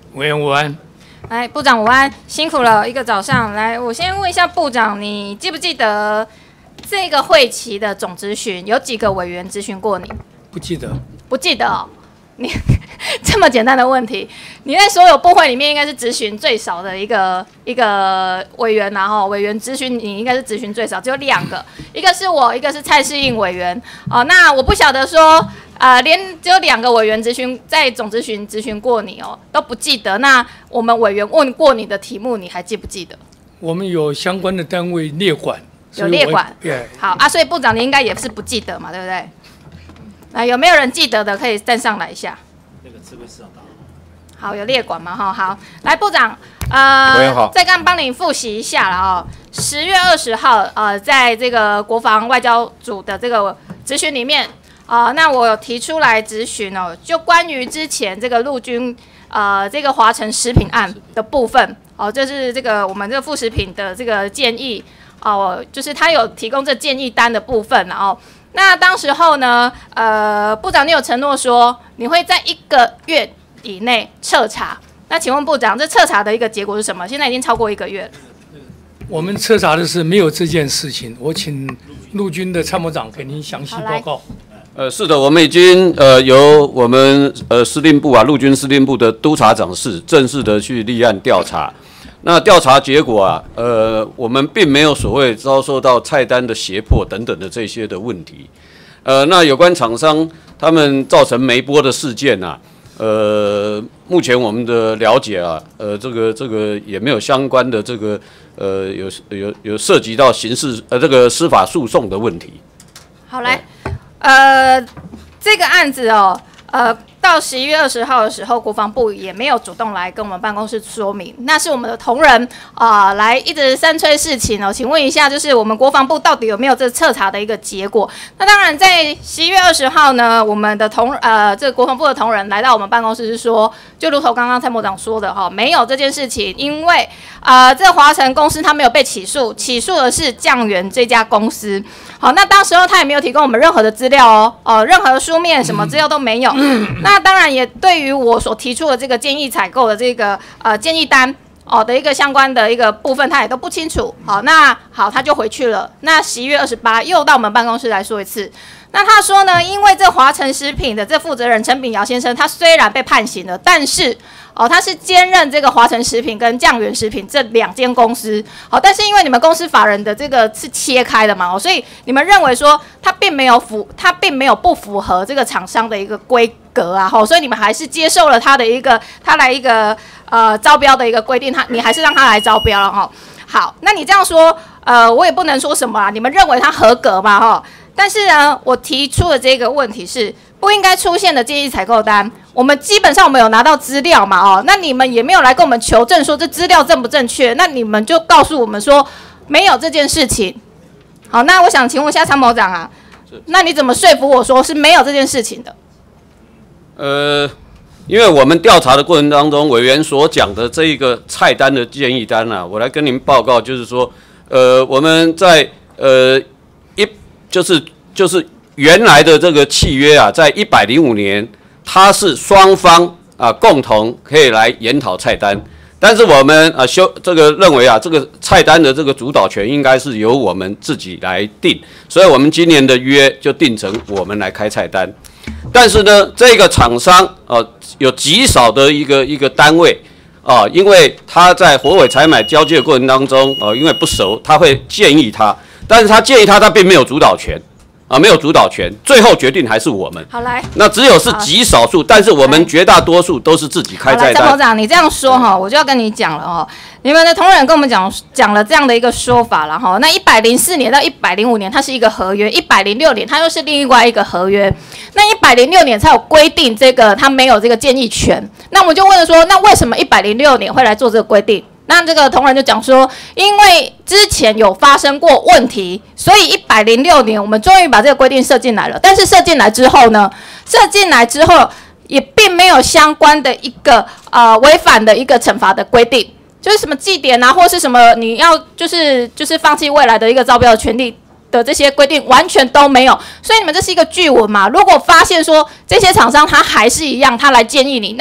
委员午安。 来，部长午安，辛苦了一个早上。来，我先问一下部长，你记不记得这个会期的总质询有几个委员质询过你？ 不记得。 不记得哦。你这么简单的问题，你在所有部会里面应该是质询最少的一个一个委员，然后委员质询你应该是质询最少，只有两个，一个是我，一个是蔡适应委员。哦，那我不晓得说，呃，连只有两个委员质询在总质询质询过你哦，都不记得。那我们委员问过你的题目，你还记不记得？ 我们有相关的单位列管， 有列管。 对。 好啊，所以部长你应该也是不记得嘛，对不对？来，有没有人记得的可以站上来一下？ 那个智慧市场大好，有列管嘛？哈，好，来部长，呃，再刚帮你复习一下了哦。十月二十号，呃，在这个国防外交组的这个质询里面，啊、呃，那我有提出来质询哦，就关于之前这个陆军呃这个华城食品案的部分，哦，就是这个我们这个副食品的这个建议，哦，就是他有提供这建议单的部分，然后。那当时候呢，呃，部长你有承诺说你会在一个月以内彻查。那请问部长，这彻查的一个结果是什么？现在已经超过一个月了。 我们彻查的是没有这件事情，我请陆军的参谋长给您详细报告。 呃，是的，我们已经呃由我们呃司令部啊，陆军司令部的督察长室正式的去立案调查。那调查结果啊，呃，我们并没有所谓遭受到菜单的胁迫等等的这些的问题。呃，那有关厂商他们造成霉波的事件啊，呃，目前我们的了解啊，呃，这个这个也没有相关的这个呃有有有涉及到刑事呃这个司法诉讼的问题。 好，来，呃，这个案子哦，呃。到十一月二十号的时候，国防部也没有主动来跟我们办公室说明，那是我们的同仁啊、呃、来一直三催四请哦。请问一下，就是我们国防部到底有没有这彻查的一个结果？那当然，在十一月二十号呢，我们的同呃这个国防部的同仁来到我们办公室是说，就如同刚刚参谋长说的哈、哦，没有这件事情，因为呃这华城公司它没有被起诉，起诉的是降元这家公司。好，那当时候他也没有提供我们任何的资料哦，哦，任何书面什么资料都没有。那当然也对于我所提出的这个建议采购的这个呃建议单哦的一个相关的一个部分，他也都不清楚。好，那好，他就回去了。那十一月二十八又到我们办公室来说一次。那他说呢，因为这华城食品的这负责人陈炳尧先生，他虽然被判刑了，但是哦，他是兼任这个华城食品跟酱园食品这两间公司。好，但是因为你们公司法人的这个是切开的嘛，哦，所以你们认为说他并没有符，他并没有不符合这个厂商的一个规格啊，吼，所以你们还是接受了他的一个他来一个呃招标的一个规定，他你还是让他来招标了哈。好，那你这样说，呃，我也不能说什么啊，你们认为他合格嘛，哈。但是呢，我提出的这个问题是不应该出现的建议采购单，我们基本上我们有拿到资料嘛，哦，那你们也没有来跟我们求证说这资料正不正确，那你们就告诉我们说没有这件事情。好，那我想请问一下参谋长啊，那你怎么说服我说是没有这件事情的？ 呃，因为我们调查的过程当中，委员所讲的这一个菜单的建议单啊，我来跟您报告，就是说，呃，我们在呃一就是就是原来的这个契约啊，在一百零五年，它是双方啊共同可以来研讨菜单，但是我们啊修这个认为啊，这个菜单的这个主导权应该是由我们自己来定，所以我们今年的约就定成我们来开菜单。但是呢，这个厂商啊有极少的一个一个单位啊，因为他在火尾采买交接的过程当中啊，因为不熟，他会建议他。但是他建议他，他并没有主导权，啊，没有主导权，最后决定还是我们。 好来， 那只有是极少数，但是我们绝大多数都是自己开菜单。 参谋长，你这样说哈，我就要跟你讲了哦。你们的同仁跟我们讲讲了这样的一个说法了哈。那一百零四年到一百零五年，它是一个合约；一百零六年，它又是另外一个合约。那一百零六年才有规定这个他没有这个建议权。那我们就问了说，那为什么一百零六年会来做这个规定？那这个同仁就讲说，因为之前有发生过问题，所以一百零六年我们终于把这个规定设进来了。但是设进来之后呢，设进来之后也并没有相关的一个呃违反的一个惩罚的规定，就是什么祭典啊，或是什么你要就是就是放弃未来的一个招标的权利的这些规定完全都没有。所以你们这是一个据文嘛，如果发现说这些厂商他还是一样，他来建议你，那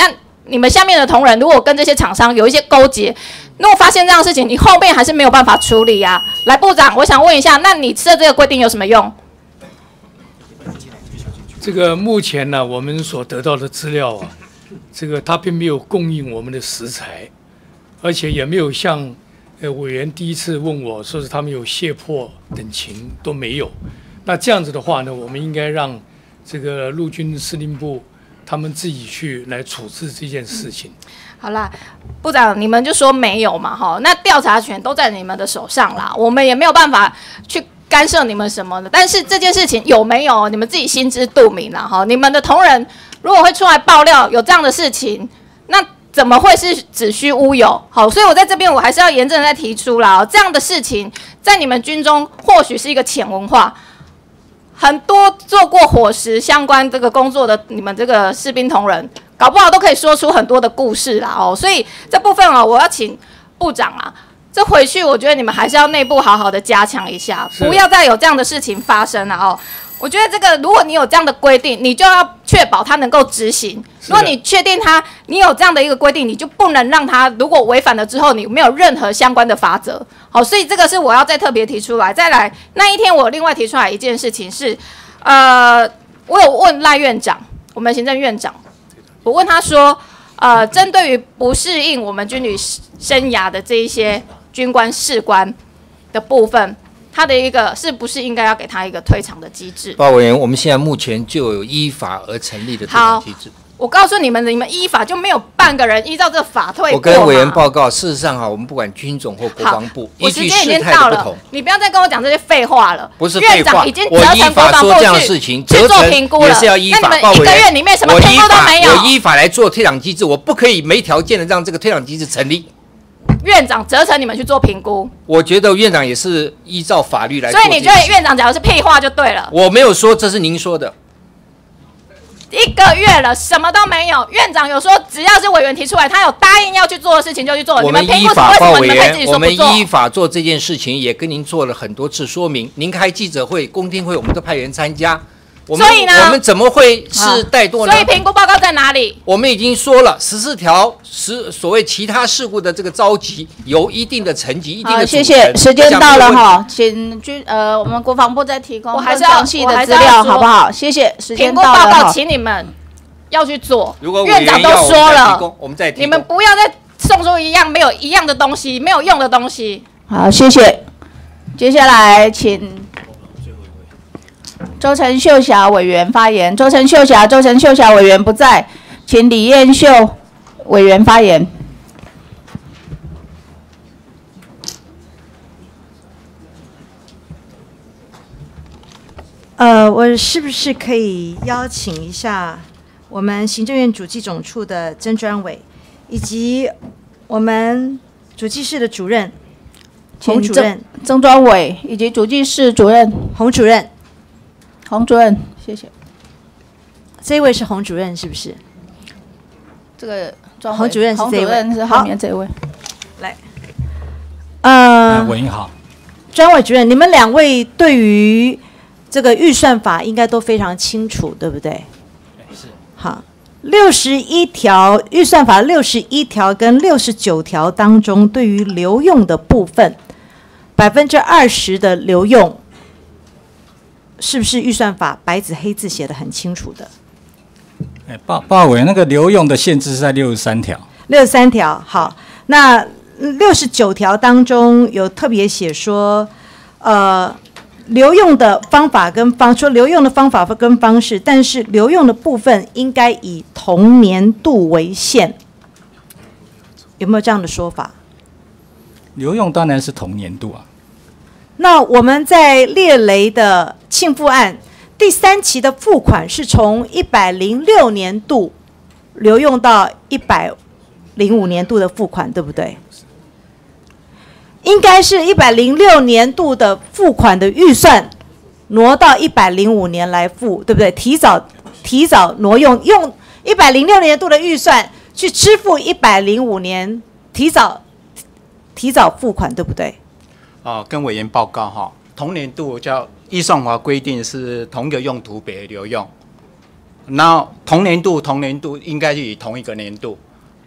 你们下面的同仁如果跟这些厂商有一些勾结，如果发现这样的事情，你后面还是没有办法处理啊。来，部长，我想问一下，那你设这个规定有什么用？ 这个目前呢，我们所得到的资料啊，这个他并没有供应我们的食材，而且也没有像呃委员第一次问我说是他们有胁迫等情都没有。那这样子的话呢，我们应该让这个陆军司令部他们自己去来处置这件事情。 好啦，部长，你们就说没有嘛，哈，那调查权都在你们的手上啦，我们也没有办法去干涉你们什么的。但是这件事情有没有，你们自己心知肚明啦，哈。你们的同仁如果会出来爆料有这样的事情，那怎么会是子虚乌有？好，所以我在这边我还是要严正的再提出啦，这样的事情在你们军中或许是一个潜文化。很多做过伙食相关这个工作的你们这个士兵同仁，搞不好都可以说出很多的故事啦哦。所以这部分哦，我要请部长啊，这回去我觉得你们还是要内部好好的加强一下，不要再有这样的事情发生了哦。我觉得这个，如果你有这样的规定，你就要确保它能够执行。如果你确定它，你有这样的一个规定，你就不能让它如果违反了之后，你没有任何相关的罚则。好，所以这个是我要再特别提出来。再来，那一天我另外提出来一件事情是，呃，我有问赖院长，我们行政院长，我问他说，呃，针对于不适应我们军旅生涯的这一些军官士官的部分。他的一个是不是应该要给他一个退场的机制？ 报委员，我们现在目前就有依法而成立的退场机制。 我告诉你们，你们依法就没有半个人依照这个法退过。 我跟委员报告，事实上哈，我们不管军种或国防部，依据事态的不同， 你不要再跟我讲这些废话了。 不是废话， 院长已经我依法说这样的事情，去做评估了， 也是要依法。 那你们一个月里面什么评估都没有？ 我依法来做退场机制，我不可以没条件的让这个退场机制成立。 院长责成你们去做评估， 我觉得院长也是依照法律来做。 所以你觉得院长讲的是屁话就对了。 我没有说，这是您说的。 一个月了，什么都没有。院长有说，只要是委员提出来，他有答应要去做的事情就去做。 我们依法报委员，我们依法做这件事情，也跟您做了很多次说明。您开记者会、公听会，我们都派员参加。 所以呢， 我们怎么会是怠惰呢？ 所以评估报告在哪里？ 我们已经说了，十四条十所谓其他事故的这个召集，有一定的层级、一定的。 好，谢谢，时间到了哈，请军呃我们国防部再提供更详细的资料，好不好？谢谢，时间到了。评估报告，请你们要去做。 如果院长都说了， 我们再提供， 你们不要再送出一样没有一样的东西，没有用的东西。 好，谢谢。接下来请。周陈秀霞委员发言。周陈秀霞，周陈秀霞委员不在，请李彦秀委员发言。 呃，我是不是可以邀请一下我们行政院主计总处的曾专委，以及我们主计室的主任洪主任、 曾专委以及主计室主任洪主任。 洪主任，谢谢。 这一位是洪主任，是不是？ 这个洪主任是这一位， 洪主任是后面这位。 来，呃， 委员好， 专委主任，你们两位对于这个预算法应该都非常清楚，对不对？ 是。 好，六十一条预算法六十一条跟六十九条当中，对于留用的部分，百分之二十的留用。是不是预算法白纸黑字写得很清楚的？ 哎，报报委员，那个留用的限制是在六十三条。 六十三条，好，那六十九条当中有特别写说，呃，留用的方法跟方说留用的方法跟方式，但是留用的部分应该以同年度为限，有没有这样的说法？ 留用当然是同年度啊。 那我们在列雷的庆复案第三期的付款是从一百零六年度留用到一百零五年度的付款，对不对？应该是一百零六年度的付款的预算挪到一百零五年来付，对不对？提早提早挪用，用一百零六年度的预算去支付一百零五年提早提早付款，对不对？ 哦，跟委员报告哈，同年度叫预算法规定是同一个用途别留用，那同年度同年度应该是以同一个年度，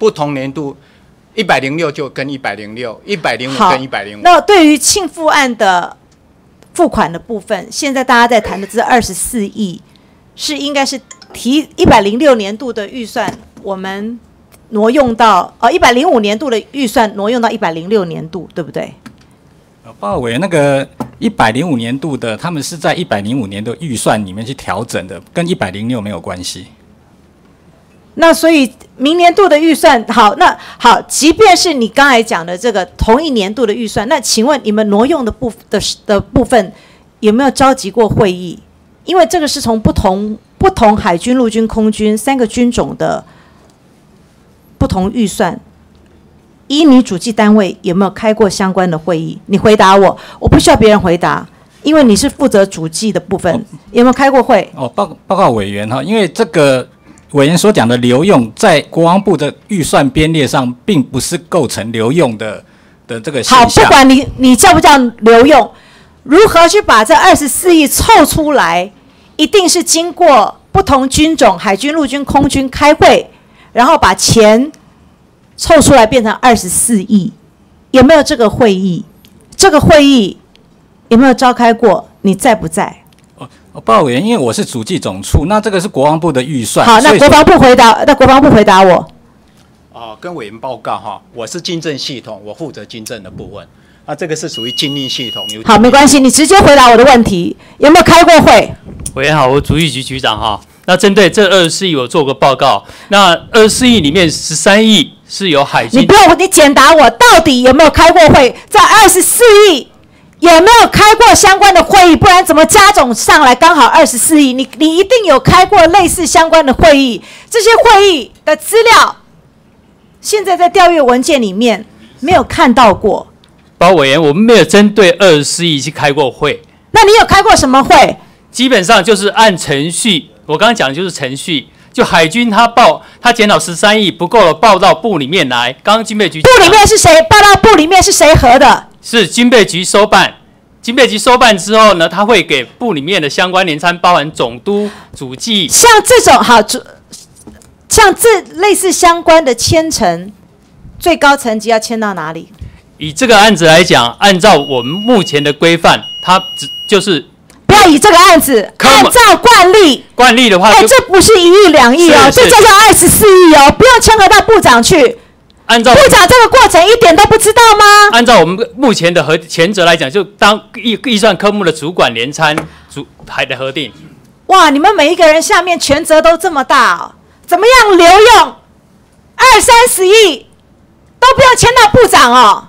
不同年度一百零六就跟一百零六，一百零五跟一百零五。 那对于庆复案的付款的部分，现在大家在谈的是二十四亿，是应该是提一百零六年度的预算，我们挪用到呃一百零五年度的预算挪用到一百零六年度，对不对？ 报告委员，那个一百零五年度的，他们是在一百零五年的预算里面去调整的，跟一百零六没有关系。 那所以明年度的预算好，那好，即便是你刚才讲的这个同一年度的预算，那请问你们挪用的部的的部分有没有召集过会议？因为这个是从不同不同海军、陆军、空军三个军种的不同预算，依你主计单位有没有开过相关的会议？你回答我，我不需要别人回答，因为你是负责主计的部分，哦、有没有开过会？ 哦，报报告委员哈，因为这个。委员所讲的留用，在国防部的预算编列上，并不是构成留用的的这个现象。 好，不管你你叫不叫留用，如何去把这二十四亿凑出来，一定是经过不同军种，海军、陆军、空军开会，然后把钱凑出来变成二十四亿。有没有这个会议？这个会议有没有召开过？你在不在？ 报告委员，因为我是主计总处，那这个是国防部的预算。 好，那国防部回答，那国防部回答我。 哦，跟委员报告哈，我是军政系统，我负责军政的部分。那这个是属于军令系统。 好，没关系，你直接回答我的问题，有没有开过会？ 委员好，我主计局局长哈。那针对这二十四亿，我做个报告。那二十四亿里面十三亿是由海军。 你不用，你简答我，到底有没有开过会？在二十四亿。有没有开过相关的会议？不然怎么加总上来刚好二十四亿？你你一定有开过类似相关的会议，这些会议的资料，现在在调阅文件里面没有看到过。 报告委员，我们没有针对二十四亿去开过会。 那你有开过什么会？ 基本上就是按程序，我刚刚讲的就是程序。就海军他报他检讨十三亿不够了，报到部里面来。刚刚军备局部里面是谁？报到部里面是谁核的？ 是军备局收办，军备局收办之后呢，他会给部里面的相关联参，包含总督、主计。 像这种好，像这类似相关的签呈，最高层级要签到哪里？ 以这个案子来讲，按照我们目前的规范，它只就是不要以这个案子，按照惯例。 惯例的话， 哎，这不是一亿两亿哦，这叫做二十四亿哦，不用牵合到部长去。 按照部长这个过程一点都不知道吗？ 按照我们目前的核前责来讲，就当预预算科目的主管联参主还得核定。 哇，你们每一个人下面权责都这么大哦，怎么样留用二三十亿都不用签到部长哦？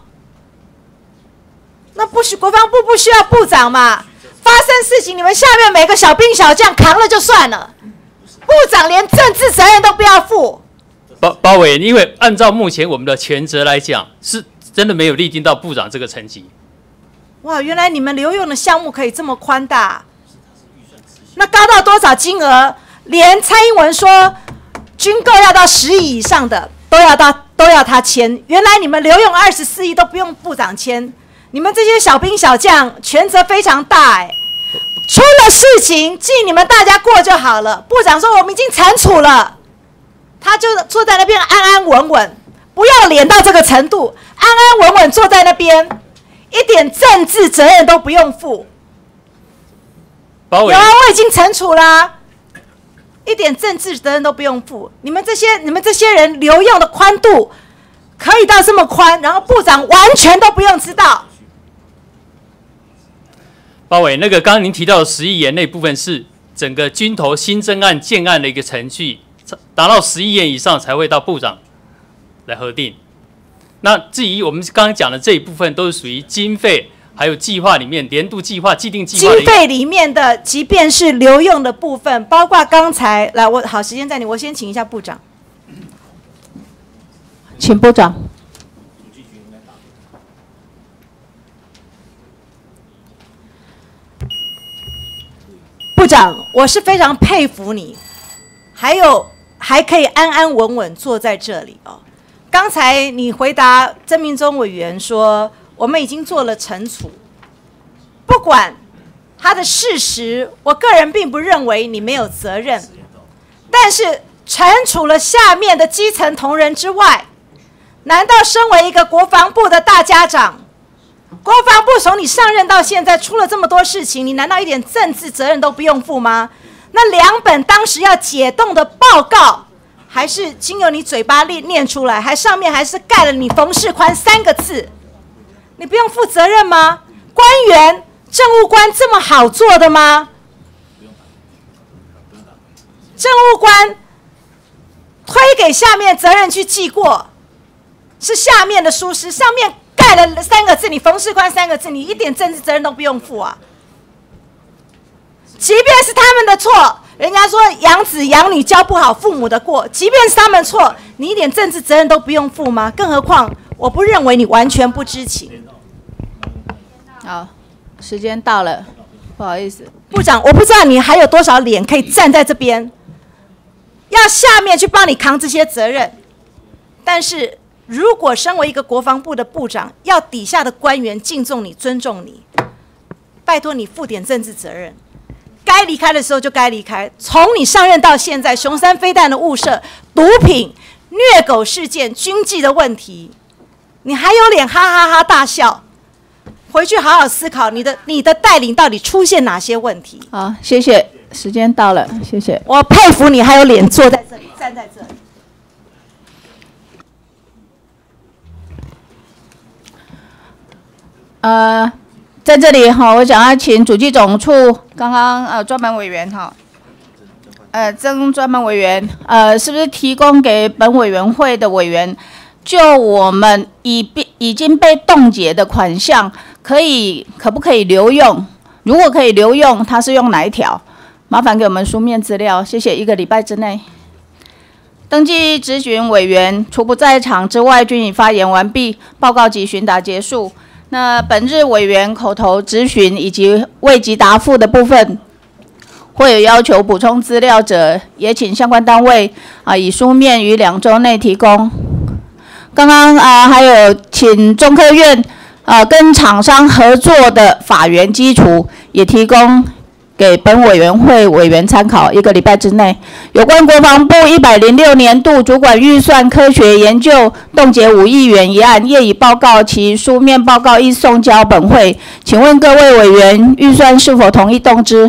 那不需国防部不需要部长嘛？发生事情你们下面每个小兵小将扛了就算了，部长连政治责任都不要负。 包包委员，因为按照目前我们的权责来讲，是真的没有立定到部长这个层级。 哇，原来你们留用的项目可以这么宽大，那高到多少金额？连蔡英文说军购要到十亿以上的都要到都要他签。原来你们留用二十四亿都不用部长签，你们这些小兵小将权责非常大哎。出了事情记你们大家过就好了。部长说我们已经惩处了。他就坐在那边安安稳稳，不要脸到这个程度，安安稳稳坐在那边，一点政治责任都不用负。有啊，我已经惩处啦，一点政治责任都不用负。你们这些你们这些人留用的宽度可以到这么宽，然后部长完全都不用知道。 包委，那个刚刚您提到的十亿元那部分是整个军投新增案建案的一个程序。达到十亿元以上才会到部长来核定。那至于我们刚刚讲的这一部分，都是属于经费还有计划里面年度计划、既定计划。 经费里面的，即便是留用的部分，包括刚才来，我好时间在你，我先请一下部长， 请部长。 部长，我是非常佩服你，还有。还可以安安稳稳坐在这里哦。刚才你回答曾明忠委员说，我们已经做了惩处，不管他的事实，我个人并不认为你没有责任，但是惩处了下面的基层同仁之外，难道身为一个国防部的大家长，国防部从你上任到现在出了这么多事情，你难道一点政治责任都不用负吗？那两本当时要解冻的报告，还是经由你嘴巴念念出来，还上面还是盖了你冯世宽三个字，你不用负责任吗？官员、政务官这么好做的吗？政务官推给下面责任去记过，是下面的疏失，上面盖了三个字，你冯世宽三个字，你一点政治责任都不用负啊。即便是他们的错，人家说养子养女教不好父母的过，即便是他们错，你一点政治责任都不用负吗？更何况，我不认为你完全不知情。 好，时间到了，不好意思， 部长，我不知道你还有多少脸可以站在这边，要下面去帮你扛这些责任。但是如果身为一个国防部的部长，要底下的官员敬重你、尊重你，拜托你负点政治责任。该离开的时候就该离开。从你上任到现在，雄三飞弹的误射、毒品、虐狗事件、军纪的问题，你还有脸哈哈哈大笑？回去好好思考你的你的带领到底出现哪些问题。 好，谢谢，时间到了，谢谢。 我佩服你还有脸坐在这里，站在这里。 呃，在这里哈，我想要请主计总处刚刚呃专门委员哈，呃曾专门委员呃，是不是提供给本委员会的委员，就我们已被已经被冻结的款项，可以可不可以留用？如果可以留用，它是用哪一条？麻烦给我们书面资料，谢谢。一个礼拜之内。登记质询委员除不在场之外，均已发言完毕，报告及询答结束。那本日委员口头质询以及未及答复的部分，会有要求补充资料者，也请相关单位啊以书面于两周内提供。刚刚啊还有请中科院啊跟厂商合作的法源基础也提供给本委员会委员参考，一个礼拜之内。有关国防部一百零六年度主管预算科学研究冻结五亿元一案，业已报告，其书面报告已送交本会，请问各位委员预算是否同意动之？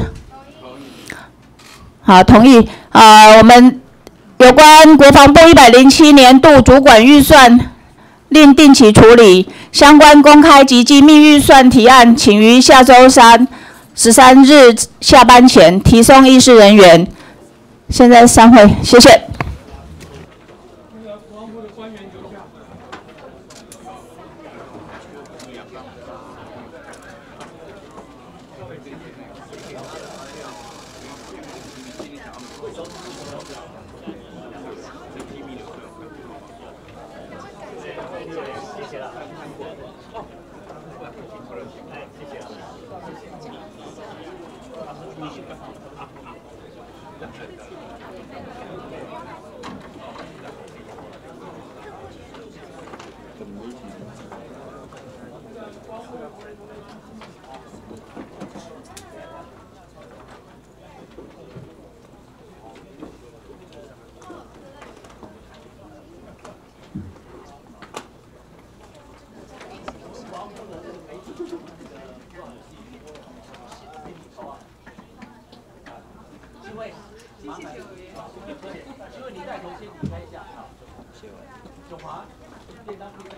好，同意。啊、呃，我们有关国防部一百零七年度主管预算另定期处理相关公开及机密预算提案，请于下周三十三日下班前提送议事人员。现在散会，谢谢。 请问你带头先离开一下，谢谢。九华，便当。